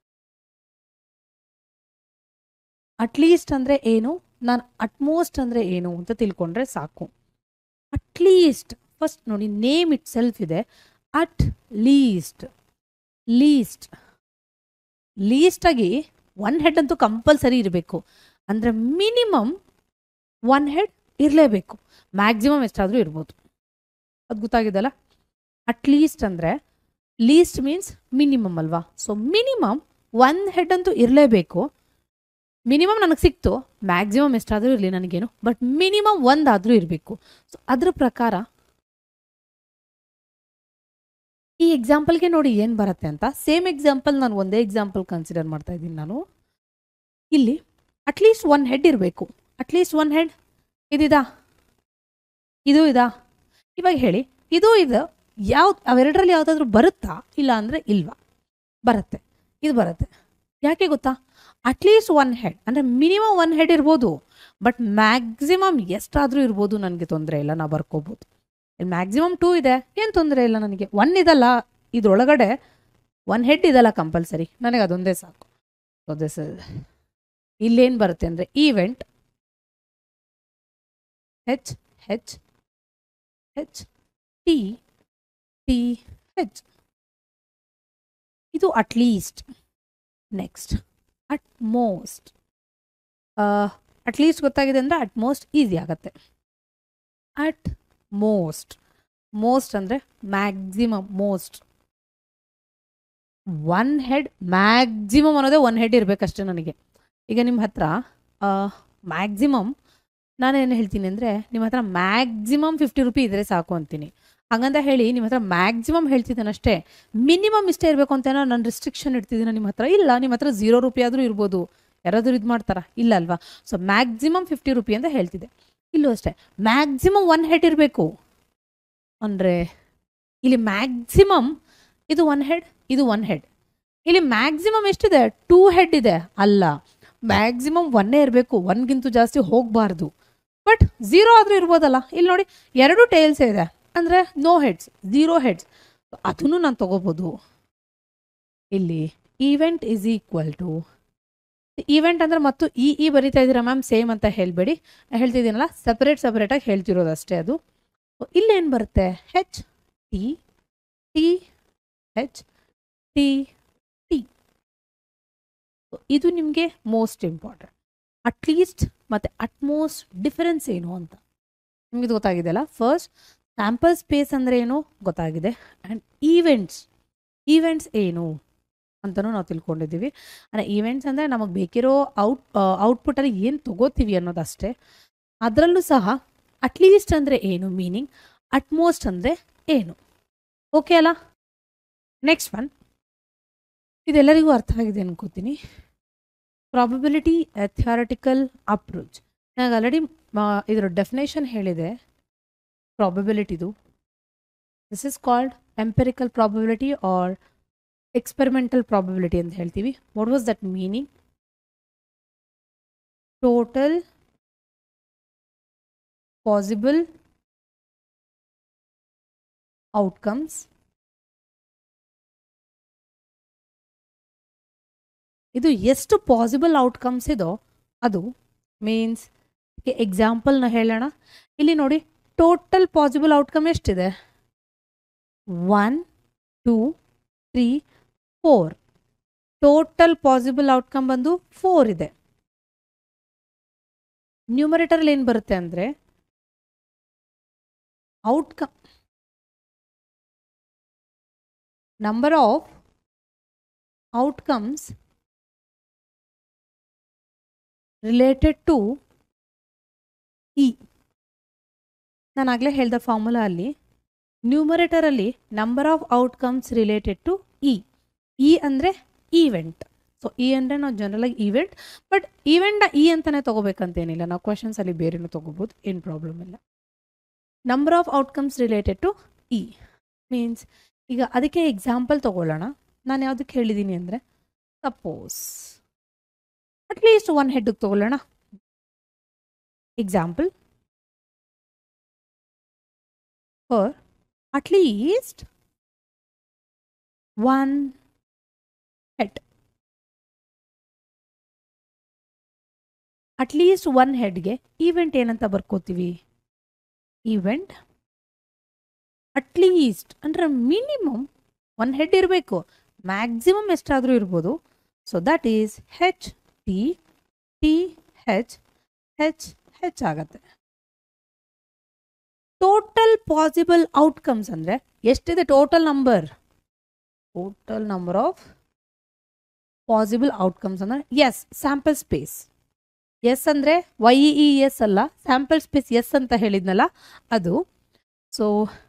ಅಟ್ಲೀಸ್ಟ್ ಅಂದರೆ ಏನು, ನಾನು ಅಟ್ಮೋಸ್ಟ್ ಅಂದರೆ ಏನು ಅಂತ ತಿಳ್ಕೊಂಡ್ರೆ ಸಾಕು. ಅಟ್ಲೀಸ್ಟ್ ಫಸ್ಟ್ ನೋಡಿ, ನೇಮ್ ಇಟ್ ಸೆಲ್ಫ್ ಇದೆ, ಅಟ್ ಲೀಸ್ಟ್. ಲೀಸ್ಟ್ ಲೀಸ್ಟಾಗಿ ಒನ್ ಹೆಡ್ ಅಂತೂ ಕಂಪಲ್ಸರಿ ಇರಬೇಕು, ಅಂದರೆ ಮಿನಿಮಮ್ ಒನ್ ಹೆಡ್ ಇರಲೇಬೇಕು. ಮ್ಯಾಕ್ಸಿಮಮ್ ಎಷ್ಟಾದರೂ ಇರ್ಬೋದು, ಅದು ಗೊತ್ತಾಗಿದ್ದಲ್ಲ. ಅಟ್ಲೀಸ್ಟ್ ಅಂದರೆ ಲೀಸ್ಟ್ ಮೀನ್ಸ್ ಮಿನಿಮಮ್ ಅಲ್ವಾ, ಸೊ ಮಿನಿಮಮ್ ಒನ್ ಹೆಡ್ ಅಂತೂ ಇರಲೇಬೇಕು. ಮಿನಿಮಮ್ ನನಗೆ ಸಿಕ್ತು, ಮ್ಯಾಕ್ಸಿಮಮ್ ಎಷ್ಟಾದರೂ ಇರಲಿ ನನಗೇನು, ಬಟ್ ಮಿನಿಮಮ್ ಒಂದಾದರೂ ಇರಬೇಕು. ಸೊ ಅದ್ರ ಪ್ರಕಾರ ಈ ಎಕ್ಸಾಂಪಲ್ಗೆ ನೋಡಿ ಏನು ಬರುತ್ತೆ ಅಂತ. ಸೇಮ್ ಎಕ್ಸಾಂಪಲ್ ನಾನು ಒಂದೇ ಎಕ್ಸಾಂಪಲ್ ಕನ್ಸಿಡರ್ ಮಾಡ್ತಾ ಇದ್ದೀನಿ ನಾನು. ಇಲ್ಲಿ ಅಟ್ಲೀಸ್ಟ್ ಒನ್ ಹೆಡ್ ಇರಬೇಕು. ಅಟ್ಲೀಸ್ಟ್ ಒನ್ ಹೆಡ್ ಇದಿದಾ, ಇದು ಇದಾ, ಇವಾಗ ಹೇಳಿ ಇದು ಇದು ಯಾವ್ದು ಅವೆರಡರಲ್ಲಿ ಯಾವುದಾದ್ರೂ ಬರುತ್ತಾ, ಇಲ್ಲ ಅಂದರೆ ಇಲ್ವಾ? ಬರುತ್ತೆ, ಇದು ಬರುತ್ತೆ. ಯಾಕೆ ಗೊತ್ತಾ? ಅಟ್ಲೀಸ್ಟ್ ಒನ್ ಹೆಡ್ ಅಂದರೆ ಮಿನಿಮಮ್ ಒನ್ ಹೆಡ್ ಇರ್ಬೋದು, ಬಟ್ ಮ್ಯಾಕ್ಸಿಮಮ್ ಎಷ್ಟಾದರೂ ಇರ್ಬೋದು, ನನಗೆ ತೊಂದರೆ ಇಲ್ಲ, ನಾವು ಬರ್ಕೋಬೋದು. ಇಲ್ಲಿ ಮ್ಯಾಕ್ಸಿಮಮ್ ಟೂ ಇದೆ, ಏನು ತೊಂದರೆ ಇಲ್ಲ ನನಗೆ. ಒನ್ ಇದಲ್ಲ, ಇದ್ರೊಳಗಡೆ ಒನ್ ಹೆಡ್ ಇದಲ್ಲ ಕಂಪಲ್ಸರಿ, ನನಗೆ ಅದೊಂದೇ ಸಾಕು. ಸೊ ದಿಸ್ ಇಲ್ಲೇನು ಬರುತ್ತೆ ಅಂದರೆ event H H H T T H, ಇದು at least. Next at most. At least ಗೊತ್ತಾಗಿದೆ ಅಂದರೆ ಅಟ್ ಮೋಸ್ಟ್ ಈಸಿ ಆಗುತ್ತೆ. ಅಟ್ ಮೋಸ್ಟ್ ಮೋಸ್ಟ್ ಅಂದರೆ maximum. Most one head maximum ಅನ್ನೋದೇ ಒನ್ ಹೆಡ್ ಇರಬೇಕಷ್ಟೇ ನನಗೆ. ಈಗ ನಿಮ್ಮ ಹತ್ರ ಮ್ಯಾಕ್ಸಿಮಮ್ ನಾನೇನು ಹೇಳ್ತೀನಿ ಅಂದರೆ ನಿಮ್ಮ ಹತ್ರ ಮ್ಯಾಕ್ಸಿಮಮ್ ಫಿಫ್ಟಿ ರುಪಿ ಇದ್ದರೆ ಸಾಕು ಅಂತೀನಿ. ಹಾಗಂತ ಹೇಳಿ ನಿಮ್ಮ ಹತ್ರ ಮ್ಯಾಕ್ಸಿಮಮ್ ಹೇಳ್ತಿದ್ದೇನೆ ಅಷ್ಟೇ, ಮಿನಿಮಮ್ ಇಷ್ಟೇ ಇರಬೇಕು ಅಂತ ಏನೋ ನಾನು ರಿಸ್ಟ್ರಿಕ್ಷನ್ ಇಡ್ತಿದ್ದೀನಿ ನಿಮ್ಮ ಹತ್ರ. ಇಲ್ಲ, ನಿಮ್ಮ ಹತ್ರ ಝೀರೋ ರುಪಿ ಆದರೂ ಇರ್ಬೋದು, ಯಾರಾದರೂ ಇದು ಮಾಡ್ತಾರಾ? ಇಲ್ಲ ಅಲ್ವಾ? ಸೊ ಮ್ಯಾಕ್ಸಿಮಮ್ ಫಿಫ್ಟಿ ರುಪಿ ಅಂತ ಹೇಳ್ತಿದ್ದೆ. ಇಲ್ಲೂ ಅಷ್ಟೇ, ಮ್ಯಾಕ್ಸಿಮಮ್ ಒನ್ ಹೆಡ್ ಇರಬೇಕು ಅಂದರೆ ಇಲ್ಲಿ ಮ್ಯಾಕ್ಸಿಮಮ್ ಇದು ಒನ್ ಹೆಡ್, ಇದು ಒನ್ ಹೆಡ್. ಇಲ್ಲಿ ಮ್ಯಾಕ್ಸಿಮಮ್ ಎಷ್ಟಿದೆ? ಟೂ ಹೆಡ್ ಇದೆ. ಅಲ್ಲ, ಮ್ಯಾಕ್ಸಿಮಮ್ ಒನ್ನೇ ಇರಬೇಕು, ಒನ್ಗಿಂತೂ ಜಾಸ್ತಿ ಹೋಗಬಾರ್ದು. ಬಟ್ ಝೀರೋ ಆದರೂ ಇರ್ಬೋದಲ್ಲ. ಇಲ್ಲಿ ನೋಡಿ, ಎರಡು ಟೇಲ್ಸೇ ಇದೆ ಅಂದರೆ ನೋ ಹೆಡ್ಸ್, ಝೀರೋ ಹೆಡ್ಸ್, ಅದನ್ನು ನಾನು ತಗೋಬೋದು. ಇಲ್ಲಿ event is equal to event ಅಂದರೆ ಮತ್ತು ಇ ಇ ಬರಿತಾ ಇದ್ದೀರಾ ಮ್ಯಾಮ್, ಸೇಮ್ ಅಂತ ಹೇಳಬೇಡಿ, ಹೇಳ್ತಿದ್ದೀನಲ್ಲ ಸಪ್ರೇಟ್ ಸಪ್ರೇಟಾಗಿ ಹೇಳ್ತಿರೋದು ಅಷ್ಟೇ ಅದು. ಇಲ್ಲೇನು ಬರುತ್ತೆ? H T T H T T. ಇದು ನಿಮಗೆ ಮೋಸ್ಟ್ ಇಂಪಾರ್ಟೆಂಟ್. ಅಟ್ಲೀಸ್ಟ್ ಮತ್ತು ಅಟ್ಮೋಸ್ಟ್ ಡಿಫರೆನ್ಸ್ ಏನು ಅಂತ ನಿಮಗೆ ಗೊತ್ತಾಗಿದೆ ಅಲ್ಲ. ಫಸ್ಟ್ ಸ್ಯಾಂಪಲ್ ಸ್ಪೇಸ್ ಅಂದರೆ ಏನು ಗೊತ್ತಾಗಿದೆ, ಆ್ಯಂಡ್ ಈವೆಂಟ್ಸ್ ಈವೆಂಟ್ಸ್ ಏನು ಅಂತಲೂ ನಾವು ತಿಳ್ಕೊಂಡಿದ್ದೀವಿ. ಅಂದರೆ ಈವೆಂಟ್ಸ್ ಅಂದರೆ ನಮಗೆ ಬೇಕಿರೋ ಔಟ್ ಔಟ್ಪುಟ್ಟಲ್ಲಿ ಏನು ತಗೋತೀವಿ ಅನ್ನೋದಷ್ಟೇ. ಅದರಲ್ಲೂ ಸಹ ಅಟ್ಲೀಸ್ಟ್ ಅಂದರೆ ಏನು ಮೀನಿಂಗ್, ಅಟ್ಮೋಸ್ಟ್ ಅಂದರೆ ಏನು. ಓಕೆ ಅಲ್ಲ? ನೆಕ್ಸ್ಟ್ ಒನ್, ಇದೆಲ್ಲರಿಗೂ ಅರ್ಥ ಆಗಿದೆ ಅನ್ಕೋತೀನಿ. Probability theoretical approach. ನನಗೆ ಆಲ್ರೆಡಿ ಇದರ ಡೆಫಿನೇಷನ್ ಹೇಳಿದೆ ಪ್ರಾಬಬಿಲಿಟಿದು. This is called empirical probability or experimental probability ಅಂತ ಹೇಳ್ತೀವಿ. What was that meaning? Total possible outcomes ಇದು ಎಷ್ಟು ಪಾಸಿಬಲ್ ಔಟ್ಕಮ್ಸ್ ಇದೋ ಅದು ಮೀನ್ಸ್. ಎಕ್ಸಾಂಪಲ್ನ ಹೇಳೋಣ. ಇಲ್ಲಿ ನೋಡಿ, ಟೋಟಲ್ ಪಾಸಿಬಲ್ ಔಟ್ಕಮ್ ಎಷ್ಟಿದೆ? One two three four. Total possible outcome ಬಂದು ಫೋರ್ ಇದೆ. ನ್ಯೂಮರೇಟರಲ್ಲಿ ಏನು ಬರುತ್ತೆ ಅಂದರೆ outcome number of outcomes related to E. ನಾನು ಆಗಲೇ ಹೇಳಿದ ಫಾರ್ಮುಲಾ ಅಲ್ಲಿ ನ್ಯೂಮರೇಟರಲ್ಲಿ number of outcomes related to E. E ಅಂದರೆ ಈವೆಂಟ್. ಸೊ ಇ ಅಂದರೆ ನಾವು ಜನರಲಾಗಿ ಈವೆಂಟ್, ಬಟ್ ಈವೆಂಟ್ನ ಇ ಅಂತಲೇ ತೊಗೋಬೇಕಂತೇನಿಲ್ಲ, ನಾವು ಕ್ವಶನ್ಸಲ್ಲಿ ಬೇರೆನೂ ತೊಗೋಬೋದು, ಏನು ಪ್ರಾಬ್ಲಮ್ ಇಲ್ಲ. Number of outcomes related to E means ಈಗ ಅದಕ್ಕೆ ಎಕ್ಸಾಂಪಲ್ ತಗೊಳ್ಳೋಣ. ನಾನು ಯಾವುದಕ್ಕೆ ಹೇಳಿದ್ದೀನಿ ಅಂದರೆ ಸಪೋಸ್ ಅಟ್ಲೀಸ್ಟ್ ಒನ್ ಹೆಡ್ಗೆ ತಗೊಳ್ಳೋಣ. Example for at least one head. At least one ಹೆಡ್ಗೆ ಈವೆಂಟ್ ಏನಂತ ಬರ್ಕೋತೀವಿ? ಈವೆಂಟ್ ಅಟ್ಲೀಸ್ಟ್ ಅಂದರೆ ಮಿನಿಮಮ್ ಒನ್ ಹೆಡ್ ಇರಬೇಕು, ಮ್ಯಾಕ್ಸಿಮಮ್ ಎಷ್ಟಾದರೂ ಇರ್ಬೋದು. So that is H T T H H H ಆಗತ್ತೆ. ಟೋಟಲ್ ಪಾಸಿಬಲ್ ಔಟ್ಕಮ್ಸ್ ಅಂದರೆ ಎಷ್ಟಿದೆ total number? Total number of possible outcomes ಅಂದರೆ ಎಸ್ ಸ್ಯಾಂಪಲ್ ಸ್ಪೇಸ್. ಎಸ್ ಅಂದರೆ ವೈ ಇ ಎಸ್ ಅಲ್ಲ, ಸ್ಯಾಂಪಲ್ ಸ್ಪೇಸ್ ಎಸ್ ಅಂತ ಹೇಳಿದ್ನಲ್ಲ ಅದು. So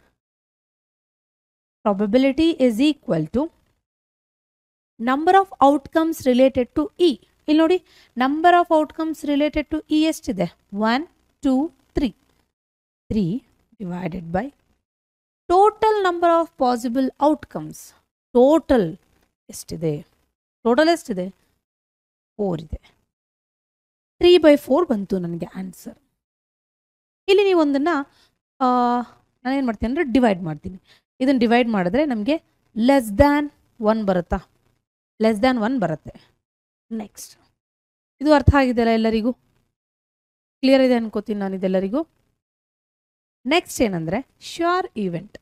probability is equal to number of outcomes related to E. ಇಲ್ಲಿ ನೋಡಿ, number of outcomes related to E ಎಷ್ಟಿದೆ? One two three. Three divided by total number of possible outcomes. Total ಎಷ್ಟಿದೆ? Total ಎಷ್ಟಿದೆ? Four ಇದೆ. Three by four ಬಂತು ನನಗೆ answer. ಇಲ್ಲಿ ನೀವು ಒಂದನ್ನು ನಾನೇನು ಮಾಡ್ತೀನಿ ಅಂದರೆ ಡಿವೈಡ್ ಮಾಡ್ತೀನಿ. ಇದನ್ನು ಡಿವೈಡ್ ಮಾಡಿದ್ರೆ ನಮಗೆ ಲೆಸ್ ದ್ಯಾನ್ ಒನ್ ಬರುತ್ತಾ? ಲೆಸ್ ದ್ಯಾನ್ ಒನ್ ಬರುತ್ತೆ. ನೆಕ್ಸ್ಟ್, ಇದು ಅರ್ಥ ಆಗಿದೆಯಲ್ಲ ಎಲ್ಲರಿಗೂ? ಕ್ಲಿಯರ್ ಇದೆ ಅನ್ಕೋತೀನಿ ನಾನು ಇದೆಲ್ಲರಿಗೂ. ನೆಕ್ಸ್ಟ್ ಏನಂದರೆ sure event.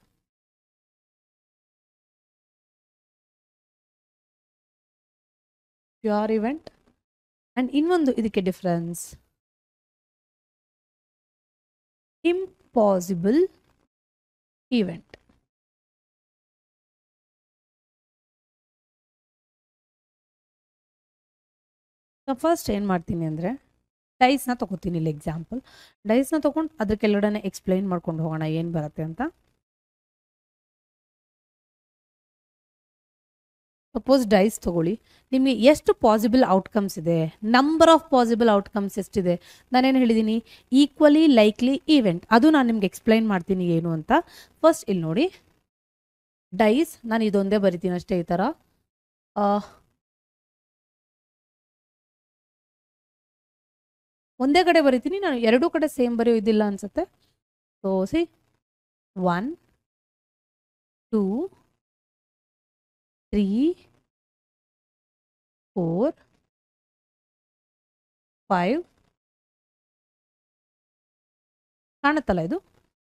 Sure event and ಇನ್ನೊಂದು ಇದಕ್ಕೆ ಡಿಫ್ರೆನ್ಸ್ ಇಂಪಾಸಿಬಲ್ ಈವೆಂಟ್. ಫಸ್ಟ್ ಏನು ಮಾಡ್ತೀನಿ ಅಂದರೆ ಡೈಸ್ನ ತೊಗೋತೀನಿ. ಇಲ್ಲಿ ಎಕ್ಸಾಂಪಲ್ ಡೈಸ್ನ ತೊಗೊಂಡು ಅದ್ರ ಕೆಳಗಡೆ ಎಕ್ಸ್ಪ್ಲೈನ್ ಮಾಡ್ಕೊಂಡು ಹೋಗೋಣ ಏನು ಬರುತ್ತೆ ಅಂತ. ಸಪೋಸ್ ಡೈಸ್ ತೊಗೊಳ್ಳಿ, ನಿಮಗೆ ಎಷ್ಟು ಪಾಸಿಬಲ್ ಔಟ್ಕಮ್ಸ್ ಇದೆ? ನಂಬರ್ ಆಫ್ ಪಾಸಿಬಲ್ ಔಟ್ಕಮ್ಸ್ ಎಷ್ಟಿದೆ? ನಾನೇನು ಹೇಳಿದ್ದೀನಿ? Equally likely event. ಅದು ನಾನು ನಿಮ್ಗೆ ಎಕ್ಸ್ಪ್ಲೈನ್ ಮಾಡ್ತೀನಿ ಏನು ಅಂತ. ಫಸ್ಟ್ ಇಲ್ಲಿ ನೋಡಿ, ಡೈಸ್ ನಾನು ಇದೊಂದೇ ಬರಿತೀನಿ ಅಷ್ಟೇ. ಈ ಥರ ಒಂದೇ ಕಡೆ ಬರಿತೀನಿ ನಾನು, ಎರಡೂ ಕಡೆ ಸೇಮ್ ಬರೆಯೋದಿಲ್ಲ ಅನ್ಸುತ್ತೆ. So C one two three four five. ಕಾಣುತ್ತಲ್ಲ ಇದು?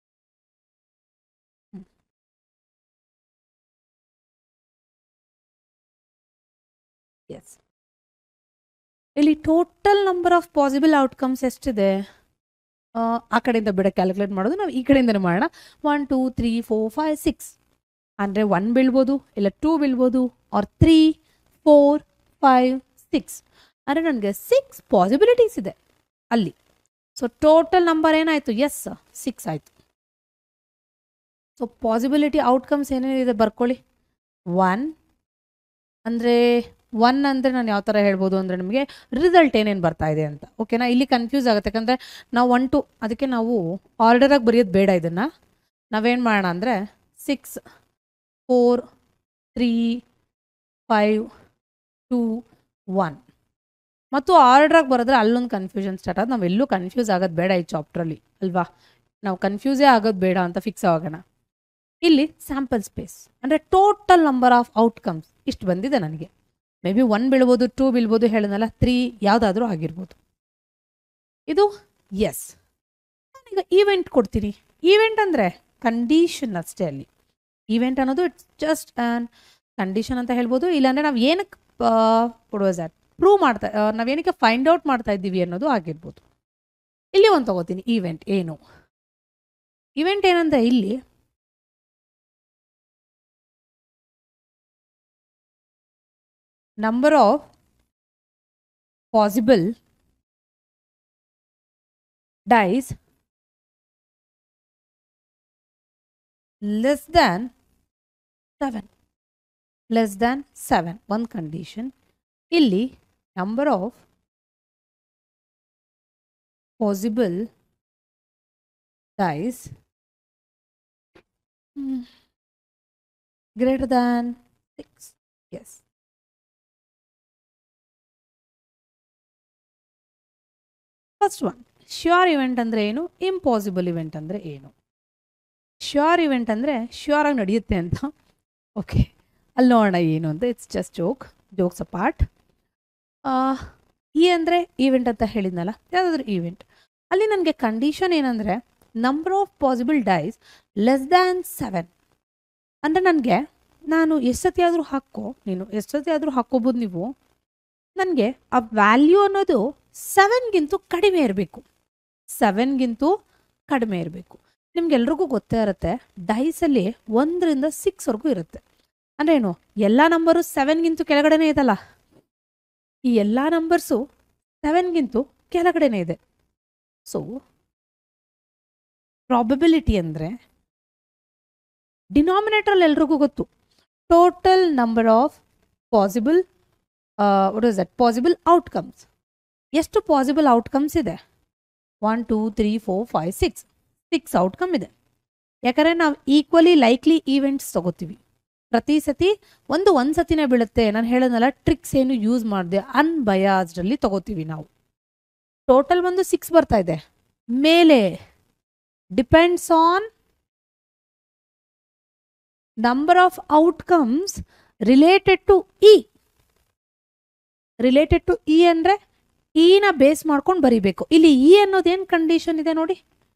ಎಸ್. ಇಲ್ಲಿ total number of possible outcomes ಎಷ್ಟಿದೆ? ಆ ಕಡೆಯಿಂದ ಬಿಡ ಕ್ಯಾಲ್ಕುಲೇಟ್ ಮಾಡೋದು, ನಾವು ಈ ಕಡೆಯಿಂದನೇ ಮಾಡೋಣ. One two three four five six ಅಂದರೆ ಒನ್ ಬೀಳ್ಬೋದು, ಇಲ್ಲ ಟೂ ಬೀಳ್ಬೋದು, or three four five six. ಅಂದರೆ ನನಗೆ ಸಿಕ್ಸ್ ಪಾಸಿಬಿಲಿಟೀಸ್ ಇದೆ ಅಲ್ಲಿ. ಸೊ ಟೋಟಲ್ ನಂಬರ್ ಏನಾಯಿತು? ಎಸ್ ಸಿಕ್ಸ್ ಆಯಿತು. ಸೊ ಪಾಸಿಬಿಲಿಟಿ ಔಟ್ಕಮ್ಸ್ ಏನೇನಿದೆ ಬರ್ಕೊಳ್ಳಿ. ಒನ್ ಅಂದರೆ ಒನ್ ಅಂದರೆ ನಾನು ಯಾವ ಥರ ಹೇಳ್ಬೋದು ಅಂದರೆ ನಿಮಗೆ ರಿಸಲ್ಟ್ ಏನೇನು ಬರ್ತಾ ಇದೆ ಅಂತ. ಓಕೆನಾ? ಇಲ್ಲಿ ಕನ್ಫ್ಯೂಸ್ ಆಗುತ್ತೆ, ಯಾಕಂದರೆ ನಾವು ಒನ್ ಟು ಅದಕ್ಕೆ ನಾವು ಆರ್ಡರಾಗಿ ಬರೆಯೋದು ಬೇಡ. ಇದನ್ನು ನಾವೇನು ಮಾಡೋಣ ಅಂದರೆ six four three five two one ಮತ್ತು ಆರ್ಡ್ರಾಗಿ ಬರೋದ್ರೆ ಅಲ್ಲೊಂದು ಕನ್ಫ್ಯೂಷನ್ ಸ್ಟಾರ್ಟ್ ಆಗೋದು. ನಾವೆಲ್ಲೂ ಕನ್ಫ್ಯೂಸ್ ಆಗೋದು ಬೇಡ ಈ ಚಾಪ್ಟ್ರಲ್ಲಿ, ಅಲ್ವಾ? ನಾವು ಕನ್ಫ್ಯೂಸೇ ಆಗೋದು ಬೇಡ ಅಂತ ಫಿಕ್ಸ್ ಆಗೋಣ. ಇಲ್ಲಿ ಸ್ಯಾಂಪಲ್ ಸ್ಪೇಸ್ ಅಂದರೆ ಟೋಟಲ್ ನಂಬರ್ ಆಫ್ ಔಟ್ಕಮ್ಸ್ ಇಷ್ಟು ಬಂದಿದೆ ನನಗೆ. ಮೇ ಬಿ ಒನ್ ಬೀಳ್ಬೋದು, ಟೂ ಬೀಳ್ಬೋದು, ಹೇಳಿದ್ನಲ್ಲ, ತ್ರೀ ಯಾವುದಾದ್ರೂ ಆಗಿರ್ಬೋದು. ಇದು ಎಸ್. ನಾನೀಗ ಈವೆಂಟ್ ಕೊಡ್ತೀನಿ. ಈವೆಂಟ್ ಅಂದರೆ ಕಂಡೀಷನ್ ಅಷ್ಟೇ. ಅಲ್ಲಿ ಈವೆಂಟ್ ಅನ್ನೋದು ಇಟ್ಸ್ ಜಸ್ಟ್ ಆ್ಯನ್ ಕಂಡೀಷನ್ ಅಂತ ಹೇಳ್ಬೋದು. ಇಲ್ಲಾಂದರೆ ನಾವು ಏನಕ್ಕೆ ಕೊಡುವ ದ್ಯಾಟ್ ಪ್ರೂವ್ ಮಾಡ್ತಾ ನಾವೇನಕ್ಕೆ ಫೈಂಡ್ ಔಟ್ ಮಾಡ್ತಾ ಇದ್ದೀವಿ ಅನ್ನೋದು ಆಗಿರ್ಬೋದು. ಇಲ್ಲಿ ಒಂದು ತಗೋತೀನಿ ಈವೆಂಟ್. ಏನು ಈವೆಂಟ್ ಏನಂದರೆ ಇಲ್ಲಿ number of possible dice less than seven. Less than seven. One condition. Illi number of possible dice greater than six. Yes. First one, sure event ಅಂದರೆ ಏನು, ಇಂಪಾಸಿಬಲ್ ಇವೆಂಟ್ ಅಂದರೆ ಏನು? ಶ್ಯೂರ್ ಇವೆಂಟ್ ಅಂದರೆ sure ಆಗಿ ನಡೆಯುತ್ತೆ ಅಂತ. ಓಕೆ, ಅಲ್ಲಿ ನೋಡೋಣ ಏನು ಅಂತ. It's just joke, jokes a part. ಈ ಅಂದರೆ ಈವೆಂಟ್ ಅಂತ ಹೇಳಿದ್ನಲ್ಲ, ಯಾವುದಾದ್ರೂ ಈವೆಂಟ್. ಅಲ್ಲಿ ನನಗೆ ಕಂಡೀಷನ್ ಏನಂದರೆ number of possible dice less than seven. ಅಂದರೆ ನನಗೆ, ನಾನು ಎಷ್ಟು ಸತಿ ಆದರೂ ಹಾಕೋ, ನೀನು ಎಷ್ಟು ಸತಿ ಆದರೂ ಹಾಕ್ಕೋಬೋದು ನೀವು, ನನಗೆ ಆ ವ್ಯಾಲ್ಯೂ ಅನ್ನೋದು ಸೆವೆನ್ಗಿಂತೂ ಕಡಿಮೆ ಇರಬೇಕು. ಸೆವೆನ್ಗಿಂತೂ ಕಡಿಮೆ ಇರಬೇಕು. ನಿಮ್ಗೆಲ್ರಿಗೂ ಗೊತ್ತೇ ಇರುತ್ತೆ, ಡೈಸಲ್ಲಿ ಒಂದರಿಂದ ಸಿಕ್ಸ್ವರೆಗೂ ಇರುತ್ತೆ. ಅಂದರೆ ಏನು, ಎಲ್ಲ ನಂಬರು ಸೆವೆನ್ಗಿಂತೂ ಕೆಳಗಡೆನೇ ಇದಲ್ಲ. ಈ ಎಲ್ಲ ನಂಬರ್ಸು ಸೆವೆನ್ಗಿಂತೂ ಕೆಳಗಡೆನೇ ಇದೆ. ಸೊ ಪ್ರಾಬಬಿಲಿಟಿ ಅಂದರೆ ಡಿನಾಮಿನೇಟ್ರಲ್ಲಿ ಎಲ್ರಿಗೂ ಗೊತ್ತು, total number of possible what is that possible outcomes. ಎಷ್ಟು ಪಾಸಿಬಲ್ ಔಟ್ಕಮ್ಸ್ ಇದೆ? One two three four five six six outcome ಇದೆ. ಯಾಕಂದರೆ ನಾವು ಈಕ್ವಲಿ ಲೈಕ್ಲಿ ಈವೆಂಟ್ಸ್ ತಗೋತೀವಿ. ಪ್ರತಿ ಸತಿ ಒಂದು ಒಂದು ಸತಿನೇ ಬೀಳುತ್ತೆ. ನಾನು ಹೇಳೋದಲ್ಲ, ಟ್ರಿಕ್ಸ್ ಏನು ಯೂಸ್ ಮಾಡಿದೆ, ಅನ್ಬಯಾಸ್ಡಲ್ಲಿ ತಗೋತೀವಿ ನಾವು. ಟೋಟಲ್ ಒಂದು ಸಿಕ್ಸ್ ಬರ್ತಾ ಇದೆ. ಮೇಲೆ depends on number of outcomes related to E. Related to E ಅಂದರೆ ಇನ ಬೇಸ್ ಮಾಡ್ಕೊಂಡು ಬರೀಬೇಕು. ಇಲ್ಲಿ ಇ ಅನ್ನೋದೇನು ಕಂಡೀಷನ್ ಇದೆ ನೋಡಿ,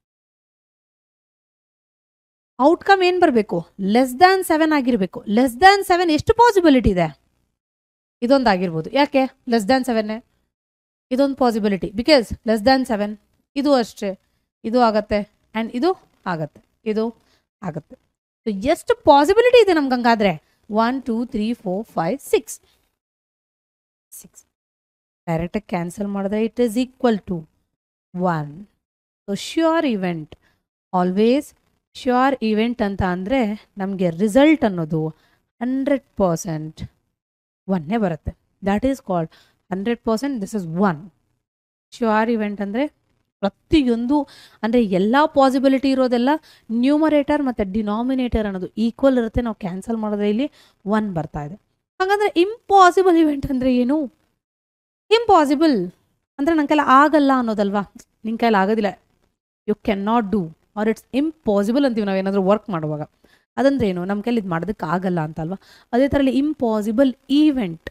ಔಟ್ಕಮ್ ಏನು ಬರಬೇಕು, ಲೆಸ್ ದ್ಯಾನ್ ಸೆವೆನ್ ಆಗಿರಬೇಕು. ಲೆಸ್ ದ್ಯಾನ್ ಸೆವೆನ್ ಎಷ್ಟು ಪಾಸಿಬಿಲಿಟಿ ಇದೆ? ಇದೊಂದು ಆಗಿರ್ಬೋದು. ಯಾಕೆ ಲೆಸ್ ದ್ಯಾನ್ ಸೆವೆನ್ನೇ? ಇದೊಂದು possibility, because less than seven. ಇದು ಅಷ್ಟೇ, ಇದು ಆಗತ್ತೆ ಆ್ಯಂಡ್ ಇದು ಆಗತ್ತೆ, ಇದು ಆಗತ್ತೆ. ಸೊ ಎಷ್ಟು ಪಾಸಿಬಿಲಿಟಿ ಇದೆ ನಮ್ಗೆ ಹಂಗಾದ್ರೆ? One two three four five six six ಡೈರೆಕ್ಟಾಗಿ ಕ್ಯಾನ್ಸಲ್ ಮಾಡಿದ್ರೆ it is equal to one. So sure event always, sure event ಅಂತ ಅಂದರೆ ನಮಗೆ ರಿಸಲ್ಟ್ ಅನ್ನೋದು ಹಂಡ್ರೆಡ್ ಪರ್ಸೆಂಟ್ ಒನ್ನೇ ಬರುತ್ತೆ. That is called hundred percent this is one. Sure event ಅಂದರೆ ಪ್ರತಿಯೊಂದು, ಅಂದರೆ ಎಲ್ಲ ಪಾಸಿಬಿಲಿಟಿ ಇರೋದೆಲ್ಲ ನ್ಯೂಮರೇಟರ್ ಮತ್ತು ಡಿನಾಮಿನೇಟರ್ ಅನ್ನೋದು ಈಕ್ವಲ್ ಇರುತ್ತೆ. ನಾವು ಕ್ಯಾನ್ಸಲ್ ಮಾಡಿದ್ರೆ ಇಲ್ಲಿ ಒನ್ ಬರ್ತಾ ಇದೆ. ಹಾಗಾದರೆ ಇಂಪಾಸಿಬಲ್ ಇವೆಂಟ್ ಅಂದರೆ ಏನು? ಇಂಪಾಸಿಬಲ್ ಅಂದರೆ ನನ್ನ ಕೈಲಿ ಆಗಲ್ಲ ಅನ್ನೋದಲ್ವಾ. ನಿನ್ನ ಕೈಲಿ ಆಗೋದಿಲ್ಲ, you can not do, or it's impossible ಅಂತೀವಿ ನಾವೇನಾದರೂ ವರ್ಕ್ ಮಾಡುವಾಗ. ಅದಂದ್ರೆ ಏನು, ನಮ್ಮ ಕೈಲಿ ಇದು ಮಾಡೋದಕ್ಕೆ ಆಗಲ್ಲ ಅಂತ ಅಲ್ವಾ. ಅದೇ ಥರಲ್ಲಿ impossible event,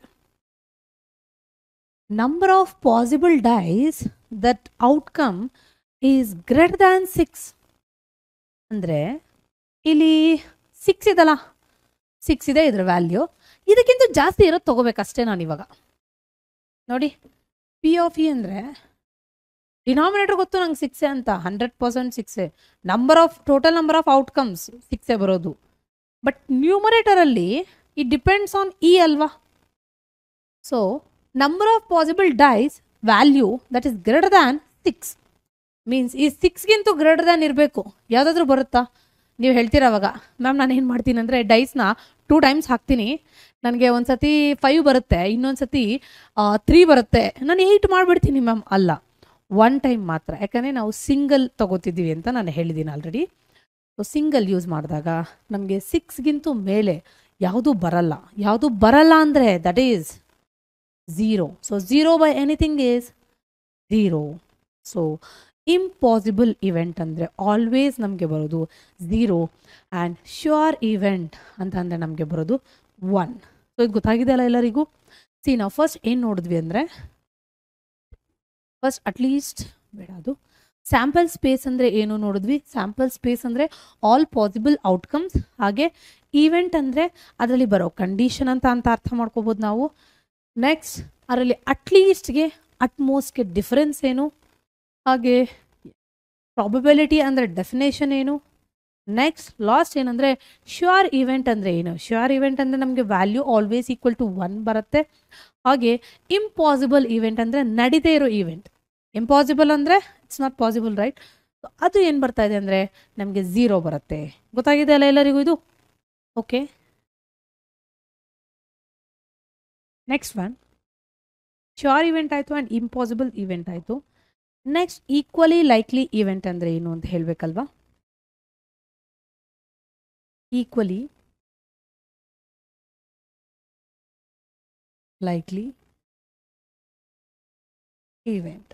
number of possible dice that outcome is greater than six. ಅಂದರೆ ಇಲ್ಲಿ ಸಿಕ್ಸ್ ಇದಲ್ಲ, ಸಿಕ್ಸ್ ಇದೆ ಇದ್ರ ವ್ಯಾಲ್ಯೂ, ಇದಕ್ಕಿಂತ ಜಾಸ್ತಿ ಇರೋದು ತೊಗೋಬೇಕಷ್ಟೇ ನಾನು ಇವಾಗ. ನೋಡಿ, ಪಿ ಆಫ್ ಇ ಅಂದರೆ ಡಿನಾಮಿನೇಟರ್ ಗೊತ್ತು ನಂಗೆ ಸಿಕ್ಸೇ ಅಂತ, ಹಂಡ್ರೆಡ್ ಪರ್ಸೆಂಟ್ ಸಿಕ್ಸೇ. Number of total number of outcomes ಸಿಕ್ಸೇ ಬರೋದು. ಬಟ್ ನ್ಯೂಮರೇಟರಲ್ಲಿ ಇಟ್ ಡಿಪೆಂಡ್ಸ್ ಆನ್ ಇ ಅಲ್ವಾ. So number of possible dice value that is greater than six means ಈ ಸಿಕ್ಸ್ಗಿಂತೂ ಗ್ರೇಟರ್ ದ್ಯಾನ್ ಇರಬೇಕು. ಯಾವುದಾದ್ರೂ ಬರುತ್ತಾ? ನೀವು ಹೇಳ್ತೀರ ಅವಾಗ, ಮ್ಯಾಮ್ ನಾನು ಏನು ಮಾಡ್ತೀನಿ ಅಂದರೆ ಡೈಸ್ನ ಟೂ ಟೈಮ್ಸ್ ಹಾಕ್ತೀನಿ, ನನಗೆ ಒಂದು ಸತಿ ಫೈವ್ ಬರುತ್ತೆ, ಇನ್ನೊಂದು ಸತಿ ತ್ರೀ ಬರುತ್ತೆ, ನಾನು ಏಯ್ಟ್ ಮಾಡಿಬಿಡ್ತೀನಿ ಮ್ಯಾಮ್. ಅಲ್ಲ, ಒನ್ ಟೈಮ್ ಮಾತ್ರ. ಯಾಕಂದರೆ ನಾವು ಸಿಂಗಲ್ ತೊಗೋತಿದ್ದೀವಿ ಅಂತ ನಾನು ಹೇಳಿದ್ದೀನಿ ಆಲ್ರೆಡಿ. ಸೊ ಸಿಂಗಲ್ ಯೂಸ್ ಮಾಡಿದಾಗ ನಮಗೆ ಸಿಕ್ಸ್ಗಿಂತೂ ಮೇಲೆ ಯಾವುದೂ ಬರಲ್ಲ. ಯಾವುದು ಬರಲ್ಲ ಅಂದರೆ that is zero. So zero by anything is zero. So impossible event ಅಂದರೆ ಆಲ್ವೇಸ್ ನಮಗೆ ಬರೋದು ಝೀರೋ ಆ್ಯಂಡ್ ಶ್ಯೂರ್ ಇವೆಂಟ್ ಅಂತ ಅಂದರೆ ನಮಗೆ ಬರೋದು ಒನ್. ಸೊ ಇದು ಗೊತ್ತಾಗಿದೆ ಅಲ್ಲ ಎಲ್ಲರಿಗೂ? ಸಿ ನಾವು ಫಸ್ಟ್ ಏನು ನೋಡಿದ್ವಿ ಅಂದರೆ, ಫಸ್ಟ್ ಅಟ್ಲೀಸ್ಟ್ ಬೇಡ ಅದು ಸ್ಯಾಂಪಲ್ ಸ್ಪೇಸ್ ಅಂದರೆ ಏನು ನೋಡಿದ್ವಿ. ಸ್ಯಾಂಪಲ್ ಸ್ಪೇಸ್ ಅಂದರೆ ಆಲ್ ಪಾಸಿಬಲ್ ಔಟ್ಕಮ್ಸ್, ಹಾಗೆ ಈವೆಂಟ್ ಅಂದರೆ ಅದರಲ್ಲಿ ಬರೋ ಕಂಡೀಷನ್ ಅಂತ ಅಂತ ಅರ್ಥ ಮಾಡ್ಕೋಬೋದು ನಾವು. ನೆಕ್ಸ್ಟ್ ಅದರಲ್ಲಿ ಅಟ್ಲೀಸ್ಟ್ಗೆ ಅಟ್ಮೋಸ್ಟ್ಗೆ ಡಿಫರೆನ್ಸ್ ಏನು, ಹಾಗೆ ಪ್ರಾಬಬಿಲಿಟಿ ಅಂದರೆ ಡೆಫಿನೇಷನ್ ಏನು. ನೆಕ್ಸ್ಟ್ ಲಾಸ್ಟ್ ಏನಂದರೆ ಶ್ಯೂರ್ ಇವೆಂಟ್ ಅಂದರೆ ಏನು. ಶ್ಯೂರ್ ಇವೆಂಟ್ ಅಂದರೆ ನಮಗೆ value always equal to one ಬರುತ್ತೆ. ಹಾಗೆ ಇಂಪಾಸಿಬಲ್ ಇವೆಂಟ್ ಅಂದರೆ ನಡೀದೇ ಇರೋ ಈವೆಂಟ್. ಇಂಪಾಸಿಬಲ್ ಅಂದರೆ ಇಟ್ಸ್ ನಾಟ್ ಪಾಸಿಬಲ್, ರೈಟ್? ಅದು ಏನು ಬರ್ತಾ ಇದೆ ಅಂದರೆ ನಮಗೆ ಝೀರೋ ಬರುತ್ತೆ. ಗೊತ್ತಾಗಿದೆ ಅಲ್ಲ ಎಲ್ಲರಿಗೂ ಇದು? Okay, next one sure event ಆಯಿತು ಆ್ಯಂಡ್ ಇಂಪಾಸಿಬಲ್ ಇವೆಂಟ್ ಆಯಿತು. ನೆಕ್ಸ್ಟ್ ಈಕ್ವಲಿ ಲೈಕ್ಲಿ ಇವೆಂಟ್ ಅಂದರೆ ಏನು ಅಂತ ಹೇಳಬೇಕಲ್ವಾ? Equally likely event.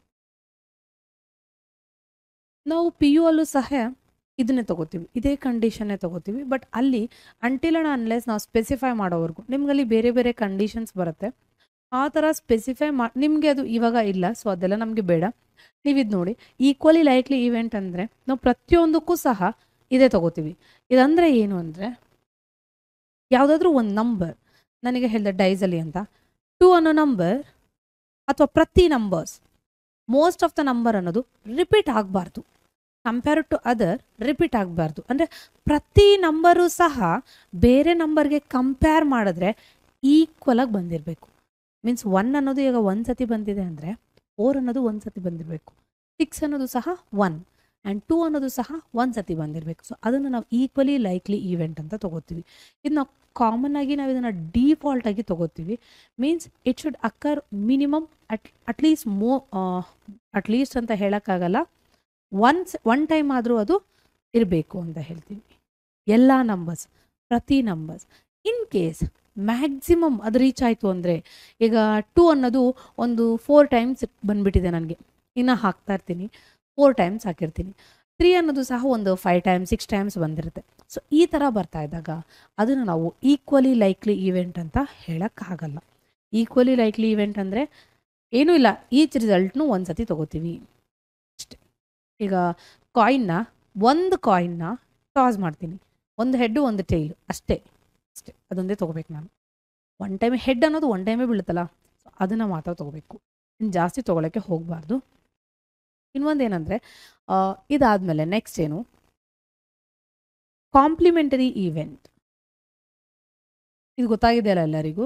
ನಾವು ಪಿ ಯು ಅಲ್ಲೂ ಸಹ ಇದನ್ನೇ ತಗೋತೀವಿ, ಇದೇ ಕಂಡೀಷನ್ನೇ ತಗೋತೀವಿ. ಬಟ್ ಅಲ್ಲಿ ಅಂಟಿಲ್ ಅಂಡ್ ಅನ್ಲೆಸ್ ನಾವು ಸ್ಪೆಸಿಫೈ ಮಾಡೋವರೆಗೂ ನಿಮ್ಗಲ್ಲಿ ಬೇರೆ ಬೇರೆ ಕಂಡೀಷನ್ಸ್ ಬರುತ್ತೆ. ಆ ಥರ ಸ್ಪೆಸಿಫೈ ಮಾ ನಿಮಗೆ ಅದು ಇವಾಗ ಇಲ್ಲ, ಸೊ ಅದೆಲ್ಲ ನಮಗೆ ಬೇಡ. ನೀವಿದು ನೋಡಿ, ಈಕ್ವಲಿ ಲೈಕ್ಲಿ ಈವೆಂಟ್ ಅಂದರೆ ನಾವು ಪ್ರತಿಯೊಂದಕ್ಕೂ ಸಹ ಇದೇ ತಗೋತೀವಿ. ಇದಂದರೆ ಏನು ಅಂದರೆ, ಯಾವುದಾದ್ರೂ ಒಂದು ನಂಬರ್ ನನಗೆ ಹೇಳಿದೆ ಡೈಸಲಿ ಅಂತ, ಟು ಅನ್ನೋ ನಂಬರ್ ಅಥವಾ ಪ್ರತಿ numbers most of the number ಅನ್ನೋದು ರಿಪೀಟ್ ಆಗಬಾರ್ದು, ಕಂಪೇರ್ ಟು ಅದರ್ ರಿಪೀಟ್ ಆಗಬಾರ್ದು. ಅಂದರೆ ಪ್ರತಿ ನಂಬರು ಸಹ ಬೇರೆ ನಂಬರ್ಗೆ ಕಂಪೇರ್ ಮಾಡಿದ್ರೆ ಈಕ್ವಲ್ ಆಗಿ ಬಂದಿರಬೇಕು. ಮೀನ್ಸ್ ಒನ್ ಅನ್ನೋದು ಈಗ ಒಂದು ಸತಿ ಬಂದಿದೆ ಅಂದರೆ ಫೋರ್ ಅನ್ನೋದು ಒಂದು ಸತಿ ಬಂದಿರಬೇಕು, ಸಿಕ್ಸ್ ಅನ್ನೋದು ಸಹ ಒನ್ ಆ್ಯಂಡ್ ಟೂ ಅನ್ನೋದು ಸಹ ಒಂದು ಸತಿ ಬಂದಿರಬೇಕು. ಸೊ ಅದನ್ನು ನಾವು ಈಕ್ವಲಿ ಲೈಕ್ಲಿ ಈವೆಂಟ್ ಅಂತ ತೊಗೋತೀವಿ. ಇದು ನಾವು ಕಾಮನ್ ಆಗಿ ನಾವು ಇದನ್ನು ಡಿಫಾಲ್ಟ್ ಆಗಿ ತೊಗೋತೀವಿ. Means it should occur minimum at at least ಮೋ ಅಟ್ಲೀಸ್ಟ್ ಅಂತ ಹೇಳೋಕ್ಕಾಗಲ್ಲ, ಒನ್ಸ್ ಒನ್ ಟೈಮ್ ಆದರೂ ಅದು ಇರಬೇಕು ಅಂತ ಹೇಳ್ತೀವಿ. ಎಲ್ಲ ನಂಬರ್ಸ್, ಪ್ರತಿ ನಂಬರ್ಸ್. ಇನ್ ಕೇಸ್ ಮ್ಯಾಕ್ಸಿಮಮ್ ಅದು ರೀಚ್ ಆಯಿತು ಅಂದರೆ, ಈಗ ಟೂ ಅನ್ನೋದು ಒಂದು ಫೋರ್ ಟೈಮ್ಸ್ ಬಂದುಬಿಟ್ಟಿದೆ ನನಗೆ, ಇನ್ನು ಹಾಕ್ತಾ ಇರ್ತೀನಿ, ಫೋರ್ ಟೈಮ್ಸ್ ಹಾಕಿರ್ತೀನಿ. ತ್ರೀ ಅನ್ನೋದು ಸಹ ಒಂದು ಫೈವ್ ಟೈಮ್ಸ್ ಸಿಕ್ಸ್ ಟೈಮ್ಸ್ ಬಂದಿರುತ್ತೆ. ಸೊ ಈ ಥರ ಬರ್ತಾ ಇದ್ದಾಗ ಅದನ್ನು ನಾವು ಈಕ್ವಲಿ ಲೈಕ್ಲಿ ಈವೆಂಟ್ ಅಂತ ಹೇಳೋಕ್ಕಾಗಲ್ಲ. ಈಕ್ವಲಿ ಲೈಕ್ಲಿ ಈವೆಂಟ್ ಅಂದರೆ ಏನೂ ಇಲ್ಲ, ಈಚ್ ರಿಸಲ್ಟ್ನು ಒಂದು ಸತಿ ತೊಗೋತೀವಿ ಅಷ್ಟೆ. ಈಗ ಕಾಯಿನ್ನ ಒಂದು ಕಾಯಿನ್ನ ಟಾಸ್ ಮಾಡ್ತೀನಿ, ಒಂದು ಹೆಡ್ಡು ಒಂದು ಟೈಲು ಅಷ್ಟೇ ಅಷ್ಟೇ ಅದೊಂದೇ ತೊಗೋಬೇಕು ನಾನು. ಒನ್ ಟೈಮ್ ಹೆಡ್ ಅನ್ನೋದು ಒನ್ ಟೈಮೇ ಬೀಳುತ್ತಲ್ಲ, ಸೊ ಅದನ್ನು ಮಾತ್ರ ತೊಗೋಬೇಕು, ಇನ್ನು ಜಾಸ್ತಿ ತೊಗೊಳಕ್ಕೆ ಹೋಗಬಾರ್ದು. ಇನ್ನೊಂದು ಏನಂದರೆ, ಇದಾದಮೇಲೆ ನೆಕ್ಸ್ಟ್ ಏನು, ಕಾಂಪ್ಲಿಮೆಂಟರಿ ಈವೆಂಟ್. ಇದು ಗೊತ್ತಾಗಿದೆಯಲ್ಲ ಎಲ್ಲರಿಗೂ?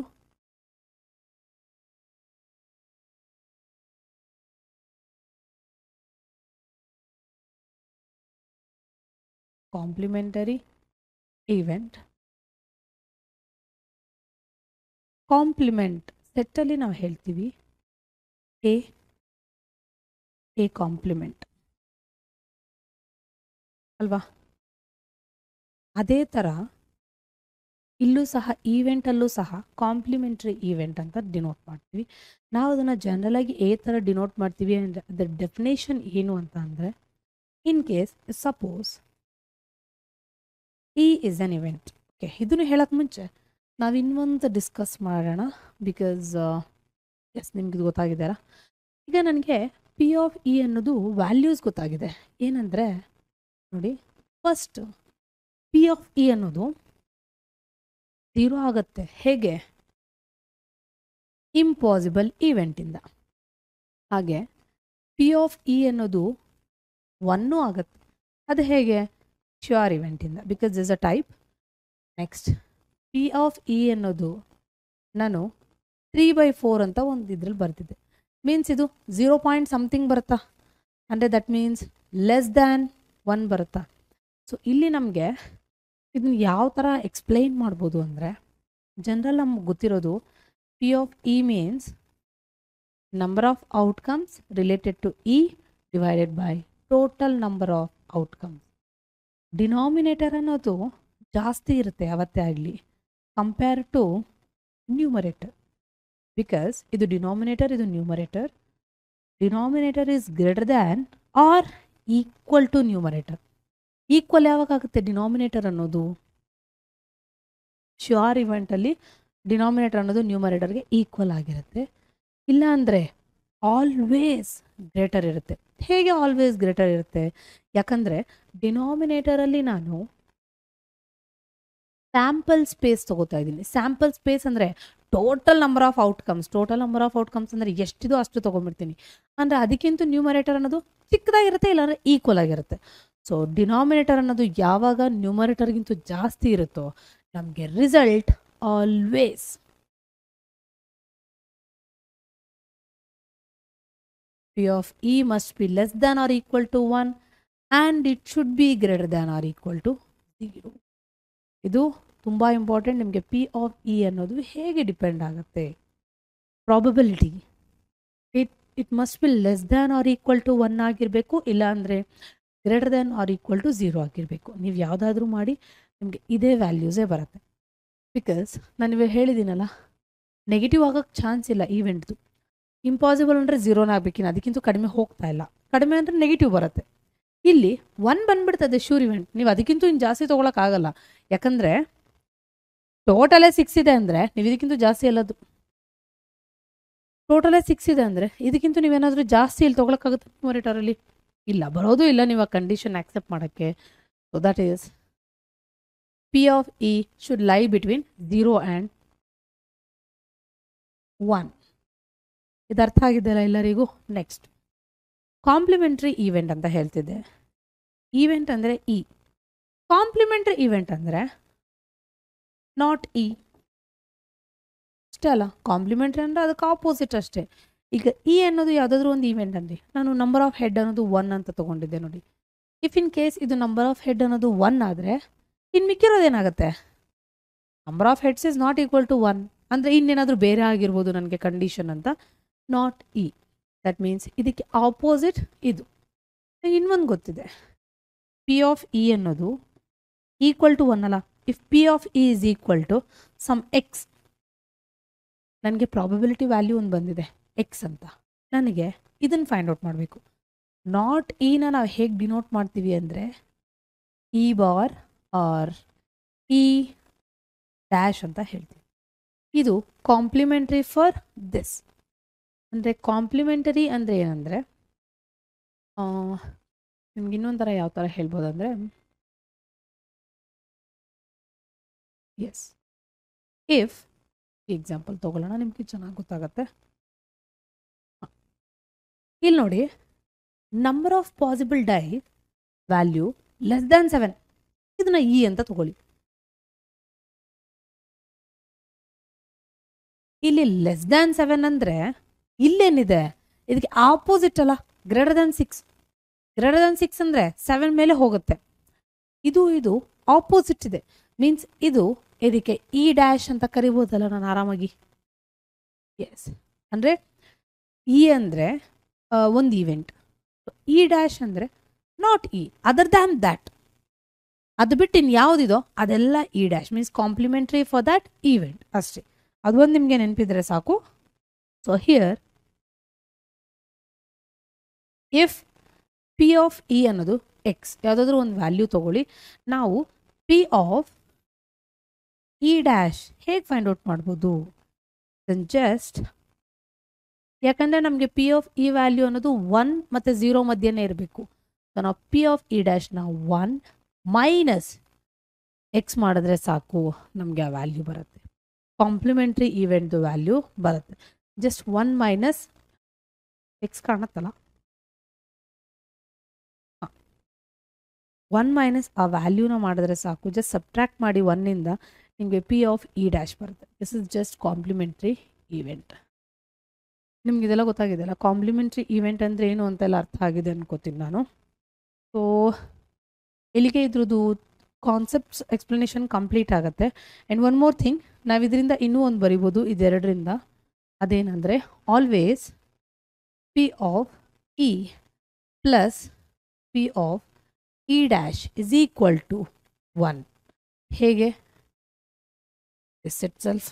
ಕಾಂಪ್ಲಿಮೆಂಟರಿ ಈವೆಂಟ್, ಕಾಂಪ್ಲಿಮೆಂಟ್ ಸೆಟ್ಟಲ್ಲಿ ನಾವು ಹೇಳ್ತೀವಿ ಎ ಎ ಕಾಂಪ್ಲಿಮೆಂಟ್ ಅಲ್ವಾ? ಅದೇ ಥರ ಇಲ್ಲೂ ಸಹ ಈವೆಂಟಲ್ಲೂ ಸಹ ಕಾಂಪ್ಲಿಮೆಂಟ್ರಿ ಈವೆಂಟ್ ಅಂತ ಡಿನೋಟ್ ಮಾಡ್ತೀವಿ. ನಾವು ಅದನ್ನು ಜನರಲಾಗಿ ಎ ಥರ ಡಿನೋಟ್ ಮಾಡ್ತೀವಿ ಅಂದರೆ ಅದರ ಡೆಫಿನೇಷನ್ ಏನು ಅಂತ ಅಂದರೆ, in case suppose E is an event. Okay, ಇದನ್ನು ಹೇಳೋಕ್ಕೆ ಮುಂಚೆ ನಾವು ಇನ್ನೊಂದು ಡಿಸ್ಕಸ್ ಮಾಡೋಣ, ಬಿಕಾಸ್ ಎಸ್ ನಿಮ್ಗೆ ಇದು ಗೊತ್ತಾಗಿದೆಯಲ್ಲ. ಈಗ ನನಗೆ ಪಿ ಆಫ್ ಇ ಅನ್ನೋದು ವ್ಯಾಲ್ಯೂಸ್ ಗೊತ್ತಾಗಿದೆ. ಏನಂದರೆ ನೋಡಿ, ಫಸ್ಟ್ ಪಿ ಆಫ್ ಇ ಅನ್ನೋದು ಝೀರೋ ಆಗುತ್ತೆ. ಹೇಗೆ? ಇಂಪಾಸಿಬಲ್ ಈವೆಂಟಿಂದ. ಹಾಗೆ ಪಿ ಆಫ್ ಇ ಅನ್ನೋದು ಒನ್ನೂ ಆಗುತ್ತೆ. ಅದು ಹೇಗೆ? ಶ್ಯೂರ್ ಇವೆಂಟಿಂದ, because this a type. Next P of E ಅನ್ನೋದು ನಾನು ತ್ರೀ ಬೈ ಫೋರ್ ಅಂತ ಒಂದು ಇದ್ರಲ್ಲಿ ಬರ್ತಿದ್ದೆ. ಮೀನ್ಸ್ ಇದು ಝೀರೋ ಪಾಯಿಂಟ್ ಸಮಥಿಂಗ್ ಬರುತ್ತಾ ಅಂದರೆ that means less than one ಬರುತ್ತಾ. ಸೊ ಇಲ್ಲಿ ನಮಗೆ ಇದನ್ನು ಯಾವ ಥರ ಎಕ್ಸ್ಪ್ಲೈನ್ ಮಾಡ್ಬೋದು ಅಂದರೆ, ಜನರಲ್ ನಮ್ಗೆ ಗೊತ್ತಿರೋದು P of E means number of outcomes related to E divided by total number of outcomes. Denominator ಅನ್ನೋದು ಜಾಸ್ತಿ ಇರುತ್ತೆ ಯಾವತ್ತೇ ಆಗಲಿ ಕಂಪೇರ್ ಟು ನ್ಯೂಮರೇಟರ್, ಬಿಕಾಸ್ ಇದು ಡಿನಾಮಿನೇಟರ್, ಇದು numerator. Denominator is greater than or equal to numerator. Equal ಯಾವಾಗ ಆಗುತ್ತೆ denominator ಅನ್ನೋದು? ಶ್ಯೂರ್ ಇವೆಂಟಲ್ಲಿ ಡಿನಾಮಿನೇಟರ್ ಅನ್ನೋದು ನ್ಯೂಮರೇಟರ್ಗೆ ಈಕ್ವಲ್ ಆಗಿರುತ್ತೆ. ಇಲ್ಲ ಅಂದರೆ ಆಲ್ವೇಸ್ ಗ್ರೇಟರ್ ಇರುತ್ತೆ. ಹೇಗೆ ಆಲ್ವೇಸ್ ಗ್ರೇಟರ್ ಇರುತ್ತೆ? ಯಾಕಂದರೆ ಡಿನಾಮಿನೇಟರಲ್ಲಿ ನಾನು ಸ್ಯಾಂಪಲ್ ಸ್ಪೇಸ್ ತೊಗೋತಾ ಇದ್ದೀನಿ. ಸ್ಯಾಂಪಲ್ ಸ್ಪೇಸ್ ಅಂದರೆ total number of outcomes. Total number of outcomes ಅಂದರೆ ಎಷ್ಟಿದೋ ಅಷ್ಟು ತೊಗೊಂಡ್ಬಿಡ್ತೀನಿ. ಅಂದರೆ ಅದಕ್ಕಿಂತ ನ್ಯೂಮರೇಟರ್ ಅನ್ನೋದು ಚಿಕ್ಕದಾಗಿರುತ್ತೆ, ಇಲ್ಲಾಂದರೆ ಈಕ್ವಲ್ ಆಗಿರುತ್ತೆ. ಸೊ ಡಿನಾಮಿನೇಟರ್ ಅನ್ನೋದು ಯಾವಾಗ ನ್ಯೂಮರೇಟರ್ಗಿಂತ ಜಾಸ್ತಿ ಇರುತ್ತೋ ನಮಗೆ result always P of E must be less than or equal to one and it should be greater than or equal to zero. ಇದು ತುಂಬ ಇಂಪಾರ್ಟೆಂಟ್. ನಿಮಗೆ ಪಿ ಆಫ್ ಇ ಅನ್ನೋದು ಹೇಗೆ ಡಿಪೆಂಡ್ ಆಗುತ್ತೆ? Probability it it must be less than or equal to one ಆಗಿರಬೇಕು, ಇಲ್ಲಾಂದರೆ greater than or equal to zero ಆಗಿರಬೇಕು. ನೀವು ಯಾವುದಾದ್ರೂ ಮಾಡಿ ನಿಮಗೆ ಇದೇ ವ್ಯಾಲ್ಯೂಸೇ ಬರುತ್ತೆ. ಬಿಕಾಸ್ ನಾನು ಇವಾಗ ಹೇಳಿದ್ದೀನಲ್ಲ, ನೆಗೆಟಿವ್ ಆಗೋಕ್ಕೆ ಚಾನ್ಸ್ ಇಲ್ಲ ಈವೆಂಟ್ದು. ಇಂಪಾಸಿಬಲ್ ಅಂದರೆ ಝೀರೋನ ಆಗಬೇಕಿನ, ಅದಕ್ಕಿಂತ ಕಡಿಮೆ ಹೋಗ್ತಾ ಇಲ್ಲ. ಕಡಿಮೆ ಅಂದರೆ ನೆಗೆಟಿವ್ ಬರುತ್ತೆ. ಇಲ್ಲಿ ಒನ್ ಬಂದ್ಬಿಡ್ತದೆ ಶೂರ್ ಇವೆಂಟ್. ನೀವು ಅದಕ್ಕಿಂತ ಇನ್ನು ಜಾಸ್ತಿ ತೊಗೊಳಕ್ಕಾಗಲ್ಲ. ಯಾಕಂದರೆ ಟೋಟಲೇ ಸಿಕ್ಸ್ ಇದೆ ಅಂದರೆ ನೀವು ಇದಕ್ಕಿಂತ ಜಾಸ್ತಿ ಎಲ್ಲದು ಟೋಟಲೇ ಸಿಕ್ಸ್ ಇದೆ ಅಂದರೆ ಇದಕ್ಕಿಂತ ನೀವೇನಾದರೂ ಜಾಸ್ತಿ ಇಲ್ಲಿ ತೊಗೊಳಕ್ಕಾಗುತ್ತೆ ನ್ಯೂಮರೇಟರಲ್ಲಿ? ಇಲ್ಲ, ಬರೋದು ಇಲ್ಲ ನೀವು ಆ ಕಂಡೀಷನ್ ಆಕ್ಸೆಪ್ಟ್ ಮಾಡೋಕ್ಕೆ. So that is P of E should lie between zero and one. ಇದು ಅರ್ಥ ಆಗಿದೆಯಲ್ಲ ಎಲ್ಲರಿಗೂ? ನೆಕ್ಸ್ಟ್ ಕಾಂಪ್ಲಿಮೆಂಟ್ರಿ ಈವೆಂಟ್ ಅಂತ ಹೇಳ್ತಿದ್ದೆ. ಈವೆಂಟ್ ಅಂದರೆ ಇ. ಕಾಂಪ್ಲಿಮೆಂಟ್ರಿ ಈವೆಂಟ್ ಅಂದರೆ ನಾಟ್ ಇ ಅಷ್ಟೇ ಅಲ್ಲ. ಕಾಂಪ್ಲಿಮೆಂಟ್ರಿ ಅಂದರೆ ಅದಕ್ಕೆ ಆಪೋಸಿಟ್ ಅಷ್ಟೇ. ಈಗ ಇ ಅನ್ನೋದು ಯಾವುದಾದ್ರೂ ಒಂದು ಈವೆಂಟ್ ಅಂದರೆ, ನಾನು ನಂಬರ್ ಆಫ್ ಹೆಡ್ ಅನ್ನೋದು ಒನ್ ಅಂತ ತೊಗೊಂಡಿದ್ದೆ ನೋಡಿ. ಇಫ್ ಇನ್ ಕೇಸ್ ಇದು ನಂಬರ್ ಆಫ್ ಹೆಡ್ ಅನ್ನೋದು ಒನ್ ಆದರೆ ಇನ್ನು ಮಿಕ್ಕಿರೋದೇನಾಗುತ್ತೆ? Number of heads is not equal to one ಅಂದರೆ ಇನ್ನೇನಾದರೂ ಬೇರೆ ಆಗಿರ್ಬೋದು ನನಗೆ ಕಂಡೀಷನ್ ಅಂತ. ನಾಟ್ ಇ, ದಟ್ ಮೀನ್ಸ್ ಇದಕ್ಕೆ ಆಪೋಸಿಟ್ ಇದು. ಇನ್ನೊಂದು ಗೊತ್ತಿದೆ, ಪಿ ಆಫ್ ಇ ಅನ್ನೋದು ಈಕ್ವಲ್ ಟು ಒನ್ ಅಲ್ಲ. If P of E is equal to some X, ನನಗೆ ಪ್ರಾಬಬಿಲಿಟಿ ವ್ಯಾಲ್ಯೂ ಒಂದು ಬಂದಿದೆ ಎಕ್ಸ್ ಅಂತ, ನನಗೆ ಇದನ್ನು ಫೈಂಡ್ ಔಟ್ ಮಾಡಬೇಕು. ನಾಟ್ ಇನ ನಾವು ಹೇಗೆ ಡಿನೋಟ್ ಮಾಡ್ತೀವಿ ಅಂದರೆ E bar or E dash ಅಂತ ಹೇಳ್ತೀವಿ. ಇದು ಕಾಂಪ್ಲಿಮೆಂಟ್ರಿ ಫಾರ್ ದಿಸ್. ಅಂದರೆ ಕಾಂಪ್ಲಿಮೆಂಟರಿ ಅಂದರೆ ಏನಂದರೆ, ನಿಮ್ಗೆ ಇನ್ನೊಂದು ಥರ ಯಾವ ಥರ ಹೇಳ್ಬೋದು ಅಂದರೆ, ಎಸ್ ಇಫ್ ಎಕ್ಸಾಂಪಲ್ ತೊಗೊಳ್ಳೋಣ, ನಿಮಗೆ ಚೆನ್ನಾಗಿ ಗೊತ್ತಾಗತ್ತೆ. ಇಲ್ಲಿ ನೋಡಿ, number of possible die value less than seven, ಇದನ್ನ ಇ ಅಂತ ತಗೊಳ್ಳಿ. ಇಲ್ಲಿ ಲೆಸ್ ದ್ಯಾನ್ ಸೆವೆನ್ ಅಂದರೆ ಇಲ್ಲೇನಿದೆ, ಇದಕ್ಕೆ ಆಪೋಸಿಟ್ ಅಲ್ಲ, greater than six. Greater than six ಅಂದರೆ ಸೆವೆನ್ ಮೇಲೆ ಹೋಗುತ್ತೆ. ಇದು ಇದು ಆಪೋಸಿಟ್ ಇದೆ, ಮೀನ್ಸ್ ಇದು ಇದಕ್ಕೆ ಇ ಡ್ಯಾಶ್ ಅಂತ ಕರಿಬೋದಲ್ಲ ನಾನು ಆರಾಮಾಗಿ. ಎಸ್, ಅಂದರೆ ಇ ಅಂದರೆ ಒಂದು ಈವೆಂಟ್, ಇ ಡ್ಯಾಶ್ ಅಂದರೆ not E, other than that. ಅದು ಬಿಟ್ಟು ಇನ್ನು ಯಾವುದಿದೋ ಅದೆಲ್ಲ E dash, means complementary for that event ಅಷ್ಟೇ. ಅದು ಒಂದು ನಿಮಗೆ ನೆನಪಿದ್ರೆ ಸಾಕು. So here if P of E ಅನ್ನೋದು ಎಕ್ಸ್, ಯಾವುದಾದ್ರೂ ಒಂದು ವ್ಯಾಲ್ಯೂ ತಗೊಳ್ಳಿ. ನಾವು ಪಿ ಆಫ್ ಇ ಡ್ಯಾಶ್ ಹೇಗೆ ಫೈಂಡ್ ಔಟ್ ಮಾಡ್ಬೋದು? ದೆನ್ ಜಸ್ಟ್, ಯಾಕಂದರೆ ನಮಗೆ ಪಿ ಆಫ್ ಇ ವ್ಯಾಲ್ಯೂ ಅನ್ನೋದು ಒನ್ ಮತ್ತು ಝೀರೋ ಮಧ್ಯೆನೇ ಇರಬೇಕು. ಸೊ ನಾವು ಪಿ ಆಫ್ ಇ ಡ್ಯಾಶ್ನ ಒನ್ ಮೈನಸ್ ಎಕ್ಸ್ ಮಾಡಿದ್ರೆ ಸಾಕು, ನಮಗೆ ಆ ವ್ಯಾಲ್ಯೂ ಬರುತ್ತೆ. ಕಾಂಪ್ಲಿಮೆಂಟ್ರಿ ಈವೆಂಟ್ದು ವ್ಯಾಲ್ಯೂ ಬರುತ್ತೆ. ಜಸ್ಟ್ ಒನ್ ಮೈನಸ್ ಎಕ್ಸ್ ಕಾಣುತ್ತಲ್ಲ, ಹಾಂ, ಒನ್ ಮೈನಸ್ ಆ ವ್ಯಾಲ್ಯೂನ ಮಾಡಿದ್ರೆ ಸಾಕು. ಜಸ್ಟ್ ಸಬ್ಟ್ರಾಕ್ಟ್ ಮಾಡಿ ಒನ್ನಿಂದ ನಿಮಗೆ ಪಿ ಆಫ್ ಇ ಡ್ಯಾಶ್ ಬರುತ್ತೆ. This is just complementary event. ನಿಮ್ಗೆ ಇದೆಲ್ಲ ಗೊತ್ತಾಗಿದೆಯಲ್ಲ, ಕಾಂಪ್ಲಿಮೆಂಟ್ರಿ ಈವೆಂಟ್ ಅಂದರೆ ಏನು ಅಂತೆಲ್ಲ ಅರ್ಥ ಆಗಿದೆ ಅನ್ಕೋತೀನಿ ನಾನು. ಸೊ ಇಲ್ಲಿಗೆ ಇದ್ರದ್ದು ಕಾನ್ಸೆಪ್ಟ್ಸ್ ಎಕ್ಸ್ಪ್ಲನೇಷನ್ ಕಂಪ್ಲೀಟ್ ಆಗುತ್ತೆ. ಆ್ಯಂಡ್ ಒನ್ ಮೋರ್ ಥಿಂಗ್, ನಾವು ಇದರಿಂದ ಇನ್ನೂ ಒಂದು ಬರಿಬೋದು ಇದೆರಡರಿಂದ. ಅದೇನಂದರೆ always P of E plus P of E dash is equal to one. ಹೇಗೆ? This itself,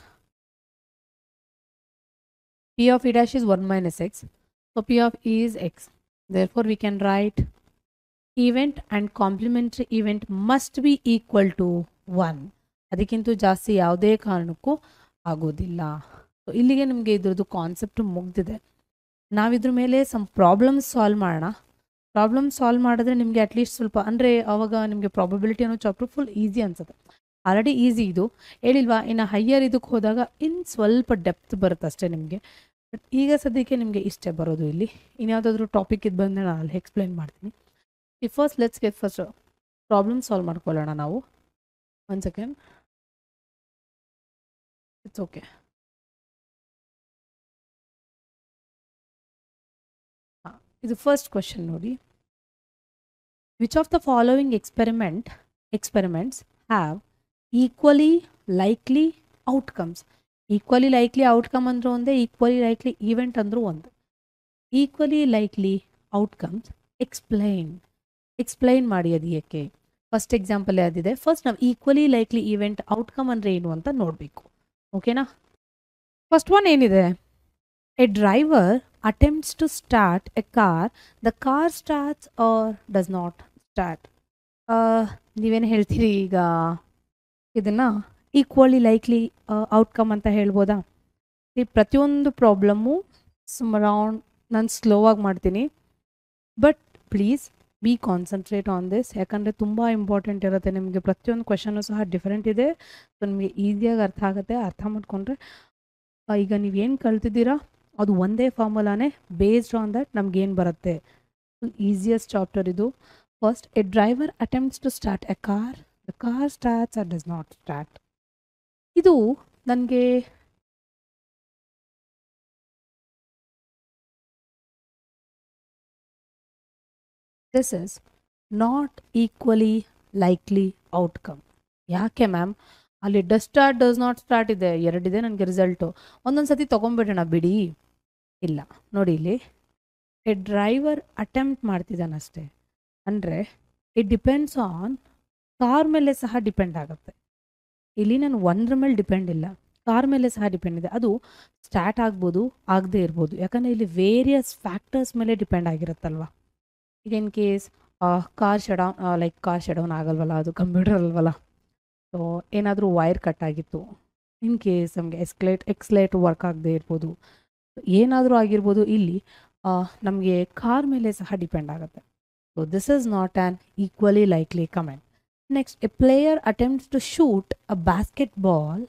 P of E dash is one minus x, so P of E is x. Therefore we can write event and complementary event must be equal to one. ಅದಕ್ಕಿಂತ ಜಾಸ್ತಿ ಯಾವುದೇ ಕಾರಣಕ್ಕೂ ಆಗೋದಿಲ್ಲ. So ಇಲ್ಲಿಗೆ ನಿಮಗೆ ಇದ್ರದ್ದು concept ಮುಗ್ದಿದೆ. ನಾವಿದ್ರ ಮೇಲೆ ಸಮ್ ಪ್ರಾಬ್ಲಮ್ಸ್ ಸಾಲ್ವ್ ಮಾಡೋಣ. ಪ್ರಾಬ್ಲಮ್ ಸಾಲ್ವ್ ಮಾಡಿದ್ರೆ ನಿಮಗೆ ಅಟ್ಲೀಸ್ಟ್ ಸ್ವಲ್ಪ, ಅಂದರೆ ಆವಾಗ ನಿಮಗೆ ಪ್ರಾಬಬಿಲಿಟಿ ಅನ್ನೋ ಚಾಪ್ಟರ್ ಫುಲ್ ಈಸಿ ಅನ್ಸುತ್ತೆ. ಆಲ್ರೆಡಿ ಈಸಿ ಇದು ಹೇಳಿಲ್ವಾ, ಇನ್ನು ಹೈಯರ್ ಇದಕ್ಕೆ ಹೋದಾಗ ಇನ್ನು ಸ್ವಲ್ಪ ಡೆಪ್ತ್ ಬರುತ್ತೆ ಅಷ್ಟೇ ನಿಮಗೆ. ಬಟ್ ಈಗ ಸದ್ಯಕ್ಕೆ ನಿಮಗೆ ಇಷ್ಟೇ ಬರೋದು. ಇಲ್ಲಿ ಇನ್ಯಾವುದಾದ್ರೂ ಟಾಪಿಕ್ ಇದು ಬಂದರೆ ನಾನು ಅಲ್ಲಿ ಎಕ್ಸ್ಪ್ಲೈನ್ ಮಾಡ್ತೀನಿ. ಈ first let's get first problem solve ಮಾಡ್ಕೊಳ್ಳೋಣ ನಾವು. One second, it's okay. ಹಾಂ, ಇದು ಫಸ್ಟ್ ಕ್ವೆಶನ್ ನೋಡಿ. Which of the following experiment experiments have equally likely outcomes? Equally likely outcome ಅಂದರೂ ಒಂದೇ, ಈಕ್ವಲಿ ಲೈಕ್ಲಿ ಈವೆಂಟ್ ಅಂದರೂ ಒಂದು. Equally likely outcomes explain. Explain ಮಾಡಿ ಅದು ಏಕೆ. ಫಸ್ಟ್ ಎಕ್ಸಾಂಪಲ್ ಯಾವ್ದಿದೆ, ಫಸ್ಟ್ ನಾವು ಈಕ್ವಲಿ ಲೈಕ್ಲಿ ಈವೆಂಟ್ ಔಟ್ಕಮ್ ಅಂದರೆ ಏನು ಅಂತ ನೋಡಬೇಕು. ಓಕೆನಾ. ಫಸ್ಟ್ ಒನ್ ಏನಿದೆ, a driver attempts to start a car, the car starts or does not start. ನೀವೇನು ಹೇಳ್ತೀರಿ ಈಗ ಇದನ್ನು ಈಕ್ವಲಿ ಲೈಕ್ಲಿ ಔಟ್ಕಮ್ ಅಂತ ಹೇಳ್ಬೋದಾ? ಈ ಪ್ರತಿಯೊಂದು ಪ್ರಾಬ್ಲಮ್ಮು ಸುಮ್ ಅರೌಂಡ್ ನಾನು ಸ್ಲೋ ಆಗಿ ಮಾಡ್ತೀನಿ, but please be concentrate on this, ಯಾಕಂದರೆ ತುಂಬ ಇಂಪಾರ್ಟೆಂಟ್ ಇರುತ್ತೆ ನಿಮಗೆ. ಪ್ರತಿಯೊಂದು ಕ್ವೆಶನ್ನು ಸಹ ಡಿಫ್ರೆಂಟ್ ಇದೆ, ಸೊ ನಿಮಗೆ ಈಸಿಯಾಗಿ ಅರ್ಥ ಆಗುತ್ತೆ. ಅರ್ಥ ಮಾಡಿಕೊಂಡ್ರೆ ಈಗ ನೀವೇನು ಕಲ್ತಿದ್ದೀರಾ ಅದು ಒಂದೇ ಫಾರ್ಮುಲಾನೇ, ಬೇಸ್ಡ್ ಆನ್ ದಟ್ ನಮಗೇನು ಬರುತ್ತೆ. ಈಸಿಯೆಸ್ಟ್ ಚಾಪ್ಟರ್ ಇದು. First, a driver attempts to start a car, the car starts or does not start. ಇದು ನನಗೆ this is not equally likely outcome. ಯಾಕೆ ಮ್ಯಾಮ್? ಅಲ್ಲಿ does start does not start ಇದೆ, ಎರಡಿದೆ ನನಗೆ ರಿಸಲ್ಟು, ಒಂದೊಂದು ಸತಿ ತೊಗೊಂಬಿಡೋಣ ಬಿಡಿ. ಇಲ್ಲ ನೋಡಿ, ಇಲ್ಲಿ ಎ ಡ್ರೈವರ್ ಅಟೆಂಪ್ಟ್ ಮಾಡ್ತಿದ್ದಾನಷ್ಟೇ, ಅಂದರೆ ಇಟ್ ಡಿಪೆಂಡ್ಸ್ ಆನ್ ಕಾರ್ ಮೇಲೆ ಸಹ ಡಿಪೆಂಡ್ ಆಗುತ್ತೆ. ಇಲ್ಲಿ ನಾನು ಒಂದ್ರ ಮೇಲೆ ಡಿಪೆಂಡ್ ಇಲ್ಲ, ಕಾರ್ ಮೇಲೆ ಸಹ ಡಿಪೆಂಡ್ ಇದೆ. ಅದು ಸ್ಟಾರ್ಟ್ ಆಗ್ಬೋದು, ಆಗದೆ ಇರ್ಬೋದು, ಯಾಕಂದರೆ ಇಲ್ಲಿ ವೇರಿಯಸ್ ಫ್ಯಾಕ್ಟರ್ಸ್ ಮೇಲೆ ಡಿಪೆಂಡ್ ಆಗಿರುತ್ತಲ್ವ. ಈಗ in case car shutdown, like car shutdown ಆಗಲ್ವಲ್ಲ, ಅದು ಕಂಪ್ಯೂಟರ್ ಅಲ್ವಲ್ಲ. ಸೊ ಏನಾದರೂ ವೈರ್ ಕಟ್ ಆಗಿತ್ತು, ಇನ್ ಕೇಸ್ ನಮಗೆ ಎಸ್ಕಲೇಟ್ ಎಕ್ಸ್ಲೇಟ್ ವರ್ಕ್ ಆಗದೆ ಇರ್ಬೋದು, ಏನಾದರೂ ಆಗಿರ್ಬೋದು. ಇಲ್ಲಿ ನಮಗೆ ಕಾರ್ ಮೇಲೆ ಸಹ ಡಿಪೆಂಡ್ ಆಗುತ್ತೆ. So this is not an equally likely comment. Next, a player attempts to shoot a basketball,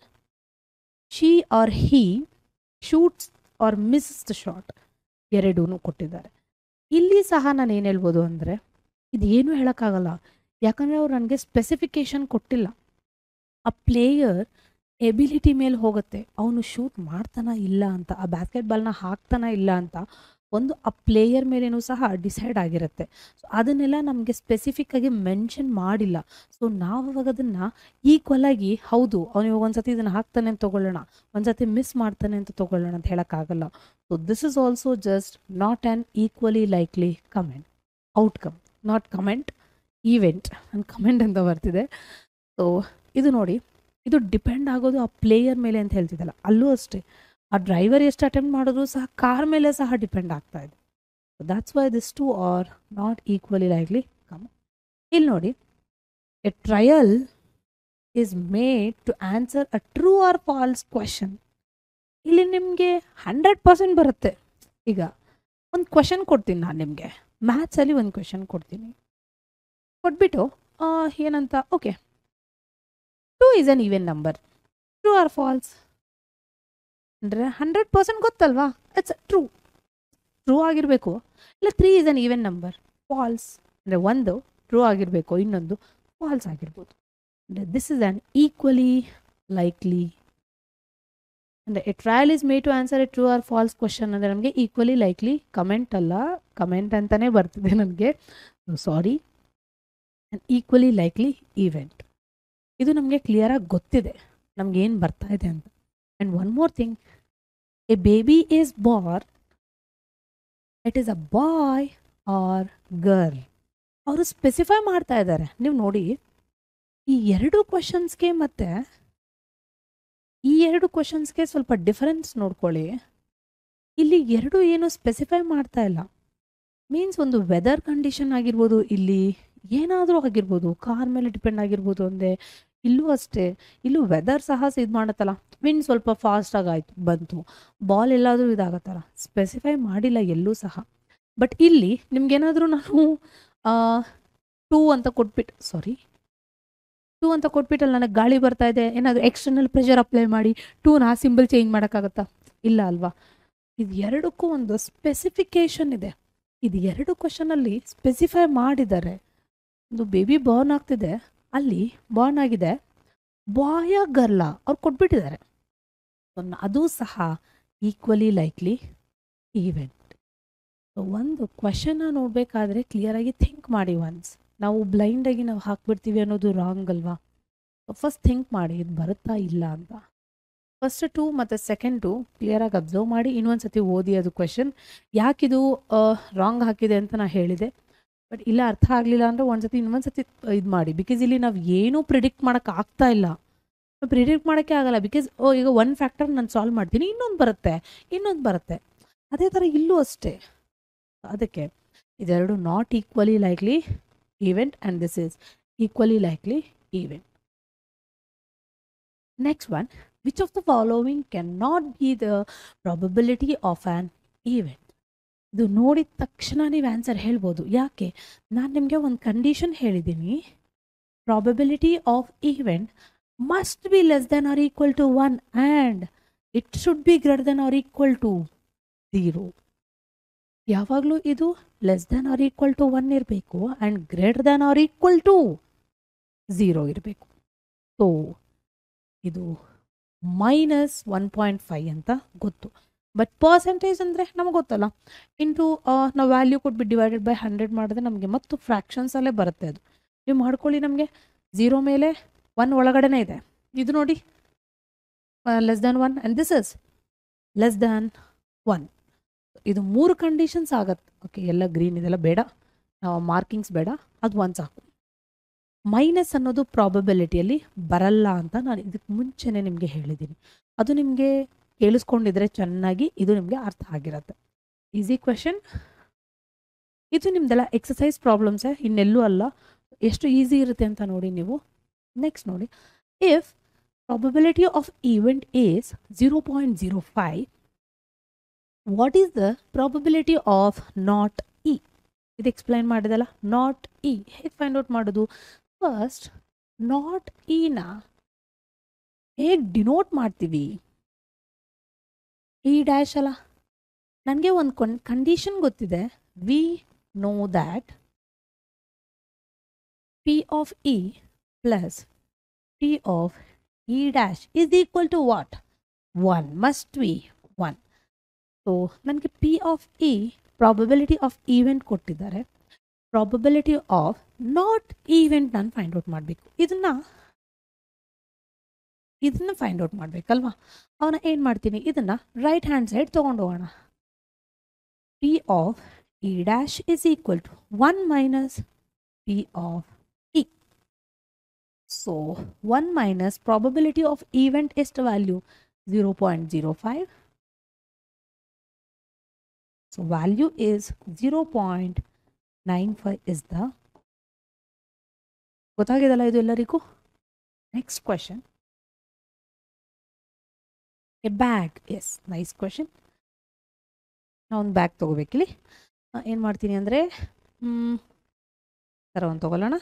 she or he shoots or miss the shot. ಎರಡೂ ಕೊಟ್ಟಿದ್ದಾರೆ. ಇಲ್ಲಿ ಸಹ ನಾನು ಏನು ಹೇಳ್ಬೋದು ಅಂದರೆ, ಇದು ಏನೂ ಹೇಳೋಕ್ಕಾಗಲ್ಲ, ಯಾಕಂದರೆ ಅವ್ರು ನನಗೆ ಸ್ಪೆಸಿಫಿಕೇಶನ್ ಕೊಟ್ಟಿಲ್ಲ. ಆ ಪ್ಲೇಯರ್ ಎಬಿಲಿಟಿ ಮೇಲೆ ಹೋಗುತ್ತೆ, ಅವನು ಶೂಟ್ ಮಾಡ್ತಾನ ಇಲ್ಲ ಅಂತ, ಆ ಬಾಸ್ಕೆಟ್ ಬಾಲ್ನ ಹಾಕ್ತಾನ ಇಲ್ಲ ಅಂತ ಒಂದು ಆ ಪ್ಲೇಯರ್ ಮೇಲೇನೂ ಸಹ ಡಿಸೈಡ್ ಆಗಿರುತ್ತೆ. ಸೊ ಅದನ್ನೆಲ್ಲ ನಮಗೆ ಸ್ಪೆಸಿಫಿಕ್ಕಾಗಿ ಮೆನ್ಷನ್ ಮಾಡಿಲ್ಲ. ಸೊ ನಾವು ಅವಾಗ ಅದನ್ನು ಈಕ್ವಲ್ ಆಗಿ, ಹೌದು ಅವನು ಇವಾಗ ಒಂದು ಸತಿ ಇದನ್ನು ಹಾಕ್ತಾನೆ ಅಂತ ತೊಗೊಳ್ಳೋಣ, ಒಂದು ಸತಿ ಮಿಸ್ ಮಾಡ್ತಾನೆ ಅಂತ ತೊಗೊಳ್ಳೋಣ ಅಂತ ಹೇಳೋಕ್ಕಾಗಲ್ಲ. So this is also just not an equally likely comment outcome, not comment event. ನನ್ನ ಕಮೆಂಟ್ ಅಂತ ಬರ್ತಿದೆ. ಸೊ ಇದು ನೋಡಿ, ಇದು ಡಿಪೆಂಡ್ ಆಗೋದು ಆ ಪ್ಲೇಯರ್ ಮೇಲೆ ಅಂತ ಹೇಳ್ತಿದ್ದಲ್ಲ, ಅಲ್ಲೂ ಅಷ್ಟೇ ಆ ಡ್ರೈವರ್ ಎಷ್ಟು ಅಟೆಂಪ್ಟ್ ಮಾಡಿದ್ರು ಸಹ ಕಾರ್ ಮೇಲೆ ಸಹ ಡಿಪೆಂಡ್ ಆಗ್ತಾ ಇದೆ. That's why this two are not equally likely comment. ಇಲ್ಲಿ ನೋಡಿ, a trial is made to answer a true or false question. ಇಲ್ಲಿ ನಿಮಗೆ ಹಂಡ್ರೆಡ್ ಪರ್ಸೆಂಟ್ ಬರುತ್ತೆ. ಈಗ ಒಂದು ಕ್ವೆಶನ್ ಕೊಡ್ತೀನಿ ನಾನು ನಿಮಗೆ, ಮ್ಯಾಥ್ಸಲ್ಲಿ ಒಂದು ಕ್ವೆಶನ್ ಕೊಡ್ತೀನಿ, ಕೊಟ್ಬಿಟ್ಟು ಏನಂತ, okay two is an even number, true or false ಅಂದರೆ ಹಂಡ್ರೆಡ್ ಪರ್ಸೆಂಟ್ ಗೊತ್ತಲ್ವಾ, ಇಟ್ಸ್ ಟ್ರೂ, ಟ್ರೂ ಆಗಿರಬೇಕು. ಇಲ್ಲ three is an even number, false ಅಂದರೆ ಒಂದು ಟ್ರೂ ಆಗಿರಬೇಕು, ಇನ್ನೊಂದು ಫಾಲ್ಸ್ ಆಗಿರ್ಬೋದು. ಅಂದರೆ this is an equally likely, ಅಂದರೆ a trial is made to answer a true or false question ಅಂದರೆ ನಮಗೆ ಈಕ್ವಲಿ ಲೈಕ್ಲಿ ಕಮೆಂಟ್ ಅಲ್ಲ, ಕಮೆಂಟ್ ಅಂತಲೇ ಬರ್ತಿದೆ ನನಗೆ, sorry. And equally likely event, ಇದು ನಮಗೆ ಕ್ಲಿಯರಾಗಿ ಗೊತ್ತಿದೆ ನಮ್ಗೆ ಏನು ಬರ್ತಾ ಇದೆ ಅಂತ. And one more thing, a baby is born, it is a boy or girl. ಅವರು ಸ್ಪೆಸಿಫೈ ಮಾಡ್ತಾ ಇದ್ದಾರೆ. ನೀವು ನೋಡಿ, ಈ ಎರಡು ಕ್ವಶನ್ಸ್ಗೆ ಮತ್ತು ಈ ಎರಡು ಕ್ವಶನ್ಸ್ಗೆ ಸ್ವಲ್ಪ ಡಿಫರೆನ್ಸ್ ನೋಡ್ಕೊಳ್ಳಿ. ಇಲ್ಲಿ ಎರಡು ಏನು ಸ್ಪೆಸಿಫೈ ಮಾಡ್ತಾ ಇಲ್ಲ, ಮೀನ್ಸ್ ಒಂದು ವೆದರ್ ಕಂಡೀಷನ್ ಆಗಿರ್ಬೋದು, ಇಲ್ಲಿ ಏನಾದರೂ ಆಗಿರ್ಬೋದು, ಕಾರ್ ಮೇಲೆ ಡಿಪೆಂಡ್ ಆಗಿರ್ಬೋದು. ಅಂದರೆ ಇಲ್ಲೂ ಅಷ್ಟೇ, ಇಲ್ಲೂ ವೆದರ್ ಸಹ ಇದು ಮಾಡುತ್ತಲ್ಲ, ವಿಂಡ್ ಸ್ವಲ್ಪ ಫಾಸ್ಟಾಗಿ ಆಯಿತು ಬಂತು, ಬಾಲ್ ಎಲ್ಲಾದರೂ ಇದಾಗತ್ತಲ್ಲ, ಸ್ಪೆಸಿಫೈ ಮಾಡಿಲ್ಲ ಎಲ್ಲೂ ಸಹ. ಬಟ್ ಇಲ್ಲಿ ನಿಮ್ಗೇನಾದರೂ ನಾನು ಟೂ ಅಂತ ಕೊಟ್ಬಿಟ್ಟು, ಸಾರಿ ಟೂ ಅಂತ ಕೊಟ್ಬಿಟ್ಟಲ್ಲಿ ನನಗೆ ಗಾಳಿ ಬರ್ತಾ ಇದೆ, ಏನಾದರೂ ಎಕ್ಸ್ಟರ್ನಲ್ ಪ್ರೆಷರ್ ಅಪ್ಲೈ ಮಾಡಿ ಟೂನ ಆ ಸಿಂಬಲ್ ಚೇಂಜ್ ಮಾಡೋಕ್ಕಾಗತ್ತಾ? ಇಲ್ಲ ಅಲ್ವಾ. ಇದು ಎರಡಕ್ಕೂ ಒಂದು ಸ್ಪೆಸಿಫಿಕೇಶನ್ ಇದೆ. ಇದು ಎರಡು ಕ್ವಶನಲ್ಲಿ ಸ್ಪೆಸಿಫೈ ಮಾಡಿದ್ದಾರೆ. ಒಂದು ಬೇಬಿ ಬಾರ್ನ್ ಆಗ್ತಿದೆ, ಅಲ್ಲಿ ಬಾರ್ನ್ ಆಗಿದೆ, ಬಾಯ ಗರ್ಲ ಅವ್ರು ಕೊಟ್ಬಿಟ್ಟಿದ್ದಾರೆ. ಅದು ಸಹ ಈಕ್ವಲಿ ಲೈಕ್ಲಿ ಈವೆಂಟ್. ಒಂದು ಕ್ವಶನ್ನ ನೋಡಬೇಕಾದ್ರೆ ಕ್ಲಿಯರಾಗಿ ಥಿಂಕ್ ಮಾಡಿ ಒನ್ಸ್. ನಾವು ಬ್ಲೈಂಡಾಗಿ ನಾವು ಹಾಕ್ಬಿಡ್ತೀವಿ ಅನ್ನೋದು ರಾಂಗ್ ಅಲ್ವಾ. ಫಸ್ಟ್ ಥಿಂಕ್ ಮಾಡಿ ಇದು ಬರುತ್ತಾ ಇಲ್ಲ ಅಂತ. ಫಸ್ಟ್ ಟು ಮತ್ತು ಸೆಕೆಂಡ್ ಟು ಕ್ಲಿಯರಾಗಿ ಅಬ್ಸರ್ವ್ ಮಾಡಿ ಇನ್ನೊಂದು ಸತಿ ಓದಿ ಅದು ಕ್ವೆಶನ್ ಯಾಕಿದು ರಾಂಗ್ ಹಾಕಿದೆ ಅಂತ ನಾನು ಹೇಳಿದೆ. ಬಟ್ ಇಲ್ಲ ಅರ್ಥ ಆಗಲಿಲ್ಲ ಅಂದರೆ ಒಂದ್ಸತಿ ಇನ್ನೊಂದ್ಸತಿ ಇದು ಮಾಡಿ. ಬಿಕಾಸ್ ಇಲ್ಲಿ ನಾವು ಏನೂ ಪ್ರಿಡಿಕ್ಟ್ ಮಾಡೋಕ್ಕೆ ಆಗ್ತಾ ಇಲ್ಲ, ಪ್ರಿಡಿಕ್ಟ್ ಮಾಡೋಕ್ಕೆ ಆಗಲ್ಲ. ಬಿಕಾಸ್ ಓ ಈಗ ಒನ್ ಫ್ಯಾಕ್ಟರ್ ನಾನು ಸಾಲ್ವ್ ಮಾಡ್ತೀನಿ, ಇನ್ನೊಂದು ಬರುತ್ತೆ ಇನ್ನೊಂದು ಬರುತ್ತೆ ಅದೇ ಥರ ಇಲ್ಲೂ ಅಷ್ಟೇ. ಅದಕ್ಕೆ ಇದೆರಡು not equally likely event and this is equally likely event. Next one, which of the following can not be the probability of an event. ಇದು ನೋಡಿದ ತಕ್ಷಣ ನೀವು ಆನ್ಸರ್ ಹೇಳ್ಬೋದು. ಯಾಕೆ? ನಾನು ನಿಮಗೆ ಒಂದು ಕಂಡೀಷನ್ ಹೇಳಿದ್ದೀನಿ, probability of event must be less than or equal to one and it should be greater than or equal to zero. ಯಾವಾಗಲೂ ಇದು less than or equal to one ಇರಬೇಕು and greater than or equal to zero ಇರಬೇಕು. ಸೊ ಇದು minus one point five ಅಂತ ಗೊತ್ತು, but percentage ಅಂದರೆ ನಮಗೆ ಗೊತ್ತಲ್ಲ, ಇಂಟು ನಾವು ವ್ಯಾಲ್ಯೂ ಕೊಟ್ಟು ಡಿವೈಡೆಡ್ ಬೈ ಹಂಡ್ರೆಡ್ ಮಾಡಿದ್ರೆ ನಮಗೆ ಮತ್ತು ಫ್ರ್ಯಾಕ್ಷನ್ಸಲ್ಲೇ ಬರುತ್ತೆ. ಅದು ನೀವು ಮಾಡ್ಕೊಳ್ಳಿ, ನಮಗೆ ಝೀರೋ ಮೇಲೆ ಒನ್ ಒಳಗಡೆನೇ ಇದೆ. ಇದು ನೋಡಿ less than one and this is less than one. ಇದು ಮೂರು ಕಂಡೀಷನ್ಸ್ ಆಗತ್ತೆ. ಓಕೆ, ಎಲ್ಲ ಗ್ರೀನ್ ಇದೆಲ್ಲ ಬೇಡ, ನಾವು ಮಾರ್ಕಿಂಗ್ಸ್ ಬೇಡ, ಅದು ಒಂದು ಸಾಕು. ಮೈನಸ್ ಅನ್ನೋದು ಪ್ರಾಬಬಿಲಿಟಿಯಲ್ಲಿ ಬರಲ್ಲ ಅಂತ ನಾನು ಇದಕ್ಕೆ ಮುಂಚೆನೇ ನಿಮಗೆ ಹೇಳಿದ್ದೀನಿ. ಅದು ನಿಮಗೆ ಕೇಳಿಸ್ಕೊಂಡಿದ್ರೆ ಚೆನ್ನಾಗಿ ಇದು ನಿಮಗೆ ಅರ್ಥ ಆಗಿರುತ್ತೆ. ಈಸಿ ಕ್ವೆಶನ್ ಇದು. ನಿಮ್ದೆಲ್ಲ ಎಕ್ಸಸೈಸ್ ಪ್ರಾಬ್ಲಮ್ಸೇ, ಇನ್ನೆಲ್ಲೂ ಅಲ್ಲ. ಎಷ್ಟು ಈಸಿ ಇರುತ್ತೆ ಅಂತ ನೋಡಿ ನೀವು. ನೆಕ್ಸ್ಟ್ ನೋಡಿ, if probability of event is zero point zero five, what is the probability of not E? ಇದು ಎಕ್ಸ್ಪ್ಲೈನ್ ಮಾಡಿದಲ್ಲ, ನಾಟ್ ಇ ಹೇಗೆ ಫೈಂಡ್ ಔಟ್ ಮಾಡೋದು? ಫಸ್ಟ್ ನಾಟ್ ಇನ ಹೇಗೆ ಡಿನೋಟ್ ಮಾಡ್ತೀವಿ? ಇ ಡ್ಯಾಶ್ ಅಲ್ಲ, ನನಗೆ ಒಂದು ಕೊನ್ ಕಂಡೀಷನ್ ಗೊತ್ತಿದೆ. We know that P of E plus P of E dash is equal to what? One, must be one. So ನನಗೆ P of E probability of event ಕೊಟ್ಟಿದ್ದಾರೆ, ಪ್ರಾಬಬಿಲಿಟಿ ಆಫ್ ನಾಟ್ ಈವೆಂಟ್ ನಾನು find out ಮಾಡಬೇಕು. ಇದನ್ನ ಇದನ್ನ find out ಮಾಡಬೇಕಲ್ವಾ? ಅವನ ಏನು ಮಾಡ್ತೀನಿ, ಇದನ್ನು ರೈಟ್ ಹ್ಯಾಂಡ್ ಸೈಡ್ ತೊಗೊಂಡು ಹೋಗೋಣ. P of E dash is equal to one minus P of E. So one minus probability of event ಎಷ್ಟು value? Zero point zero five. So value is zero point nine five is the. ಗೊತ್ತಾಗಿದಲ್ಲ ಇದು ಎಲ್ಲರಿಗೂ? Next question, a bag. Yes, nice question. ನಾವು ಒಂದು bag ತೊಗೋಬೇಕಿಲ್ಲಿ. ಏನು ಮಾಡ್ತೀನಿ ಅಂದರೆ, ಥರ ಒಂದು ತೊಗೊಳ್ಳೋಣ.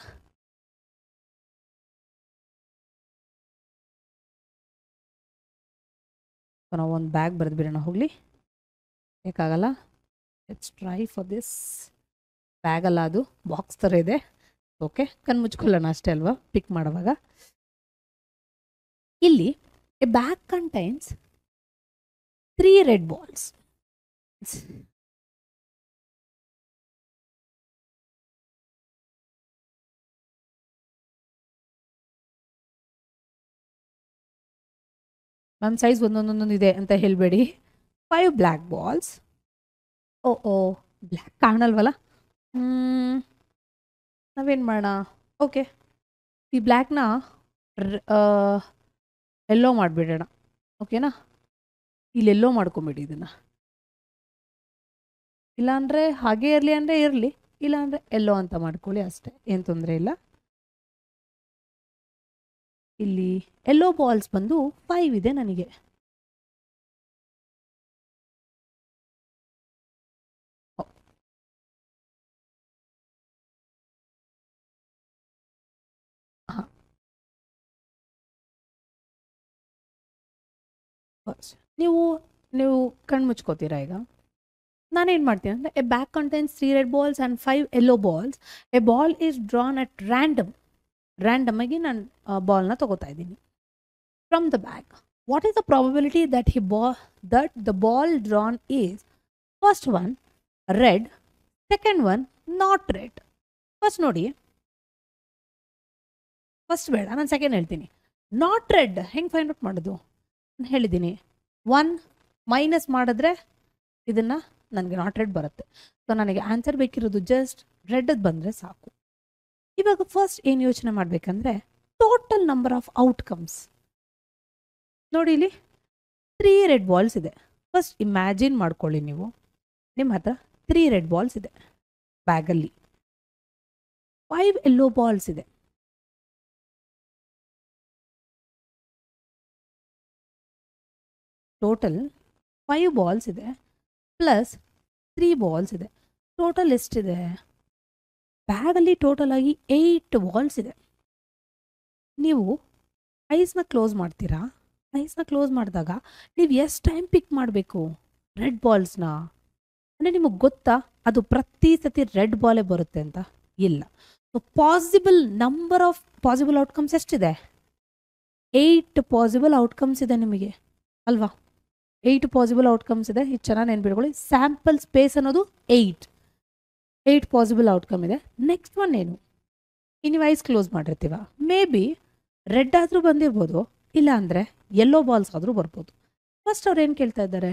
ನಾವು ಒಂದು ಬ್ಯಾಗ್ ಬರೆದು ಬಿಡೋಣ, ಹೋಗಲಿ, ಬೇಕಾಗಲ್ಲ. Let's try for this. Bag ಅಲ್ಲ, ಅದು ಬಾಕ್ಸ್ ಥರ ಇದೆ. ಓಕೆ, ಕಣ್ಣು ಮುಚ್ಕೊಳ್ಳೋಣ ಅಷ್ಟೇ ಅಲ್ವಾ ಪಿಕ್ ಮಾಡುವಾಗ. ಇಲ್ಲಿ a bag contains three red balls. Ma'am size ಒಂದೊಂದೊಂದೊಂದು ಇದೆ ಅಂತ ಹೇಳಬೇಡಿ. Five black balls. ಓ ಓ ಬ್ಲ್ಯಾಕ್ ಕಾಣಲ್ವಲ್ಲ? ನಾವೇನು ಮಾಡೋಣ? ಓಕೆ, ಈ ಬ್ಲ್ಯಾಕ್ನ ಎಲ್ಲೋ ಮಾಡಿಬಿಡೋಣ. ಓಕೆನಾ? ಇಲ್ಲಿ ಎಲ್ಲೋ ಮಾಡ್ಕೊಂಬಿಡಿ ಇದನ್ನು. ಇಲ್ಲಾಂದರೆ ಹಾಗೆ ಇರಲಿ ಅಂದರೆ ಇರಲಿ, ಇಲ್ಲಾಂದರೆ ಎಲ್ಲೋ ಅಂತ ಮಾಡ್ಕೊಳ್ಳಿ ಅಷ್ಟೇ, ಏನು ತೊಂದರೆ ಇಲ್ಲ. ಇಲ್ಲಿ ಎಲ್ಲೋ ಬಾಲ್ಸ್ ಬಂದು ಫೈವ್ ಇದೆ ನನಗೆ. ಹಾಂ, ನೀವು ನೀವು ಕಣ್ಣು ಮುಚ್ಕೋತೀರಾ ಈಗ. ನಾನೇನು ಮಾಡ್ತೀನಿ ಅಂದರೆ, a bag contains three red balls and five yellow balls. A ball is drawn at random. Random ಆಗಿ ನಾನು ಬಾಲ್ನ ತಗೋತಾ ಇದ್ದೀನಿ from the bag. What is the probability that he ba that the ball drawn is? First one red, second one not red. First ನೋಡಿ, first ಬೇಡ, ನಾನು second ಹೇಳ್ತೀನಿ. Not red ಹೆಂಗೆ ಫೈಂಡ್ ಔಟ್ ಮಾಡೋದು ನಾನು ಹೇಳಿದ್ದೀನಿ. ಒನ್ ಮೈನಸ್ ಮಾಡಿದ್ರೆ ಇದನ್ನು ನನಗೆ ನಾಟ್ ರೆಡ್ ಬರುತ್ತೆ. ಸೊ ನನಗೆ ಆನ್ಸರ್ ಬೇಕಿರೋದು ಜಸ್ಟ್ ರೆಡ್ ಬಂದರೆ ಸಾಕು. ಇವಾಗ ಫಸ್ಟ್ ಏನು ಯೋಚನೆ ಮಾಡಬೇಕಂದ್ರೆ ಟೋಟಲ್ ನಂಬರ್ ಆಫ್ ಔಟ್ಕಮ್ಸ್. ನೋಡಿ ಇಲ್ಲಿ ತ್ರೀ ರೆಡ್ ಬಾಲ್ಸ್ ಇದೆ. ಫಸ್ಟ್ ಇಮ್ಯಾಜಿನ್ ಮಾಡ್ಕೊಳ್ಳಿ, ನೀವು ನಿಮ್ಮ ಹತ್ರ ತ್ರೀ ರೆಡ್ ಬಾಲ್ಸ್ ಇದೆ ಬ್ಯಾಗಲ್ಲಿ, ಫೈವ್ ಯೆಲ್ಲೋ ಬಾಲ್ಸ್ ಇದೆ. ಟೋಟಲ್ ಫೈವ್ ಬಾಲ್ಸ್ ಇದೆ ಪ್ಲಸ್ ತ್ರೀ ಬಾಲ್ಸ್ ಇದೆ. ಟೋಟಲ್ ಎಷ್ಟಿದೆ ಬ್ಯಾಗಲ್ಲಿ? ಟೋಟಲ್ ಆಗಿ ಏಯ್ಟ್ ಬಾಲ್ಸ್ ಇದೆ. ನೀವು ಐಸ್ನ ಕ್ಲೋಸ್ ಮಾಡ್ತೀರಾ. ಐಸ್ನ ಕ್ಲೋಸ್ ಮಾಡಿದಾಗ ನೀವು ಎಷ್ಟು ಟೈಮ್ ಪಿಕ್ ಮಾಡಬೇಕು ರೆಡ್ ಬಾಲ್ಸ್ನ? ಅಂದರೆ ನಿಮಗೆ ಗೊತ್ತಾ ಅದು ಪ್ರತಿ ಸತಿ ರೆಡ್ ಬಾಲೇ ಬರುತ್ತೆ ಅಂತ? ಇಲ್ಲ. So possible number of possible outcomes ಎಷ್ಟಿದೆ? ಏಯ್ಟ್ ಪಾಸಿಬಲ್ ಔಟ್ಕಮ್ಸ್ ಇದೆ ನಿಮಗೆ ಅಲ್ವಾ? ಏಯ್ಟ್ ಪಾಸಿಬಲ್ ಔಟ್ಕಮ್ಸ್ ಇದೆ. ಇದು ಚೆನ್ನಾಗಿ ನೆನ್ಪಿಟ್ಕೊಳ್ಳಿ. ಸ್ಯಾಂಪಲ್ ಸ್ಪೇಸ್ ಅನ್ನೋದು ಏಯ್ಟ್ ಏಯ್ಟ್ ಪಾಸಿಬಲ್ ಔಟ್ಕಮ್ ಇದೆ. ನೆಕ್ಸ್ಟ್ ಒನ್ ಏನು? ನೀವು ಐಸ್ ಕ್ಲೋಸ್ ಮಾಡಿರ್ತೀವ, ಮೇ ಬಿ ರೆಡ್ ಆದರೂ ಬಂದಿರ್ಬೋದು, ಇಲ್ಲ ಅಂದರೆ ಯೆಲ್ಲೋ ಬಾಲ್ಸ್ ಆದರೂ ಬರ್ಬೋದು. ಫಸ್ಟ್ ಅವ್ರು ಏನು ಕೇಳ್ತಾ ಇದ್ದಾರೆ?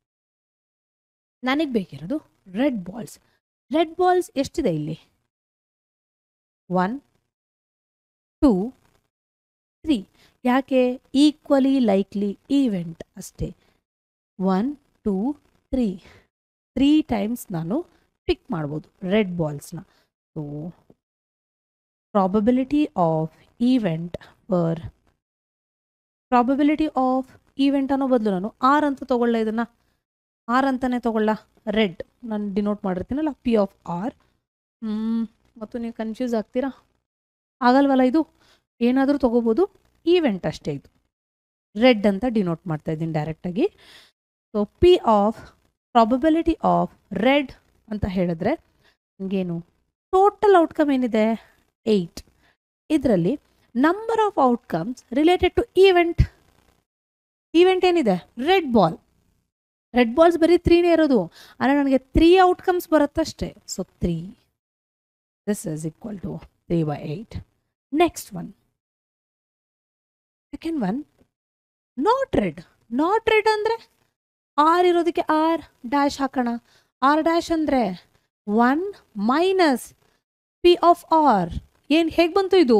ನನಗೆ ಬೇಕಿರೋದು ರೆಡ್ ಬಾಲ್ಸ್. ರೆಡ್ ಬಾಲ್ಸ್ ಎಷ್ಟಿದೆ ಇಲ್ಲಿ? One two three. ಯಾಕೆ? ಈಕ್ವಲಿ ಲೈಕ್ಲಿ ಈವೆಂಟ್ ಅಷ್ಟೇ. One two three three times ನಾನು ಪಿಕ್ ಮಾಡ್ಬೋದು ರೆಡ್ ಬಾಲ್ಸ್ನ. So probability of event per probability of event ಅನ್ನೋ ಬದಲು ನಾನು ಆರ್ ಅಂತ ತೊಗೊಳ್ಳ, ಇದನ್ನು ಆರ್ ಅಂತಲೇ ತೊಗೊಳ್ಳ. ರೆಡ್ ನಾನು ಡಿನೋಟ್ ಮಾಡಿರ್ತೀನಲ್ಲ ಪಿ ಆಫ್ ಆರ್. ಮತ್ತು ನೀವು ಕನ್ಫ್ಯೂಸ್ ಆಗ್ತೀರಾ? ಆಗಲ್ವಲ್ಲ, ಇದು ಏನಾದರೂ ತೊಗೋಬೋದು, ಈವೆಂಟ್ ಅಷ್ಟೇ. ಇದು ರೆಡ್ ಅಂತ ಡಿನೋಟ್ ಮಾಡ್ತಾ ಇದ್ದೀನಿ ಡೈರೆಕ್ಟಾಗಿ. So P of probability of red ಅಂತ ಹೇಳಿದ್ರೆ ನನಗೇನು ಟೋಟಲ್ ಔಟ್ಕಮ್ ಏನಿದೆ? ಏಯ್ಟ್. ಇದರಲ್ಲಿ number of outcomes related to event. Event ಏನಿದೆ? Red ball. ರೆಡ್ ಬಾಲ್ಸ್ ಬರೀ ತ್ರೀನೇ ಇರೋದು, ಅಂದರೆ ನನಗೆ ತ್ರೀ ಔಟ್ಕಮ್ಸ್ ಬರುತ್ತಷ್ಟೇ. So three, this is equal to three by eight. Next one, second one, not red. Not red ಅಂದರೆ R ಇರೋದಕ್ಕೆ R dash ಹಾಕೋಣ. ಆರ್ ಡ್ಯಾಶ್ ಅಂದರೆ one minus P of R. ಏನು ಹೇಗೆ ಬಂತು ಇದು?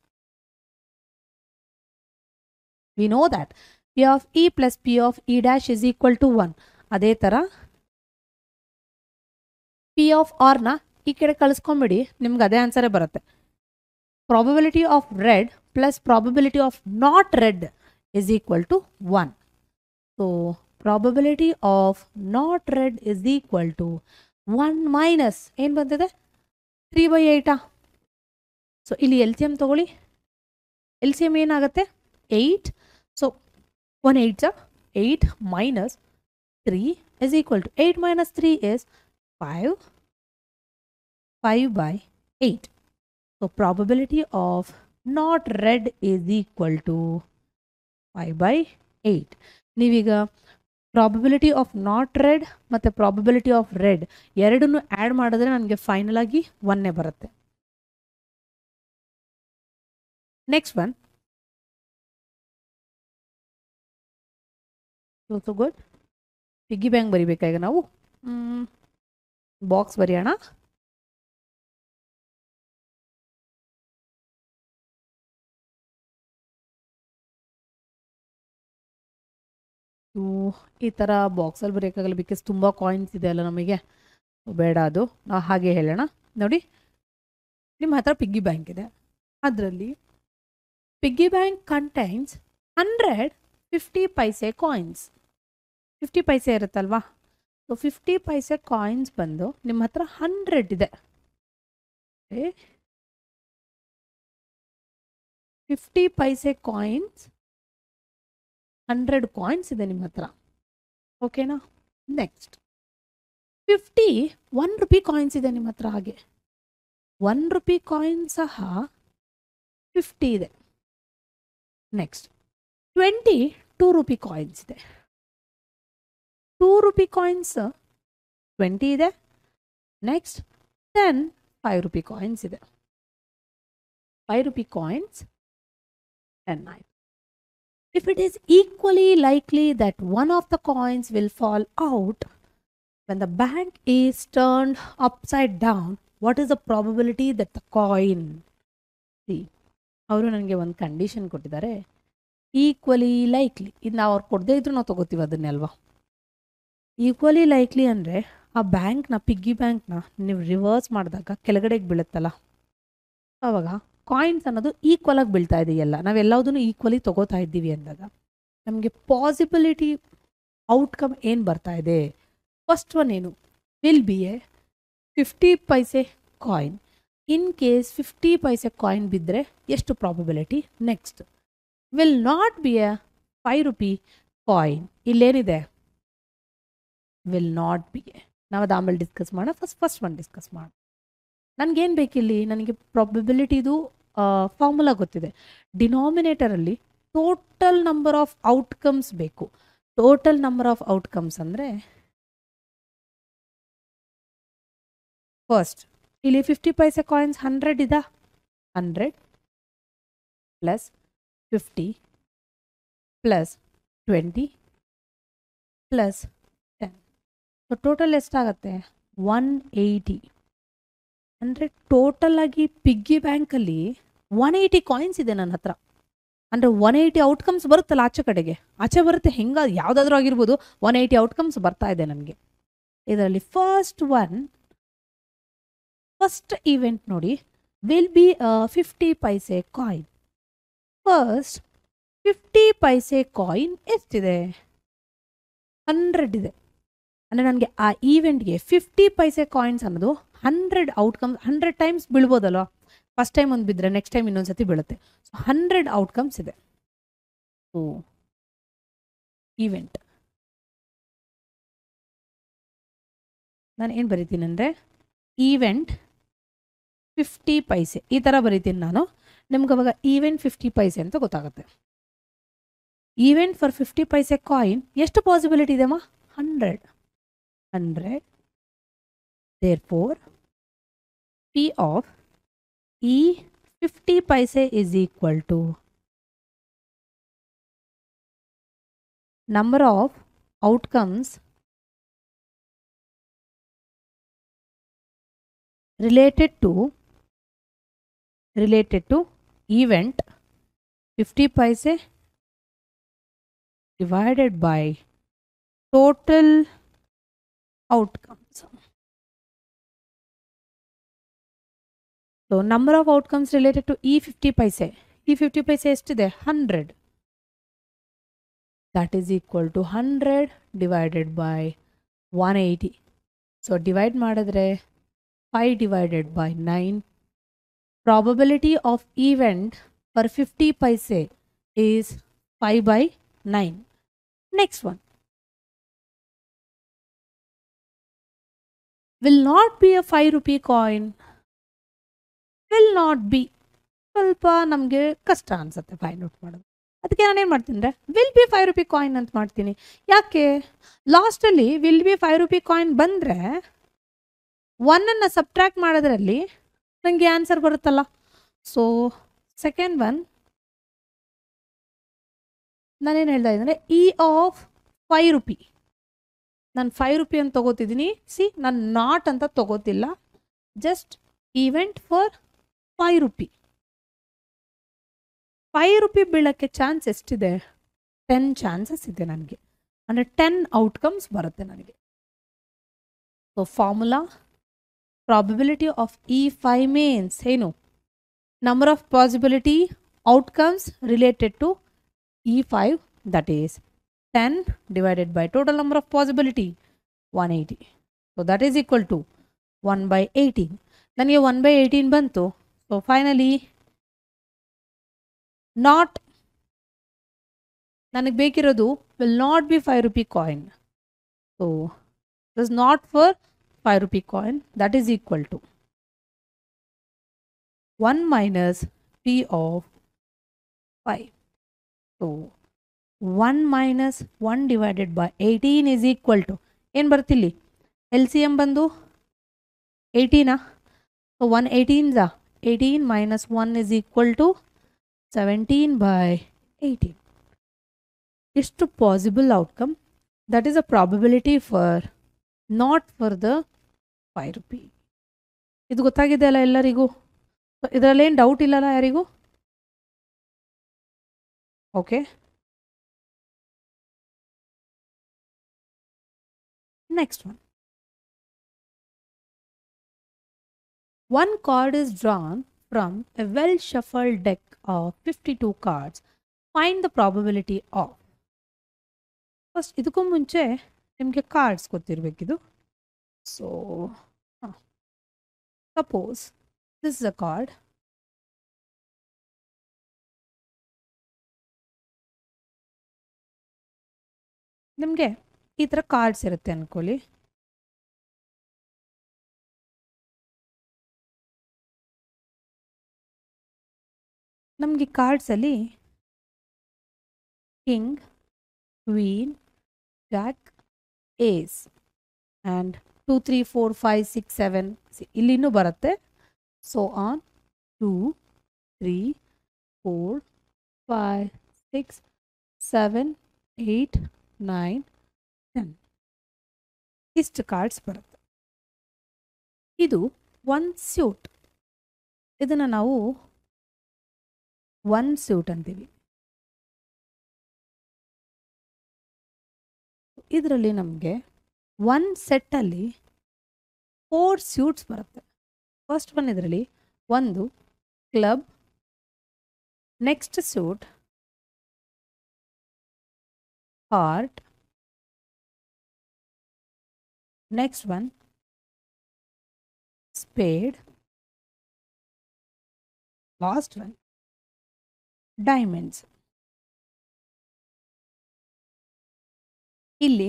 We know that P of E plus P of E dash is equal to one. ಅದೇ ಥರ ಪಿ ಆಫ್ ಆರ್ನ ಈ ಕಡೆ ಕಳಿಸ್ಕೊಂಬಿಡಿ, ನಿಮ್ಗೆ ಅದೇ ಆನ್ಸರೇ ಬರುತ್ತೆ. Probability of red plus probability of not red is equal to one. So probability of not red is equal to one minus ಏನು ಬಂದಿದೆ? ತ್ರೀ ಬೈ ಏಯ್ಟಾ? ಸೊ ಇಲ್ಲಿ ಎಲ್ ಸಿ ಎಮ್ ತೊಗೊಳ್ಳಿ. ಎಲ್ ಸಿ ಎಮ್ ಏನಾಗುತ್ತೆ? Eight. So one eights eight minus three is equal to eight minus three is five. Five by eight. So probability of not red is equal to five by eight. ನೀವೀಗ probability of not red ಮತ್ತು probability of red ಎರಡನ್ನೂ add ಮಾಡಿದ್ರೆ ನನಗೆ final ಆಗಿ ಒನ್ನೇ ಬರುತ್ತೆ. Next one, so good. Piggy bank ಬರಿಬೇಕಾ ಈಗ ನಾವು? ಬಾಕ್ಸ್ ಬರೆಯೋಣ. ಈ ಥರ ಬಾಕ್ಸಲ್ಲಿ ಬರೆಯೋಕ್ಕಾಗಲ್ಲ, ಬಿಕಾಸ್ ತುಂಬ ಕಾಯಿನ್ಸ್ ಇದೆ ಅಲ್ಲ ನಮಗೆ, ಬೇಡ ಅದು. ನಾವು ಹಾಗೆ ಹೇಳೋಣ. ನೋಡಿ, ನಿಮ್ಮ ಹತ್ರ ಪಿಗ್ಗಿ ಬ್ಯಾಂಕ್ ಇದೆ. ಅದರಲ್ಲಿ piggy bank contains hundred fifty paise coins. Fifty paise ಇರುತ್ತಲ್ವಾ? ಸೊ ಫಿಫ್ಟಿ ಪೈಸೆ ಕಾಯಿನ್ಸ್ ಬಂದು ನಿಮ್ಮ ಹತ್ರ ಹಂಡ್ರೆಡ್ ಇದೆ. Fifty paise coins, hundred coins ಇದೆ ನಿಮ್ಮ ಹತ್ರ. ಓಕೆನಾ? Next fifty one rupee coins ಇದೆ ನಿಮ್ಮ ಹತ್ರ. ಹಾಗೆ ಒನ್ ರುಪಿ ಕಾಯಿನ್ ಸಹ ಫಿಫ್ಟಿ ಇದೆ. Next twenty two rupee coins ಇದೆ. ಟೂ ರುಪಿ ಕಾಯಿನ್ಸ್ ಟ್ವೆಂಟಿ ಇದೆ. Next ten five rupee coins ಇದೆ. ಫೈವ್ ರುಪಿ ಕಾಯಿನ್ಸ್ ಟೆನ್ ಆಯಿತು. If it is equally likely that one of the coins will fall out when the bank is turned upside down, what is the probability that the coin see ಅವರು ನನಗೆ ಒಂದು condition ಕೊಟ್ಟಿದ್ದಾರೆ, equally likely. ಇದು ನಾವು ಅವ್ರು ಕೊಡದೇ ಇದ್ರು ನಾವು ತೊಗೋತೀವಿ ಅದನ್ನೇ ಅಲ್ವಾ. ಈಕ್ವಲಿ ಲೈಕ್ಲಿ ಅಂದರೆ ಆ ಬ್ಯಾಂಕ್ನ ಪಿಗ್ಗಿ ಬ್ಯಾಂಕ್ನ ನೀವು ರಿವರ್ಸ್ ಮಾಡಿದಾಗ ಕೆಳಗಡೆಗೆ ಬೀಳುತ್ತಲ್ಲ, ಆವಾಗ ಕಾಯಿನ್ಸ್ ಅನ್ನೋದು ಈಕ್ವಲ್ ಆಗಿ ಬೀಳ್ತಾ ಇದೆಯಲ್ಲ, ನಾವೆಲ್ಲದನ್ನು ಈಕ್ವಲಿ ತೊಗೋತಾ ಇದ್ದೀವಿ ಅಂದಾಗ ನಮಗೆ ಪಾಸಿಬಿಲಿಟಿ ಔಟ್ಕಮ್ ಏನು ಬರ್ತಾ ಇದೆ. ಫಸ್ಟ್ ಒನ್ ಏನು, will be a fifty paise coin. In case fifty paise coin ಬಿದ್ದರೆ ಎಷ್ಟು probability. Next will not be a five rupee coin. ಇಲ್ಲೇನಿದೆ, ವಿಲ್ ನಾಟ್ ಬಿ ಎ. ನಾವು ಅದು ಆಮೇಲೆ ಡಿಸ್ಕಸ್ ಮಾಡೋಣ, ಫಸ್ಟ್ ಫಸ್ಟ್ ಒನ್ ಡಿಸ್ಕಸ್ ಮಾಡೋಣ. ನನಗೇನು ಬೇಕಿಲ್ಲಿ, ನನಗೆ ಪ್ರಾಬಬಿಲಿಟಿದು ಫಾರ್ಮುಲಾ ಗೊತ್ತಿದೆ. ಡಿನಾಮಿನೇಟರಲ್ಲಿ ಟೋಟಲ್ ನಂಬರ್ ಆಫ್ ಔಟ್ಕಮ್ಸ್ ಬೇಕು. ಟೋಟಲ್ ನಂಬರ್ ಆಫ್ ಔಟ್ಕಮ್ಸ್ ಅಂದರೆ ಫಸ್ಟ್ ಇಲ್ಲಿ ಫಿಫ್ಟಿ ಪೈಸೆ ಕಾಯಿನ್ಸ್ ಹಂಡ್ರೆಡ್ ಇದೆ, hundred plus fifty plus twenty plus ten, so total ಎಷ್ಟಾಗತ್ತೆ, ಒನ್ ಏಯ್ಟಿ. ಅಂದರೆ ಟೋಟಲ್ ಆಗಿ ಪಿಗ್ಗಿ ಬ್ಯಾಂಕಲ್ಲಿ ಒನ್ ಏಯ್ಟಿ ಕಾಯಿನ್ಸ್ ಇದೆ ನನ್ನ ಹತ್ರ. ಅಂದರೆ ಒನ್ ಏಯ್ಟಿ ಔಟ್ಕಮ್ಸ್ ಬರುತ್ತಲ್ಲ ಆಚೆ ಕಡೆಗೆ, ಆಚೆ ಬರುತ್ತೆ, ಹೆಂಗ ಯಾವುದಾದ್ರೂ ಆಗಿರ್ಬೋದು, ಒನ್ ಏಯ್ಟಿ ಔಟ್ಕಮ್ಸ್ ಬರ್ತಾ ಇದೆ ನನಗೆ. ಇದರಲ್ಲಿ ಫಸ್ಟ್ ಒನ್ ಫಸ್ಟ್ ಈವೆಂಟ್ ನೋಡಿ, will be fifty paise coin. First fifty paise coin ಎಷ್ಟಿದೆ, ಹಂಡ್ರೆಡ್ ಇದೆ. ಅಂದರೆ ನನಗೆ ಆ ಈವೆಂಟ್ಗೆ ಫಿಫ್ಟಿ ಪೈಸೆ ಕಾಯಿನ್ಸ್ ಅನ್ನೋದು ಹಂಡ್ರೆಡ್ ಔಟ್ಕಮ್ಸ್, ಹಂಡ್ರೆಡ್ ಟೈಮ್ಸ್ ಬೀಳ್ಬೋದಲ್ವ. ಫಸ್ಟ್ ಟೈಮ್ ಒಂದು ಬಿದ್ದರೆ ನೆಕ್ಸ್ಟ್ ಟೈಮ್ ಇನ್ನೊಂದು ಸತಿ ಬೀಳುತ್ತೆ. ಸೊ ಹಂಡ್ರೆಡ್ ಔಟ್ಕಮ್ಸ್ ಇದೆ. ಸೊ ಈವೆಂಟ್ ನಾನು ಏನು ಬರಿತೀನಿ ಅಂದರೆ ಈವೆಂಟ್ ಫಿಫ್ಟಿ ಪೈಸೆ ಈ ಥರ ಬರಿತೀನಿ ನಾನು. ನಿಮ್ಗೆ ಅವಾಗ ಈವೆಂಟ್ ಫಿಫ್ಟಿ ಪೈಸೆ ಅಂತ ಗೊತ್ತಾಗುತ್ತೆ. Event for fifty paise coin ಎಷ್ಟು ಪಾಸಿಬಿಲಿಟಿ ಇದೆಮ್ಮ, hundred. Hundred therefore P of E fifty paise is equal to number of outcomes related to related to event fifty paise divided by total outcomes. So number of outcomes related to E fifty paise, E fifty paise estiде one hundred, that is equal to one hundred divided by one eighty. So divide ಮಾಡಿದ್ರೆ five divided by nine. Probability of event for fifty paise is five by nine. Next one. Will not be a five rupee coin. Will not be. ಸ್ವಲ್ಪ ನಮಗೆ ಕಷ್ಟ ಅನ್ಸುತ್ತೆ find out ಮಾಡೋದು. ಅದಕ್ಕೆ ನಾನೇನು ಮಾಡ್ತೀನಿ ಅಂದರೆ will be five rupee coin ಅಂತ ಮಾಡ್ತೀನಿ. ಯಾಕೆ, ಲಾಸ್ಟಲ್ಲಿ will be five rupee coin ಬಂದರೆ ಒನ್ನನ್ನು ಸಬ್ಟ್ರ್ಯಾಕ್ಟ್ ಮಾಡೋದ್ರಲ್ಲಿ ನನಗೆ ಆನ್ಸರ್ ಬರುತ್ತಲ್ಲ. ಸೊ ಸೆಕೆಂಡ್ ಒನ್ ನಾನೇನು ಹೇಳ್ತಾ ಇದ್ದೀನಿ, ಇ ಆಫ್ ಫೈವ್ ರುಪಿ. ನಾನು ಫೈವ್ ರುಪಿ ಅಂತ ತೊಗೋತಿದ್ದೀನಿ. ಸಿ, ನಾನು ನಾಟ್ ಅಂತ ತೊಗೋತಿಲ್ಲ, just event for five rupee. Five rupee ಬೀಳೋಕ್ಕೆ ಚಾನ್ಸ್ ಎಷ್ಟಿದೆ, ಟೆನ್ ಚಾನ್ಸಸ್ ಇದೆ ನನಗೆ. ಅಂದರೆ ಟೆನ್ ಔಟ್ಕಮ್ಸ್ ಬರುತ್ತೆ ನನಗೆ. So formula probability of E five means ಏನು, number of possibility outcomes related to E five, that is ten divided by total number of possibility one eighty. So that is equal to one by eighteen. ನನಗೆ one by eighteen ಬಂತು. So finally not, ನನಗೆ ಬೇಕಿರೋದು will not be five rupee coin. So this is not for five rupee coin, that is equal to one minus P of five. So one minus one divided by eighteen is equal to ಏನು ಬರ್ತಿಲ್ಲಿ, L C M ಬಂದು eighteen. So one eighteen za eighteen minus one is equal to seventeen by eighteen. Istu possible outcome, that is a probability for not for the five rupee. ಇದು ಗೊತ್ತಾಗಿದೆ ಅಲ್ಲ ಎಲ್ಲರಿಗೂ? ಇದರಲ್ಲೇನು doubt ಇಲ್ಲಲ್ಲ ಯಾರಿಗೂ? Okay, next one. One card is drawn from a well shuffled deck of fifty-two cards. Find the probability of. First ಇದಕ್ಕೂ ಮುಂಚೆ ನಿಮಗೆ cards ಗೊತ್ತಿರಬೇಕಿದು. So suppose this is a card. ನಿಮಗೆ ಈ ಥರ ಕಾರ್ಡ್ಸ್ ಇರುತ್ತೆ ಅಂದ್ಕೊಳ್ಳಿ. ನಮಗೆ ಕಾರ್ಡ್ಸಲ್ಲಿ king, queen, jack, ace and two three four five six seven ಇಲ್ಲಿನೂ ಬರುತ್ತೆ. So one two three four five six seven eight nine ten ಇಷ್ಟು ಕಾರ್ಡ್ಸ್ ಬರುತ್ತೆ. ಇದು ಒನ್ ಸ್ಯೂಟ್. ಇದನ್ನು ನಾವು ಒನ್ ಸ್ಯೂಟ್ ಅಂತೀವಿ. ಇದರಲ್ಲಿ ನಮಗೆ ಒನ್ ಸೆಟ್ಟಲ್ಲಿ ಫೋರ್ ಸ್ಯೂಟ್ಸ್ ಬರುತ್ತೆ. ಫಸ್ಟ್ ಒನ್ ಇದರಲ್ಲಿ ಒಂದು club, next suit heart, next one spade, last one diamonds. ಇಲ್ಲಿ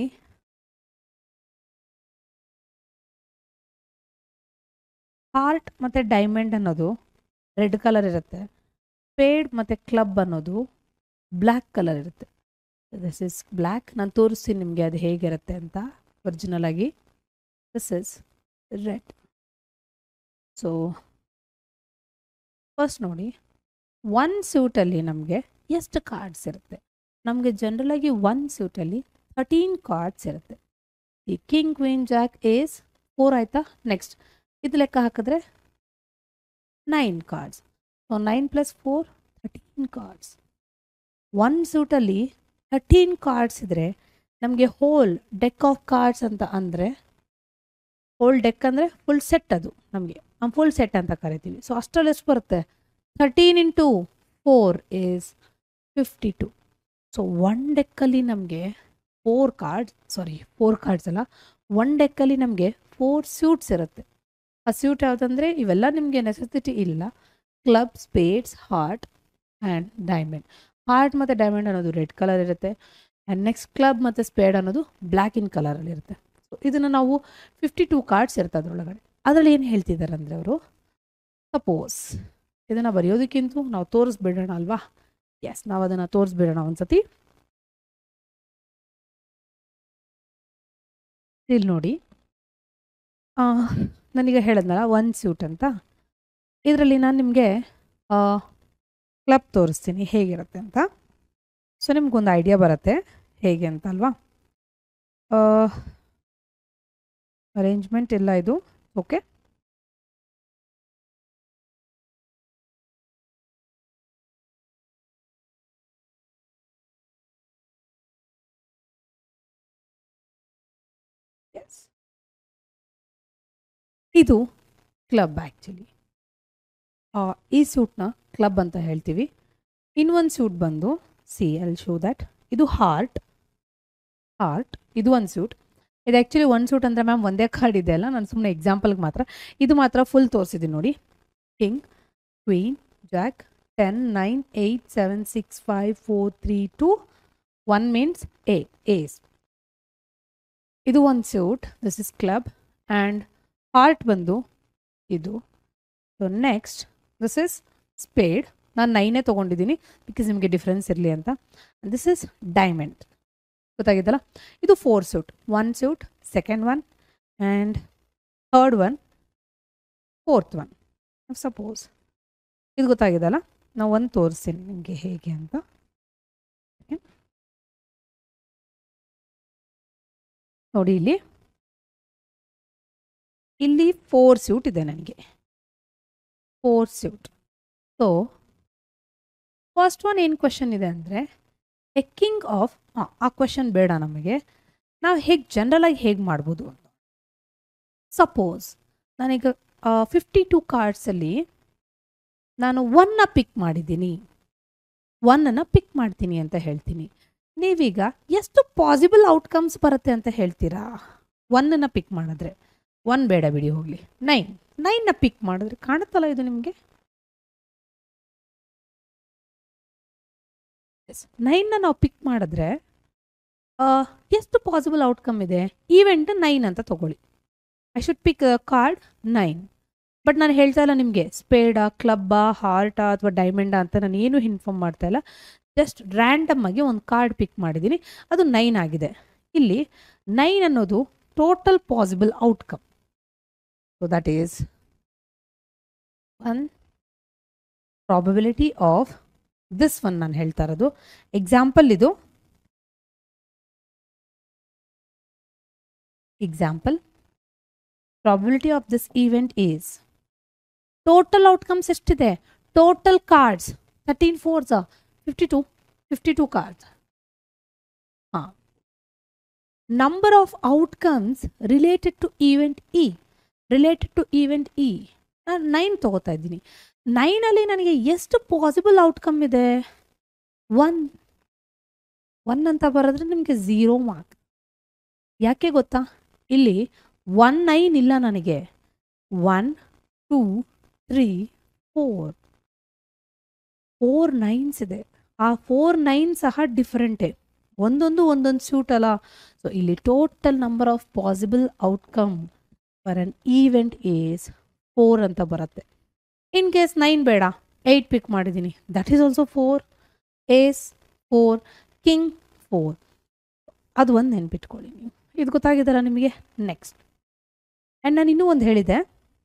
ಹಾರ್ಟ್ ಮತ್ತು ಡೈಮಂಡ್ ಅನ್ನೋದು ರೆಡ್ ಕಲರ್ ಇರುತ್ತೆ. ಸ್ಪೇಡ್ ಮತ್ತು ಕ್ಲಬ್ ಅನ್ನೋದು ಬ್ಲ್ಯಾಕ್ ಕಲರ್ ಇರುತ್ತೆ. This is black. ನಾನು ತೋರಿಸ್ತೀನಿ ನಿಮಗೆ ಅದು ಹೇಗಿರುತ್ತೆ ಅಂತ ಒರಿಜಿನಲ್ ಆಗಿ. This is red. So first ನೋಡಿ, ಒನ್ ಸ್ಯೂಟಲ್ಲಿ ನಮಗೆ ಎಷ್ಟು ಕಾರ್ಡ್ಸ್ ಇರುತ್ತೆ? ನಮಗೆ ಜನರಲಾಗಿ ಒನ್ ಸ್ಯೂಟಲ್ಲಿ ಥರ್ಟೀನ್ ಕಾರ್ಡ್ಸ್ ಇರುತ್ತೆ. ಈ king, queen, jack, ace four ಆಯಿತಾ. ನೆಕ್ಸ್ಟ್ ಇದು ಲೆಕ್ಕ ಹಾಕಿದ್ರೆ nine cards. So nine plus four thirteen cards. One ಸೂಟಲ್ಲಿ ಥರ್ಟೀನ್ ಕಾರ್ಡ್ಸ್ ಇದ್ದರೆ ನಮಗೆ ಹೋಲ್ ಡೆಕ್ ಆಫ್ ಕಾರ್ಡ್ಸ್ ಅಂತ ಅಂದರೆ, ಹೋಲ್ ಡೆಕ್ ಅಂದರೆ ಫುಲ್ ಸೆಟ್, ಅದು ನಮಗೆ ಫುಲ್ ಸೆಟ್ ಅಂತ ಕರಿತೀವಿ. ಸೊ ಅಷ್ಟರಲ್ಲಿ ಎಷ್ಟು ಬರುತ್ತೆ? Thirteen into four is fifty two. So one ಡೆಕ್ಕಲ್ಲಿ ನಮಗೆ four cards sorry four cards ಅಲ್ಲ ಒನ್ ಡೆಕ್ಕಲ್ಲಿ ನಮಗೆ ಫೋರ್ ಸ್ಯೂಟ್ಸ್ ಇರುತ್ತೆ. ಆ ಸ್ಯೂಟ್ ಯಾವುದಂದರೆ ಇವೆಲ್ಲ ನಿಮಗೆ ನೆಸೆಸಿಟಿ ಇಲ್ಲ. Club, spades, heart and diamond. Heart ಮತ್ತು ಡೈಮಂಡ್ ಅನ್ನೋದು ರೆಡ್ ಕಲರ್ ಇರುತ್ತೆ. ಆ್ಯಂಡ್ ನೆಕ್ಸ್ಟ್ ಕ್ಲಬ್ ಮತ್ತು ಸ್ಪೇಡ್ ಅನ್ನೋದು ಬ್ಲ್ಯಾಕ್ ಇನ್ ಕಲರಲ್ಲಿ ಇರುತ್ತೆ. ಸೊ ಇದನ್ನು ನಾವು ಫಿಫ್ಟಿ ಟೂ ಕಾರ್ಡ್ಸ್ ಇರುತ್ತೆ ಅದರೊಳಗಡೆ. ಅದರಲ್ಲಿ ಏನು ಹೇಳ್ತಿದ್ದಾರೆ ಅಂದರೆ ಅವರು, ಸಪೋಸ್ ಇದನ್ನು ಬರೆಯೋದಕ್ಕಿಂತ ನಾವು ತೋರಿಸ್ಬಿಡೋಣ ಅಲ್ವಾ? ಎಸ್, ನಾವು ಅದನ್ನು ತೋರಿಸ್ಬಿಡೋಣ ಒಂದ್ಸತಿ. ಇಲ್ಲಿ ನೋಡಿ, ನಾನೀಗ ಹೇಳಿದ್ನಲ್ಲ ಒನ್ ಸ್ಯೂಟ್ ಅಂತ. ಇದರಲ್ಲಿ ನಾನು ನಿಮಗೆ ಕ್ಲಬ್ ತೋರಿಸ್ತೀನಿ ಹೇಗಿರುತ್ತೆ ಅಂತ. ಸೊ ನಿಮ್ಗೊಂದು ಐಡಿಯಾ ಬರುತ್ತೆ ಹೇಗೆ ಅಂತ ಅಲ್ವಾ? ಅರೇಂಜ್ಮೆಂಟ್ ಇಲ್ಲ ಇದು. ಓಕೆ, ಎಸ್, ಇದು ಕ್ಲಬ್. ಆ್ಯಕ್ಚುಲಿ ಈ ಸೂಟ್ನ ಕ್ಲಬ್ ಅಂತ ಹೇಳ್ತೀವಿ. ಇನ್ನೊಂದು ಸೂಟ್ ಬಂದು ಸಿ ಎಲ್ ಶೋ ದ್ಯಾಟ್ ಇದು ಹಾರ್ಟ್. ಹಾರ್ಟ್ ಇದು ಒಂದು ಸೂಟ್. ಇದು ಆ್ಯಕ್ಚುಲಿ ಒಂದು ಸೂಟ್ ಅಂದರೆ ಮ್ಯಾಮ್ ಒಂದೇ ಕಾರ್ಡ್ ಇದೆ ಅಲ್ಲ, ನಾನು ಸುಮ್ಮನೆ ಎಕ್ಸಾಂಪಲ್ಗೆ ಮಾತ್ರ. ಇದು ಮಾತ್ರ ಫುಲ್ ತೋರಿಸಿದ್ದೀನಿ ನೋಡಿ. King, queen, jack, ten, nine, eight, seven, six, five, four, three, two, one means a ace. ಇದು ಒಂದು suit. This is club. And heart ಬಂದು ಇದು. So next this is spade. ನಾನು ನೈನೇ ತೊಗೊಂಡಿದ್ದೀನಿ ಬಿಕಾಸ್ ನಿಮಗೆ ಡಿಫ್ರೆನ್ಸ್ ಇರಲಿ ಅಂತ. This is diamond. ಗೊತ್ತಾಗಿದ್ದಲ್ಲ? ಇದು four suit. One suit, second one and third one, fourth one. Suppose ಇದು ಗೊತ್ತಾಗಿದ್ದಲ್ಲ, ನಾವು ಒಂದು ತೋರಿಸ್ತೀನಿ ನಿಮಗೆ ಹೇಗೆ ಅಂತ. ನೋಡಿ, ಇಲ್ಲಿ ಇಲ್ಲಿ ಫೋರ್ ಸ್ಯೂಟ್ ಇದೆ ನನಗೆ, four suit. So first one ಏನು ಕ್ವಶನ್ ಇದೆ ಅಂದರೆ ಎ ಕಿಂಗ್ ಆಫ್, ಹಾಂ ಆ ಕ್ವಶನ್ ಬೇಡ ನಮಗೆ, ನಾವು ಹೇಗೆ ಜನರಲಾಗಿ ಹೇಗೆ ಮಾಡ್ಬೋದು ಅಂತ. ಸಪೋಸ್ ನಾನೀಗ ಫಿಫ್ಟಿ ಟೂ ಕಾರ್ಡ್ಸಲ್ಲಿ ನಾನು ಒನ್ನ ಪಿಕ್ ಮಾಡಿದ್ದೀನಿ, ಒನ್ನನ್ನು ಪಿಕ್ ಮಾಡ್ತೀನಿ ಅಂತ ಹೇಳ್ತೀನಿ. ನೀವೀಗ ಎಷ್ಟು ಪಾಸಿಬಲ್ ಔಟ್ಕಮ್ಸ್ ಬರುತ್ತೆ ಅಂತ ಹೇಳ್ತೀರಾ? ಒನ್ನನ್ನು ಪಿಕ್ ಮಾಡಿದ್ರೆ, ಒನ್ ಬೇಡ ಬಿಡಿ ಹೋಗಲಿ, ನೈನ್ ನೈನ್ನ ಪಿಕ್ ಮಾಡಿದ್ರೆ ಕಾಣುತ್ತಲ್ಲ ಇದು ನಿಮಗೆ? ಎಸ್, ನೈನ್ನ ನಾವು ಪಿಕ್ ಮಾಡಿದ್ರೆ ಎಷ್ಟು ಪಾಸಿಬಲ್ ಔಟ್ಕಮ್ ಇದೆ? ಈವೆಂಟ್ ನೈನ್ ಅಂತ ತಗೊಳ್ಳಿ. I should pick card nine. But ನಾನು ಹೇಳ್ತಾ ಇಲ್ಲ ನಿಮಗೆ ಸ್ಪೇಡಾ, ಕ್ಲಬ್ಬಾ, ಹಾರ್ಟಾ ಅಥವಾ ಡೈಮಂಡಾ ಅಂತ ನಾನು ಏನು ಇನ್ಫಾರ್ಮ್ ಮಾಡ್ತಾ ಇಲ್ಲ. ಜಸ್ಟ್ ರ್ಯಾಂಡಮ್ ಆಗಿ ಒಂದು ಕಾರ್ಡ್ ಪಿಕ್ ಮಾಡಿದ್ದೀನಿ, ಅದು ನೈನ್ ಆಗಿದೆ. ಇಲ್ಲಿ ನೈನ್ ಅನ್ನೋದು total possible outcome. So that is one probability of this one. ನಾನು ಹೇಳ್ತಾ ಇರೋದು ಎಕ್ಸಾಂಪಲ್, ಇದು example. Probability of this event is, total outcomes ಎಷ್ಟಿದೆ? Total cards thirteen fours fifty two fifty two cards. ಹಾಂ, number of outcomes related to event E, related to event E ನಾನು nine ತೊಗೋತಾ ಇದ್ದೀನಿ. ನೈನಲ್ಲಿ ನನಗೆ ಎಷ್ಟು ಪಾಸಿಬಲ್ ಔಟ್ಕಮ್ ಇದೆ? One. One ಅಂತ ಬರೆದ್ರೆ ನಿಮಗೆ ಝೀರೋ ಮಾರ್ಕ್. ಯಾಕೆ ಗೊತ್ತಾ? ಇಲ್ಲಿ ಒನ್ ನೈನ್ ಇಲ್ಲ ನನಗೆ, one two three four four nines ಇದೆ. ಆ ಫೋರ್ ನೈನ್ ಸಹ ಡಿಫ್ರೆಂಟೇ, ಒಂದೊಂದು ಒಂದೊಂದು ಸ್ಯೂಟ್ ಅಲ್ಲ. ಸೊ ಇಲ್ಲಿ total number of possible outcome for an event is four ಅಂತ ಬರುತ್ತೆ. ಇನ್ ಕೇಸ್ ನೈನ್ ಬೇಡ, ಏಯ್ಟ್ ಪಿಕ್ ಮಾಡಿದ್ದೀನಿ, that is also four. Ace four, king four, ಅದು ಒಂದು ನೆನ್ಪಿಟ್ಕೊಳ್ಳಿ ನೀವು. ಇದು ಗೊತ್ತಾಗಿದ್ದಲ್ಲ ನಿಮಗೆ? ನೆಕ್ಸ್ಟ್, ಆ್ಯಂಡ್ ನಾನು ಇನ್ನೂ ಒಂದು ಹೇಳಿದೆ,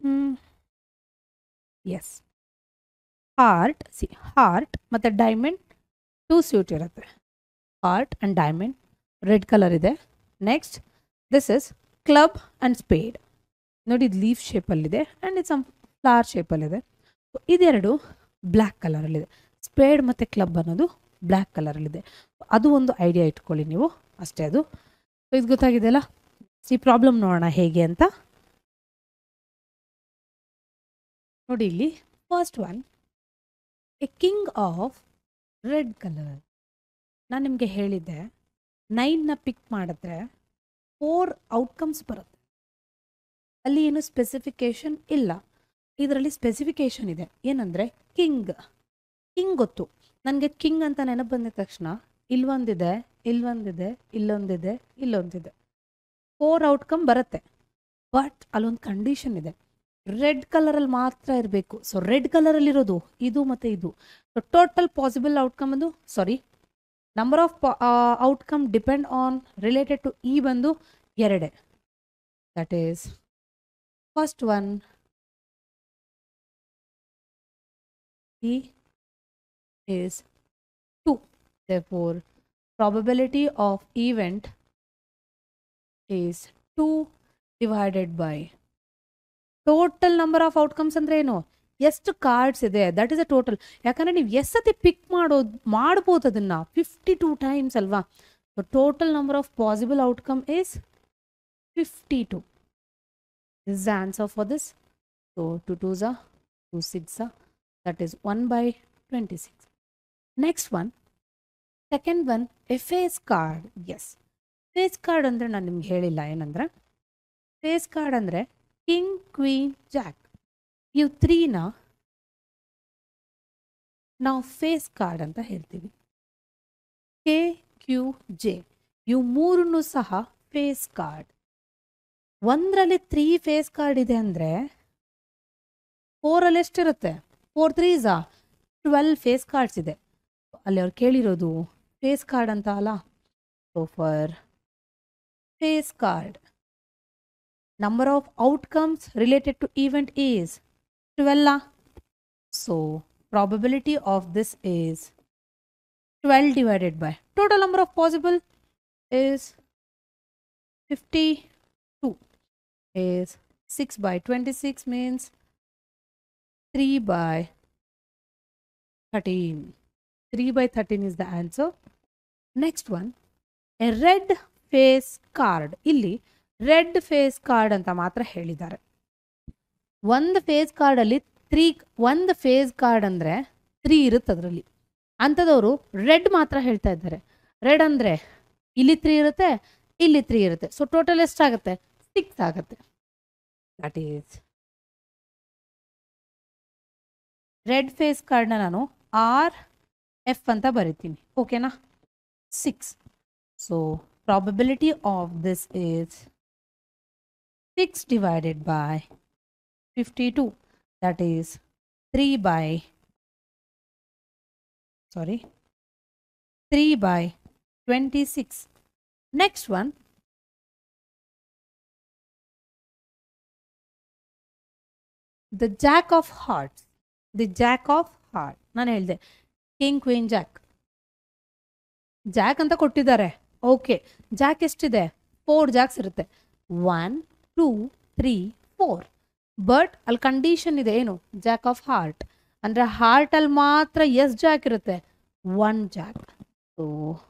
ಎಸ್, ಹಾರ್ಟ್. ಸಿ, ಹಾರ್ಟ್ ಮತ್ತು ಡೈಮಂಡ್ ಟೂ ಸ್ಯೂಟ್ ಇರುತ್ತೆ. Heart and diamond red colour ಇದೆ. Next, this is club and spade. ನೋಡಿ, ಇದು ಲೀಫ್ ಶೇಪಲ್ಲಿದೆ ಆ್ಯಂಡ್ ಇದು ಸಮ್ ಫ್ಲವರ್ ಶೇಪಲ್ಲಿದೆ. ಇದೆರಡು ಬ್ಲ್ಯಾಕ್ ಕಲರಲ್ಲಿದೆ. ಸ್ಪೇಡ್ ಮತ್ತು ಕ್ಲಬ್ ಅನ್ನೋದು ಬ್ಲ್ಯಾಕ್ ಕಲರಲ್ಲಿದೆ. ಅದು ಒಂದು ಐಡಿಯಾ ಇಟ್ಕೊಳ್ಳಿ ನೀವು, ಅಷ್ಟೇ. ಅದು ಇದು ಗೊತ್ತಾಗಿದೆಯಲ್ಲ? ಈ ಪ್ರಾಬ್ಲಮ್ ನೋಡೋಣ ಹೇಗೆ ಅಂತ. ನೋಡಿ ಇಲ್ಲಿ first one, a king of red colour. ನಾನು ನಿಮಗೆ ಹೇಳಿದ್ದೆ ನೈನ್ನ ಪಿಕ್ ಮಾಡಿದ್ರೆ ಫೋರ್ ಔಟ್ಕಮ್ಸ್ ಬರುತ್ತೆ. ಅಲ್ಲಿ ಏನು ಸ್ಪೆಸಿಫಿಕೇಶನ್ ಇಲ್ಲ, ಇದರಲ್ಲಿ ಸ್ಪೆಸಿಫಿಕೇಶನ್ ಇದೆ. ಏನಂದರೆ ಕಿಂಗ್. ಕಿಂಗ್ ಗೊತ್ತು ನನಗೆ. ಕಿಂಗ್ ಅಂತ ನೆನಪು ಬಂದಿದ ತಕ್ಷಣ ಇಲ್ಲೊಂದಿದೆ, ಇಲ್ಲೊಂದಿದೆ, ಇಲ್ಲೊಂದಿದೆ, ಇಲ್ಲೊಂದಿದೆ, ಫೋರ್ ಔಟ್ಕಮ್ ಬರುತ್ತೆ. ಬಟ್ ಅಲ್ಲೊಂದು ಕಂಡೀಷನ್ ಇದೆ, ರೆಡ್ ಕಲರಲ್ಲಿ ಮಾತ್ರ ಇರಬೇಕು. ಸೊ ರೆಡ್ ಕಲರಲ್ಲಿರೋದು ಇದು ಮತ್ತು ಇದು. ಸೊ ಟೋಟಲ್ ಪಾಸಿಬಲ್ ಔಟ್ಕಮ್ ಅದು, sorry, number of outcome depend on related to E ಬಂದು ಎರಡೇ. That is first one, E is two. Therefore, probability of event is two divided by total number of outcomes. ಅಂದ್ರೆ ಏನು? ಎಷ್ಟು cards ಇದೆ, that is a total. ಯಾಕಂದರೆ ನೀವು ಎಷ್ಟು ಸತಿ ಪಿಕ್ ಮಾಡೋದು ಮಾಡ್ಬೋದು ಅದನ್ನು, ಫಿಫ್ಟಿ ಟೂ ಟೈಮ್ಸ್ ಅಲ್ವಾ? So total number of possible outcome is fifty two. This the answer for this. So two twos a two six a, that is one by twenty six. Next one, second one, a face card. Yes, face card ಅಂದರೆ ನಾನು ನಿಮ್ಗೆ ಹೇಳಿಲ್ಲ ಏನಂದರೆ, face card ಅಂದರೆ king, queen, jack, ಇವು ತ್ರೀನ ನಾವು face card ಅಂತ ಹೇಳ್ತೀವಿ. ಕೆ, ಕ್ಯೂ, ಜೆ, ಇವು ಮೂರನ್ನು ಸಹ ಫೇಸ್ ಕಾರ್ಡ್. ಒಂದರಲ್ಲಿ ತ್ರೀ ಫೇಸ್ ಕಾರ್ಡ್ ಇದೆ ಅಂದರೆ ಫೋರಲ್ಲಿ ಎಷ್ಟಿರುತ್ತೆ? Four threes are twelve face cards ಇದೆ. ಅಲ್ಲಿ ಅವ್ರು ಕೇಳಿರೋದು ಫೇಸ್ ಕಾರ್ಡ್ ಅಂತ ಅಲ್ಲ. So for face card, number of outcomes related to event is twelve. So probability of this is twelve divided by total number of possible is fifty two is six by twenty-six means three by thirteen. three by thirteen is the answer. Next one, a red face card. ಇಲ್ಲಿ red face card ಅಂತ ಮಾತ್ರ ಹೇಳಿದ್ದಾರೆ. ಒಂದು face card ಅಲ್ಲಿ three ಒಂದು face card ಅಂದ್ರೆ three ಇರುತ್ತೆ ಅದರಲ್ಲಿ. ಅಂಥದವರು ರೆಡ್ ಮಾತ್ರ ಹೇಳ್ತಾ ಇದ್ದಾರೆ. ರೆಡ್ ಅಂದ್ರೆ ಇಲ್ಲಿ ತ್ರೀ ಇರುತ್ತೆ, ಇಲ್ಲಿ ತ್ರೀ ಇರುತ್ತೆ. ಸೊ ಟೋಟಲ್ ಎಷ್ಟಾಗುತ್ತೆ? ಸಿಕ್ಸ್ ಆಗುತ್ತೆ. ದಟ್ ಈಸ್ ರೆಡ್ ಫೇಸ್ ಕಾರ್ಡ್ನ ನಾನು ಆರ್ ಎಫ್ ಅಂತ ಬರಿತೀನಿ. ಓಕೆನಾ? Six. So probability of this is six divided by fifty-two, that is three by sorry three by twenty-six. Next one, the jack of hearts. The jack of heart ನಾನು ಹೇಳಿದೆ king queen Jack. Jack ಅಂತ ಕೊಟ್ಟಿದ್ದಾರೆ. Okay, jack ಎಷ್ಟಿದೆ? Four jacks ಇರುತ್ತೆ. One two three four. But ಅಲ್ಲಿ condition ಇದೆ. ಏನು? Jack of heart ಅಂದರೆ ಹಾರ್ಟಲ್ಲಿ ಮಾತ್ರ ಎಸ್ ಜಾಕ್ ಇರುತ್ತೆ? One jack. ಸೊ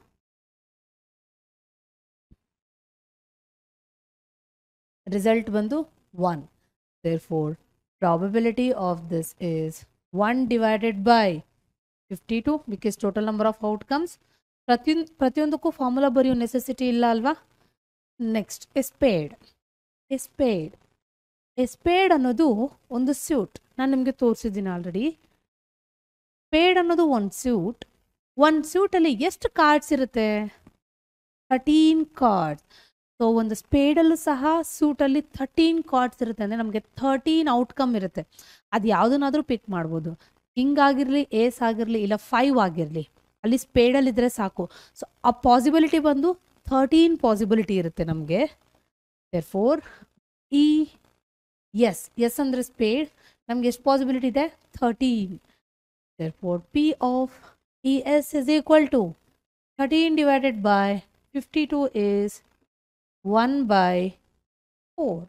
ರಿಸಲ್ಟ್ ಬಂದು one. Therefore probability of this is one divided by fifty two, because total number of outcomes. ಪ್ರತಿಯೊಂದು ಪ್ರತಿಯೊಂದಕ್ಕೂ ಫಾರ್ಮುಲಾ ಬರೆಯೋ ನೆಸೆಸಿಟಿ ಇಲ್ಲ ಅಲ್ವಾ? Next, a spade. A spade a spade ಅನ್ನೋದು ಒಂದು suit. ನಾನು ನಿಮಗೆ ತೋರಿಸಿದ್ದೀನಿ ಆಲ್ರೆಡಿ. ಸ್ಪೇಡ್ ಅನ್ನೋದು ಒಂದು ಸ್ಯೂಟ್. ಒಂದು ಸ್ಯೂಟಲ್ಲಿ ಎಷ್ಟು ಕಾರ್ಡ್ಸ್ ಇರುತ್ತೆ? Thirteen cards. ಸೊ ಒಂದು ಸ್ಪೇಡಲ್ಲೂ ಸಹ ಸೂಟಲ್ಲಿ ಥರ್ಟೀನ್ ಕಾರ್ಡ್ಸ್ ಇರುತ್ತೆ. ಅಂದರೆ ನಮಗೆ ಥರ್ಟೀನ್ ಔಟ್ಕಮ್ ಇರುತ್ತೆ. ಅದು ಯಾವುದನ್ನಾದರೂ ಪಿಕ್ ಮಾಡ್ಬೋದು. ಕಿಂಗ್ ಆಗಿರಲಿ, ಏಸ್ ಆಗಿರಲಿ, ಇಲ್ಲ ಫೈವ್ ಆಗಿರಲಿ. ಅಲ್ಲಿ ಸ್ಪೇಡಲ್ಲಿದ್ದರೆ ಸಾಕು. ಸೊ ಆ ಪಾಸಿಬಿಲಿಟಿ ಬಂದು ಥರ್ಟೀನ್ ಪಾಸಿಬಿಲಿಟಿ ಇರುತ್ತೆ ನಮಗೆ. therefore e yes yes ಅಂದ್ರೆ ಸ್ಪೇಡ್ ನಮಗೆ ಎಷ್ಟು ಪಾಸಿಬಿಲಿಟಿ ಇದೆ? Thirteen. therefore p of es is equal to thirteen divided by fifty-two is one by four.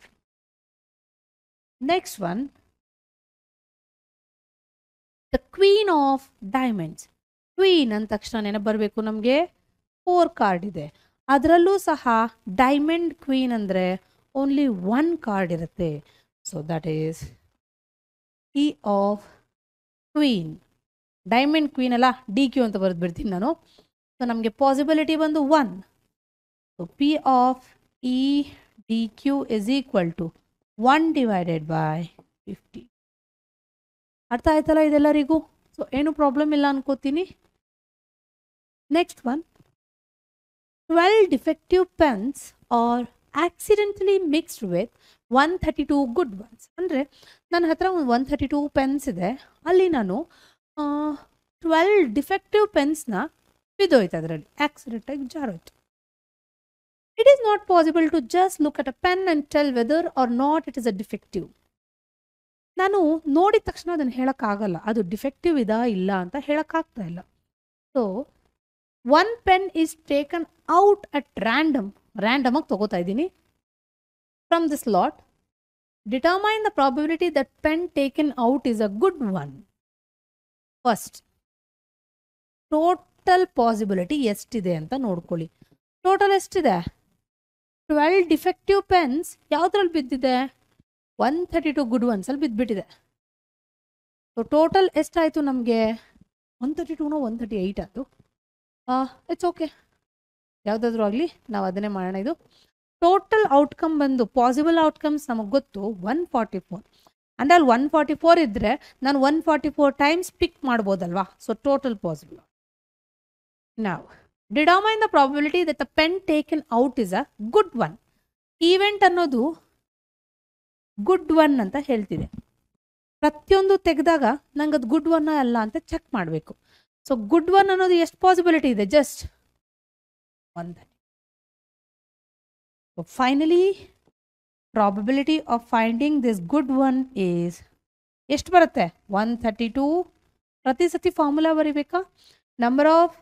Next one, the queen of diamonds. Queen ಅಂದ ತಕ್ಷಣ ನೆನಪು ಬರಬೇಕು ನಮಗೆ ಫೋರ್ ಕಾರ್ಡ್ ಇದೆ. ಅದರಲ್ಲೂ ಸಹ ಡೈಮಂಡ್ ಕ್ವೀನ್ ಅಂದರೆ ಓನ್ಲಿ ಒನ್ ಕಾರ್ಡ್ ಇರುತ್ತೆ. So that is E of queen. Diamond queen ಅಲ್ಲ, ಡಿ ಕ್ಯೂ ಅಂತ ಬರೆದು ಬಿಡ್ತೀನಿ ನಾನು. ಸೊ ನಮಗೆ ಪಾಸಿಬಿಲಿಟಿ ಬಂದು one. So P of E D Q is equal to one divided by fifty. ಅರ್ಥ ಆಯ್ತಲ್ಲ ಇದೆಲ್ಲರಿಗೂ? ಸೊ ಏನು ಪ್ರಾಬ್ಲಮ್ ಇಲ್ಲ ಅನ್ಕೋತೀನಿ. Next one, twelve defective pens are accidentally mixed with one thirty-two good ones. ಅಂದರೆ ನನ್ನ ಹತ್ರ ಒಂದು ಒನ್ ಥರ್ಟಿ ಟೂ ಪೆನ್ಸ್ ಇದೆ. ಅಲ್ಲಿ ನಾನು ಟ್ವೆಲ್ವ್ ಡಿಫೆಕ್ಟಿವ್ ಪೆನ್ಸ್ನ ಬಿದ್ದೋಯ್ತು. ಅದರಲ್ಲಿ ಆಕ್ಸಿಡೆಂಟಾಗಿ ಜಾರೋಯ್ತು. It is not possible to just look at a pen and tell whether or not it is a defective. ನಾನು ನೋಡಿದ ತಕ್ಷಣ ಅದನ್ನು ಹೇಳೋಕ್ಕಾಗಲ್ಲ ಅದು ಡಿಫೆಕ್ಟಿವ್ ಇದಾ ಇಲ್ಲ ಅಂತ ಹೇಳೋಕ್ಕಾಗ್ತಾ ಇಲ್ಲ. So one pen is taken out at random. Random ಆಗಿ ತಗೋತಾ ಇದ್ದೀನಿ from this lot. Determine the probability that pen taken out is a good one. First total possibility ಎಷ್ಟಿದೆ ಅಂತ ನೋಡ್ಕೊಳ್ಳಿ. ಟೋಟಲ್ ಎಷ್ಟಿದೆ? ಟ್ವೆಲ್ವ್ ಡಿಫೆಕ್ಟಿವ್ ಪೆನ್ಸ್ ಯಾವುದ್ರಲ್ಲಿ ಬಿದ್ದಿದೆ? ಒನ್ ಥರ್ಟಿ ಟು ಗುಡ್ ಒನ್ಸಲ್ಲಿ ಬಿದ್ದುಬಿಟ್ಟಿದೆ. ಸೊ ಟೋಟಲ್ ಎಷ್ಟಾಯಿತು ನಮಗೆ? One thirty two no one thirty eight ಆಯಿತು. ಇಟ್ಸ್ ಓಕೆ, ಯಾವುದಾದ್ರೂ ಆಗಲಿ, ನಾವು ಅದನ್ನೇ ಮಾಡೋಣ. ಇದು ಟೋಟಲ್ ಔಟ್ಕಮ್ ಬಂದು ಪಾಸಿಬಲ್ ಔಟ್ಕಮ್ಸ್ ನಮಗೆ ಗೊತ್ತು ಒನ್ ಫಾರ್ಟಿ ಫೋರ್. ಅಂದರೆ ಅಲ್ಲಿ ಒನ್ ಫಾರ್ಟಿ ಫೋರ್ ಇದ್ದರೆ ನಾನು one forty four times pick ಮಾಡ್ಬೋದಲ್ವಾ? So total possible. ನಾವು determine the probability that the pen taken out is a good one. Event ಅನ್ನೋದು ಗುಡ್ ಒನ್ ಅಂತ ಹೇಳ್ತಿದೆ. ಪ್ರತಿಯೊಂದು ತೆಗೆದಾಗ ನಂಗೆ ಅದು ಗುಡ್ ಒನ್ ಅಲ್ಲ ಅಂತ ಚೆಕ್ ಮಾಡಬೇಕು. ಸೊ ಗುಡ್ ಒನ್ ಅನ್ನೋದು ಎಷ್ಟು ಪಾಸಿಬಿಲಿಟಿ ಇದೆ? Just one. So finally probability of finding this good one is ಎಷ್ಟು ಬರುತ್ತೆ? One thirty two. ಪ್ರತಿ ಸತಿ ಫಾರ್ಮುಲಾ ಬರೀಬೇಕಾ? Number of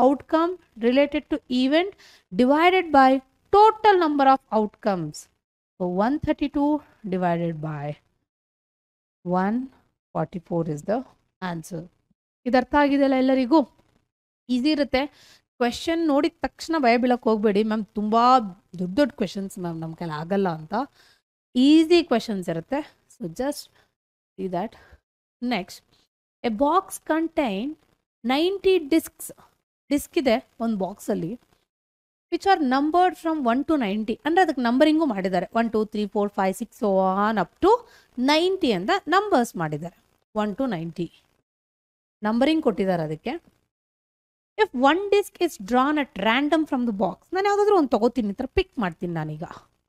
outcome related to event divided by total number of outcomes. So one thirty-two divided by one forty-four is the answer. ಇದು ಅರ್ಥ ಆಗಿದೆಯಲ್ಲ ಎಲ್ಲರಿಗೂ? Easy ಇರುತ್ತೆ. ಕ್ವೆಶನ್ ನೋಡಿದ ತಕ್ಷಣ ಭಯ ಬೀಳಕ್ಕೆ ಹೋಗ್ಬೇಡಿ ಮ್ಯಾಮ್, ತುಂಬ ದೊಡ್ಡ ದೊಡ್ಡ ಕ್ವೆಶನ್ಸ್ ಮ್ಯಾಮ್ ನಮ್ಮ ಕೈಲಿ ಆಗಲ್ಲ ಅಂತ. ಈಸಿ ಕ್ವೆಶನ್ಸ್ ಇರುತ್ತೆ. So just see that. Next, a box contain ninety discs. Disc ಇದೆ ಒಂದು ಬಾಕ್ಸಲ್ಲಿ, which are numbered from one to ninety. ಅಂದರೆ ಅದಕ್ಕೆ ನಂಬರಿಂಗು ಮಾಡಿದ್ದಾರೆ. One two three four five six on up to ninety ಅಂತ ನಂಬರ್ಸ್ ಮಾಡಿದ್ದಾರೆ. ಒನ್ ಟು ನೈಂಟಿ ನಂಬರಿಂಗ್ ಕೊಟ್ಟಿದ್ದಾರೆ ಅದಕ್ಕೆ. If one disc is drawn at random from the box, ನಾನು ಯಾವುದಾದ್ರೂ ಒಂದು ತೊಗೋತೀನಿ, ಈ ಥರ ಪಿಕ್ ಮಾಡ್ತೀನಿ ನಾನೀಗ.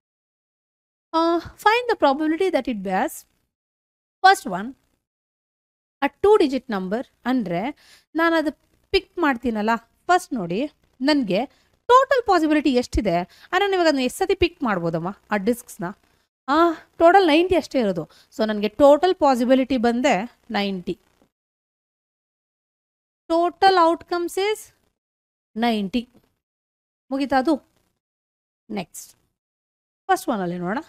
Find the probability that it bears first one a two digit number. ಅಂದರೆ ನಾನು ಅದು ಪಿಕ್ ಮಾಡ್ತೀನಲ್ಲ, ಫಸ್ಟ್ ನೋಡಿ ನನಗೆ ಟೋಟಲ್ ಪಾಸಿಬಿಲಿಟಿ ಎಷ್ಟಿದೆ. ಅಂದರೆ ಇವಾಗ ಅದನ್ನ ಎಷ್ಟು ಸತಿ ಪಿಕ್ ಮಾಡ್ಬೋದಮ್ಮ ಆ ಡಿಸ್ಕ್ಸ್ನ? ಹಾಂ, ಟೋಟಲ್ ನೈಂಟಿ ಅಷ್ಟೇ ಇರೋದು. ಸೊ ನನಗೆ ಟೋಟಲ್ ಪಾಸಿಬಿಲಿಟಿ ಬಂದೆ ninety. Total outcomes is ninety. ಮುಗೀತಾ ಅದು? ನೆಕ್ಸ್ಟ್ ಫಸ್ಟ್ ಒನಲ್ಲಿ ನೋಡೋಣ.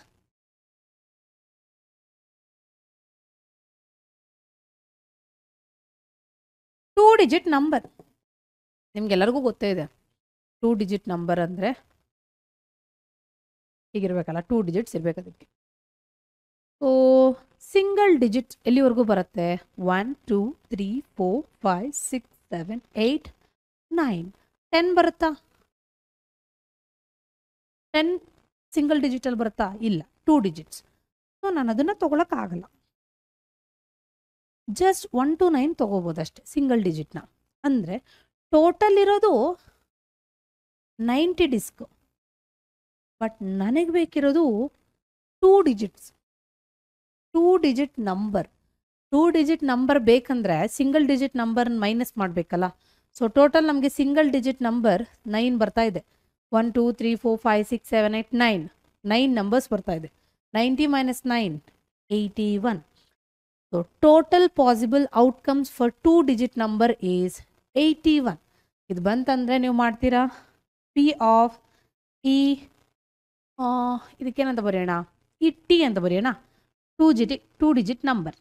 ಟೂ ಡಿಜಿಟ್ ನಂಬರ್ ನಿಮ್ಗೆಲ್ಲರಿಗೂ ಗೊತ್ತೇ ಇದೆ. ಟೂ ಡಿಜಿಟ್ ನಂಬರ್ ಅಂದರೆ ಹೀಗಿರ್ಬೇಕಲ್ಲ, ಟೂ ಡಿಜಿಟ್ಸ್ ಇರಬೇಕು ಅದಕ್ಕೆ. ಸೊ ಸಿಂಗಲ್ ಡಿಜಿಟ್ ಎಲ್ಲಿವರೆಗೂ ಬರುತ್ತೆ? One two three four five six seven eight nine ten ಬರುತ್ತಾ? ಟೆನ್ ಸಿಂಗಲ್ ಡಿಜಿಟಲ್ಲಿ ಬರುತ್ತಾ? ಇಲ್ಲ, ಟೂ ಡಿಜಿಟ್ಸ್. ಸೊ ನಾನು ಅದನ್ನು ತೊಗೊಳಕ್ಕಾಗಲ್ಲ. ಜಸ್ಟ್ ಒನ್ ಟು ನೈನ್ ತೊಗೋಬೋದು ಅಷ್ಟೆ ಸಿಂಗಲ್ ಡಿಜಿಟ್ನ. ಅಂದರೆ ಟೋಟಲ್ ಇರೋದು ನೈಂಟಿ ಡಿಸ್ಕ್, ಬಟ್ ನನಗೆ ಬೇಕಿರೋದು two digits, two digit number. Two digit number ಬೇಕಂದ್ರೆ ಸಿಂಗಲ್ ಡಿಜಿಟ್ ನಂಬರ್ನ ಮೈನಸ್ ಮಾಡಬೇಕಲ್ಲ. ಸೊ ಟೋಟಲ್ ನಮಗೆ ಸಿಂಗಲ್ ಡಿಜಿಟ್ ನಂಬರ್ ನೈನ್ ಬರ್ತಾ ಇದೆ. One two three four five six seven eight nine nine numbers ಬರ್ತಾ ಇದೆ. Ninety minus nine eighty one. So total possible outcomes for two digit number is eighty one. ಇದು ಬಂತಂದರೆ ನೀವು ಮಾಡ್ತೀರಾ P of E, ಇದಕ್ಕೇನಂತ ಬರೆಯೋಣ? E T ಅಂತ ಬರೆಯೋಣ. Two digit two digit number.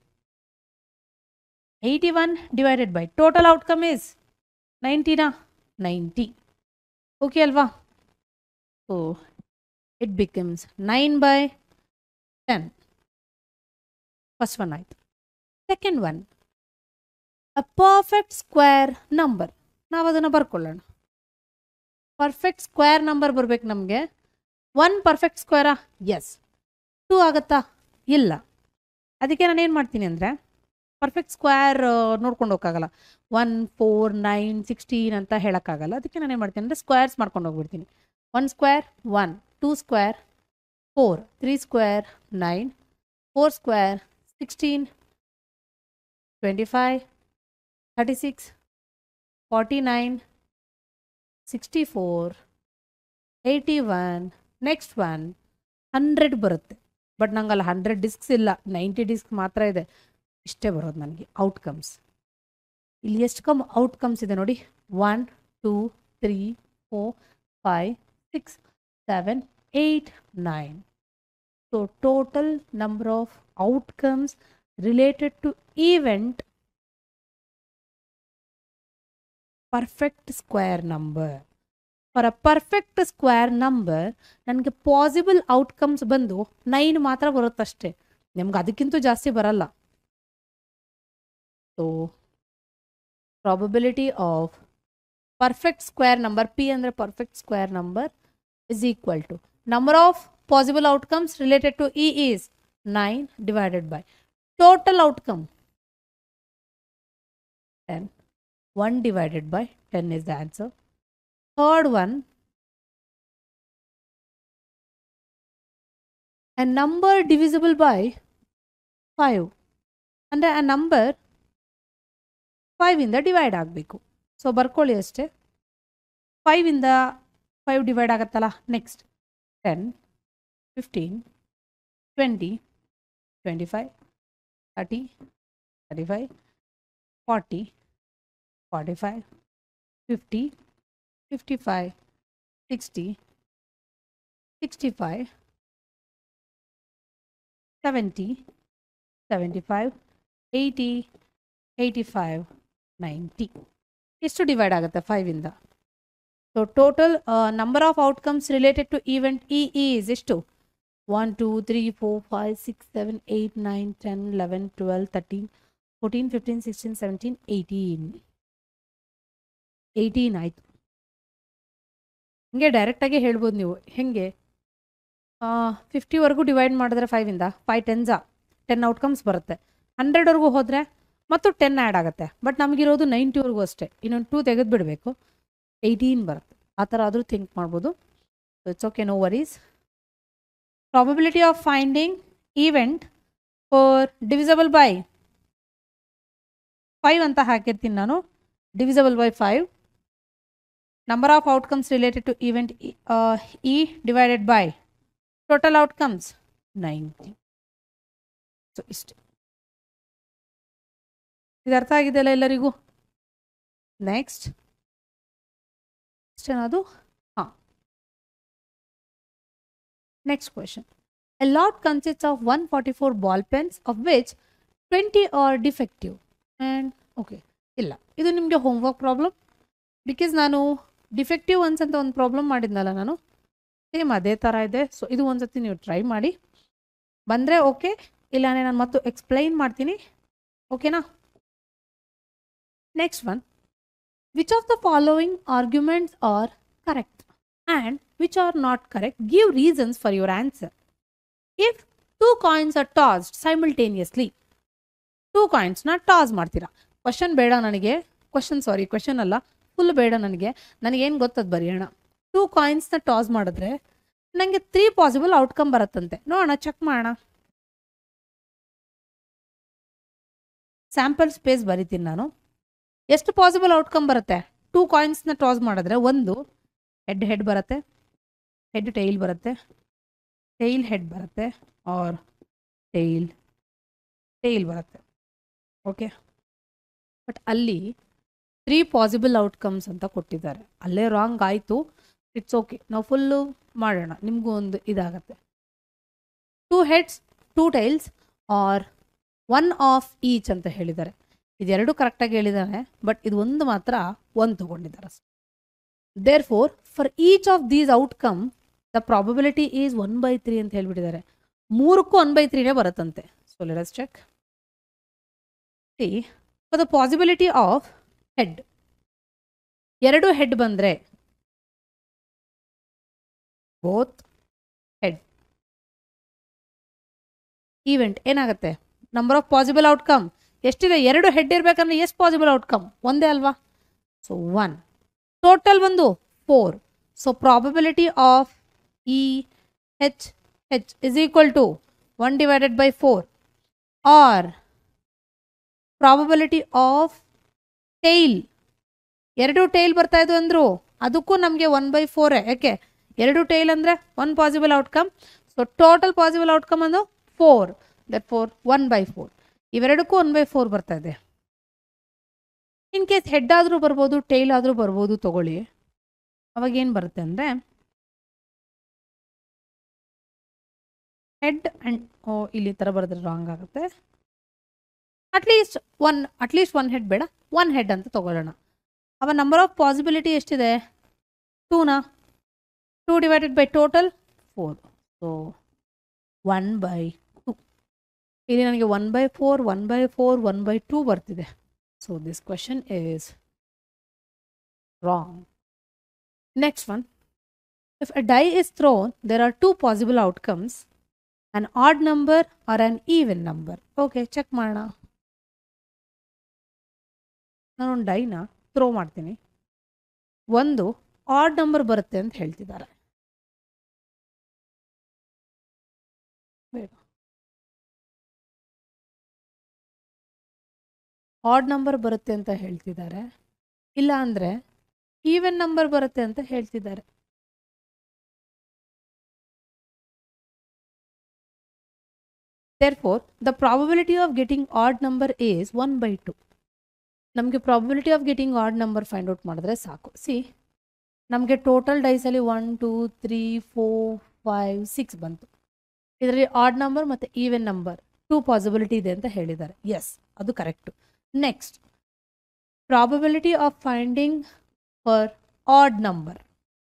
Eighty one divided by total outcome is ನೈಂಟಿನಾ? Ninety. Okay ಅಲ್ವಾ? So it becomes nine by ten. First one ಆಯಿತು. Second one, a perfect square number. ನಾವು ಅದನ್ನು ಬರ್ಕೊಳ್ಳೋಣ. Perfect square number ಬರ್ಬೇಕು ನಮಗೆ. One perfect ಸ್ಕ್ವೇರಾ? Yes. Two ಆಗುತ್ತಾ? ಇಲ್ಲ. ಅದಕ್ಕೆ ನಾನು ಏನು ಮಾಡ್ತೀನಿ ಅಂದರೆ, ಪರ್ಫೆಕ್ಟ್ ಸ್ಕ್ವೇರ್ ನೋಡ್ಕೊಂಡು ಹೋಗೋಕ್ಕಾಗಲ್ಲ. ಒನ್ ಫೋರ್ ನೈನ್ ಸಿಕ್ಸ್ಟೀನ್ ಅಂತ ಹೇಳೋಕ್ಕಾಗಲ್ಲ. ಅದಕ್ಕೆ ನಾನು ಏನು ಮಾಡ್ತೀನಿ ಅಂದರೆ ಸ್ಕ್ವೇರ್ಸ್ ಮಾಡ್ಕೊಂಡು ಹೋಗ್ಬಿಡ್ತೀನಿ. One square one, two square four, three square nine, four square sixteen, twenty five, thirty six, forty nine, sixty four, eighty one. Next one hundred ಬರುತ್ತೆ. ಬಟ್ ನಂಗೆ ಅಲ್ಲಿ ಹಂಡ್ರೆಡ್ ಡಿಸ್ಕ್ಸ್ ಇಲ್ಲ, ನೈಂಟಿ ಡಿಸ್ಕ್ ಮಾತ್ರ ಇದೆ. ಇಷ್ಟೇ ಬರೋದು ನನಗೆ ಔಟ್ಕಮ್ಸ್. ಇಲ್ಲಿ ಎಷ್ಟು ಕಮ್ ಔಟ್ಕಮ್ಸ್ ಇದೆ ನೋಡಿ. One two three four five six seven eight nine. So total number of outcomes related to event perfect square number. For a perfect square number ನನಗೆ ಪಾಸಿಬಲ್ ಔಟ್ಕಮ್ಸ್ ಬಂದು ನೈನ್ ಮಾತ್ರ ಬರುತ್ತಷ್ಟೇ, ನಿಮ್ಗೆ ಅದಕ್ಕಿಂತ ಜಾಸ್ತಿ ಬರಲ್ಲ. So probability of perfect square number, P ಅಂದರೆ perfect square number, is equal to number of possible outcomes related to E is nine divided by total outcome ten. One divided by ten is the answer. Third one, a number divisible by five. ಅಂದರೆ ಆ number five ಇಂದ divide ಆಗಬೇಕು. So ಬರ್ಕೊಳ್ಳಿ ಅಷ್ಟೇ. Five ಇಂದ five divide ಆಗುತ್ತಲ್ಲ. Next ten, fifteen, twenty, twenty five, thirty, thirty five, forty, forty five, fifty, fifty five, sixty, sixty five, seventy seventy five eighty eighty five ninety ಎಷ್ಟು divide ಆಗುತ್ತೆ ಫೈವಿಂದ. So total number of outcomes related to event E is ಎಷ್ಟು one two three four five six seven eight nine ten eleven twelve thirteen fourteen fifteen sixteen seventeen eighteen eighteen ಆಯಿತು. ಹಿಂಗೆ ಡೈರೆಕ್ಟಾಗಿ ಹೇಳ್ಬೋದು ನೀವು. ಹೇಗೆ ಫಿಫ್ಟಿವರೆಗೂ ಡಿವೈಡ್ ಮಾಡಿದ್ರೆ ಫೈವಿಂದ ಫೈವ್ ಟೆನ್ಸಾ ಟೆನ್ ಔಟ್ಕಮ್ಸ್ ಬರುತ್ತೆ. ಹಂಡ್ರೆಡ್ವರೆಗೂ ಹೋದರೆ ಮತ್ತು ಟೆನ್ ಆ್ಯಡ್ ಆಗುತ್ತೆ. ಬಟ್ ನಮಗಿರೋದು ನೈಂಟಿವರೆಗೂ ಅಷ್ಟೇ. ಇನ್ನೊಂದು ಟೂ ತೆಗೆದು ಬಿಡಬೇಕು, ಏಯ್ಟೀನ್ ಬರುತ್ತೆ. ಆ ಥರ ಆದರೂ ಥಿಂಕ್ ಮಾಡ್ಬೋದು. So it's okay, no worries. Probability of finding event for divisible by five ಅಂತ ಹಾಕಿರ್ತೀನಿ ನಾನು. Divisible by five. Number of outcomes related to event E divided by total outcomes ninety. So ಇಷ್ಟು. ಇದು ಅರ್ಥ ಆಗಿದೆಯಲ್ಲ ಎಲ್ಲರಿಗೂ? ನೆಕ್ಸ್ಟ್ ಇಷ್ಟೇನದು? ಹಾಂ, next question. A lot consists of one forty four ball pens of which twenty are defective and okay ಇಲ್ಲ, ಇದು ನಿಮಗೆ ಹೋಮ್ವರ್ಕ್ ಪ್ರಾಬ್ಲಮ್. ಬಿಕಾಸ್ ನಾನು ಡಿಫೆಕ್ಟಿವ್ ಒನ್ಸ್ ಅಂತ ಒಂದು ಪ್ರಾಬ್ಲಮ್ ಮಾಡಿದ್ನಲ್ಲ ನಾನು, ಸೇಮ್ ಅದೇ ಥರ ಇದೆ. ಸೊ ಇದು ಒಂದ್ಸತಿ ನೀವು ಟ್ರೈ ಮಾಡಿ, ಬಂದರೆ ಓಕೆ, ಇಲ್ಲಾಂದರೆ ನಾನು ಮತ್ತು ಎಕ್ಸ್ಪ್ಲೈನ್ ಮಾಡ್ತೀನಿ. ಓಕೆನಾ? Next one. Which of the following arguments are correct and which are not correct? Give reasons for your answer. If two coins are tossed simultaneously, two ಕಾಯಿನ್ಸ್ನ ಟಾಸ್ ಮಾಡ್ತೀರಾ. ಕ್ವಶನ್ ಬೇಡ ನನಗೆ, ಕ್ವಶನ್ ಸಾರಿ ಕ್ವಶನ್ ಅಲ್ಲ, full ಬೇಡ ನನಗೆ. ನನಗೇನು ಗೊತ್ತದು ಬರೆಯೋಣ. Two ಕಾಯಿನ್ಸ್ನ ಟಾಸ್ ಮಾಡಿದ್ರೆ ನನಗೆ ತ್ರೀ ಪಾಸಿಬಲ್ ಔಟ್ಕಮ್ ಬರುತ್ತಂತೆ. ನೋಡೋಣ, ಚೆಕ್ ಮಾಡೋಣ. ಸ್ಯಾಂಪಲ್ ಸ್ಪೇಸ್ ಬರಿತೀನಿ ನಾನು. ಎಷ್ಟು ಪಾಸಿಬಲ್ ಔಟ್ಕಮ್ ಬರುತ್ತೆ? ಟೂ ಕಾಯಿನ್ಸ್ನ ಟಾಸ್ ಮಾಡಿದ್ರೆ ಒಂದು ಹೆಡ್ ಹೆಡ್ ಬರುತ್ತೆ, ಹೆಡ್ ಟೈಲ್ ಬರುತ್ತೆ, ಟೈಲ್ ಹೆಡ್ ಬರುತ್ತೆ, ಆರ್ ಟೈಲ್ ಟೈಲ್ ಬರುತ್ತೆ. ಓಕೆ, ಬಟ್ ಅಲ್ಲಿ ತ್ರೀ ಪಾಸಿಬಲ್ ಔಟ್ಕಮ್ಸ್ ಅಂತ ಕೊಟ್ಟಿದ್ದಾರೆ. ಅಲ್ಲೇ ರಾಂಗ್ ಆಯಿತು, ಇಟ್ಸ್ ಓಕೆ. ನಾವು ಫುಲ್ಲು ಮಾಡೋಣ, ನಿಮಗೂ ಒಂದು ಇದಾಗತ್ತೆ. Two heads two tails are one of each ಅಂತ ಹೇಳಿದ್ದಾರೆ. ಇದೆರಡು ಕರೆಕ್ಟಾಗಿ ಹೇಳಿದ್ದಾರೆ, ಬಟ್ ಇದು ಒಂದು ಮಾತ್ರ ಒಂದು ತೊಗೊಂಡಿದ್ದಾರೆ. There four for each of these outcome the probability is one by three ಅಂತ ಹೇಳಿಬಿಟ್ಟಿದ್ದಾರೆ. ಮೂರಕ್ಕೂ ಒನ್ ಬೈ ತ್ರೀನೇ ಬರುತ್ತಂತೆ. So let us check. See for the possibility of head, ಎರಡು ಹೆಡ್ ಬಂದರೆ ಬೋತ್ ಹೆಡ್ ಈವೆಂಟ್ ಏನಾಗುತ್ತೆ? ನಂಬರ್ ಆಫ್ ಪಾಸಿಬಲ್ ಔಟ್ಕಮ್ ಎಷ್ಟಿದೆ? ಎರಡು ಹೆಡ್ ಇರಬೇಕಂದ್ರೆ ಎಷ್ಟು ಪಾಸಿಬಲ್ ಔಟ್ಕಮ್? ಒಂದೇ ಅಲ್ವಾ? So one. ಟೋಟಲ್ ಒಂದು four. So probability of E H H is equal to one divided by four, or probability of tail, ಎರಡು tail ಬರ್ತಾ ಇದ್ದು ಅಂದರು, ಅದಕ್ಕೂ ನಮಗೆ ಒನ್ ಬೈ ಫೋರೇ. ಯಾಕೆ? ಎರಡು ಟೈಲ್ ಅಂದರೆ one possible outcome. So total possible outcome ಅಂದು four, that four one by four. ಇವೆರಡಕ್ಕೂ ಒನ್ ಬೈ ಫೋರ್ ಬರ್ತಾ ಇದೆ. ಇನ್ ಕೇಸ್ ಹೆಡ್ ಆದರೂ ಬರ್ಬೋದು, ಟೈಲ್ ಆದರೂ ಬರ್ಬೋದು ತಗೊಳ್ಳಿ. ಅವಾಗ ಏನು ಬರುತ್ತೆ ಅಂದರೆ ಹೆಡ್ ಆ್ಯಂಡ್ ಓ ಇಲ್ಲಿ ಥರ ಬರೆದ್ರೆ ರಾಂಗ್ ಆಗುತ್ತೆ. At least one at least one head ಬೇಡ, ಒನ್ ಹೆಡ್ ಅಂತ ತಗೊಳ್ಳೋಣ. ಅವ ನಂಬರ್ ಆಫ್ ಪಾಸಿಬಿಲಿಟಿ ಎಷ್ಟಿದೆ? ಟೂನಾ? Two divided by total four. So one by two. ಇಲ್ಲಿ ನನಗೆ one by four one by four one by two ಬರ್ತಿದೆ. So this question is wrong. Next one. If a die is thrown there are two possible outcomes, an odd number or an even number. Okay, check ಮಾಡೋಣ. ನಾನೊಂದು ಡೈನ throw ಮಾಡ್ತೀನಿ, ಒಂದು odd number ಬರುತ್ತೆ ಅಂತ ಹೇಳ್ತಿದ್ದಾರೆ. ಬೇಡ, odd number ಬರುತ್ತೆ ಅಂತ ಹೇಳ್ತಿದ್ದಾರೆ, ಇಲ್ಲ ಅಂದರೆ ಈವನ್ ನಂಬರ್ ಬರುತ್ತೆ ಅಂತ ಹೇಳ್ತಿದ್ದಾರೆ. Therefore, the probability of getting odd number is one by two. ನಮಗೆ probability of getting odd number find out ಮಾಡಿದ್ರೆ ಸಾಕು. ಸಿ, ನಮಗೆ ಟೋಟಲ್ ಡೈಸಲ್ಲಿ one two three four five six ಬಂತು. ಇದರಲ್ಲಿ ಆಡ್ ನಂಬರ್ ಮತ್ತು ಈವೆನ್ ನಂಬರ್ ಟೂ ಪಾಸಿಬಿಲಿಟಿ ಇದೆ ಅಂತ ಹೇಳಿದ್ದಾರೆ. ಎಸ್, ಅದು correct. Next, probability of finding for odd number.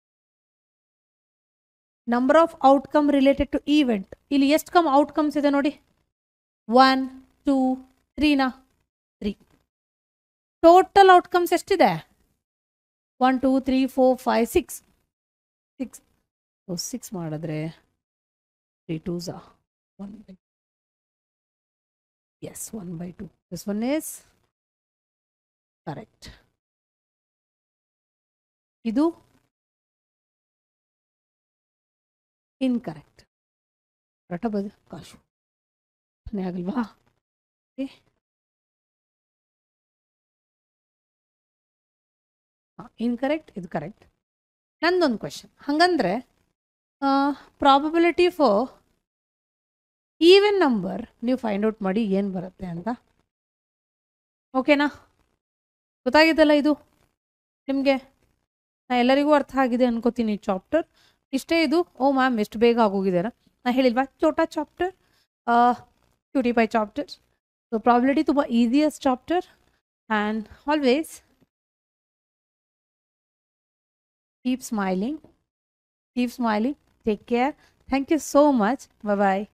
Number of outcome related to event. ಇಲ್ಲಿ ಎಷ್ಟು ಕಮ್ ಔಟ್ಕಮ್ಸ್ ಇದೆ ನೋಡಿ, ಒನ್ ಟೂ ತ್ರೀನಾ, ತ್ರೀ. ಟೋಟಲ್ ಔಟ್ಕಮ್ಸ್ ಎಷ್ಟಿದೆ? One two three four five six six six ಮಾಡಿದ್ರೆ ತ್ರೀ ಟೂಸ one by yes one by two. This one is correct. ಇದು incorrect. ರಟ ಬದ ಕಾಶು ಆಗಲ್ವಾ? ಇನ್ಕರೆಕ್ಟ್, ಇದು ಕರೆಕ್ಟ್. ನಂದೊಂದು ಕ್ವೆಶನ್, ಹಾಗಂದ್ರೆ ಪ್ರಾಬಬಿಲಿಟಿ ಫಾರ್ ಈವೆನ್ ನಂಬರ್ ನೀವು ಫೈಂಡ್ ಔಟ್ ಮಾಡಿ ಏನು ಬರುತ್ತೆ ಅಂತ. ಓಕೆನಾ? ಗೊತ್ತಾಗಿದ್ದಲ್ಲ ಇದು ನಿಮಗೆ? ನಾ ಎಲ್ಲರಿಗೂ ಅರ್ಥ ಆಗಿದೆ ಅನ್ಕೋತೀನಿ ಈ ಚಾಪ್ಟರ್. ಇಷ್ಟೇ ಇದು. ಓ ಮ್ಯಾಮ್ ಎಷ್ಟು ಬೇಗ ಆಗೋಗಿದೆನಾ? ನಾ ಹೇಳಿಲ್ವಾ ಚೋಟಾ chapter, cutie pie chapter. So probability ತುಂಬ easiest chapter. And always keep smiling, keep smiling. Take care. Thank you so much. Bye bye.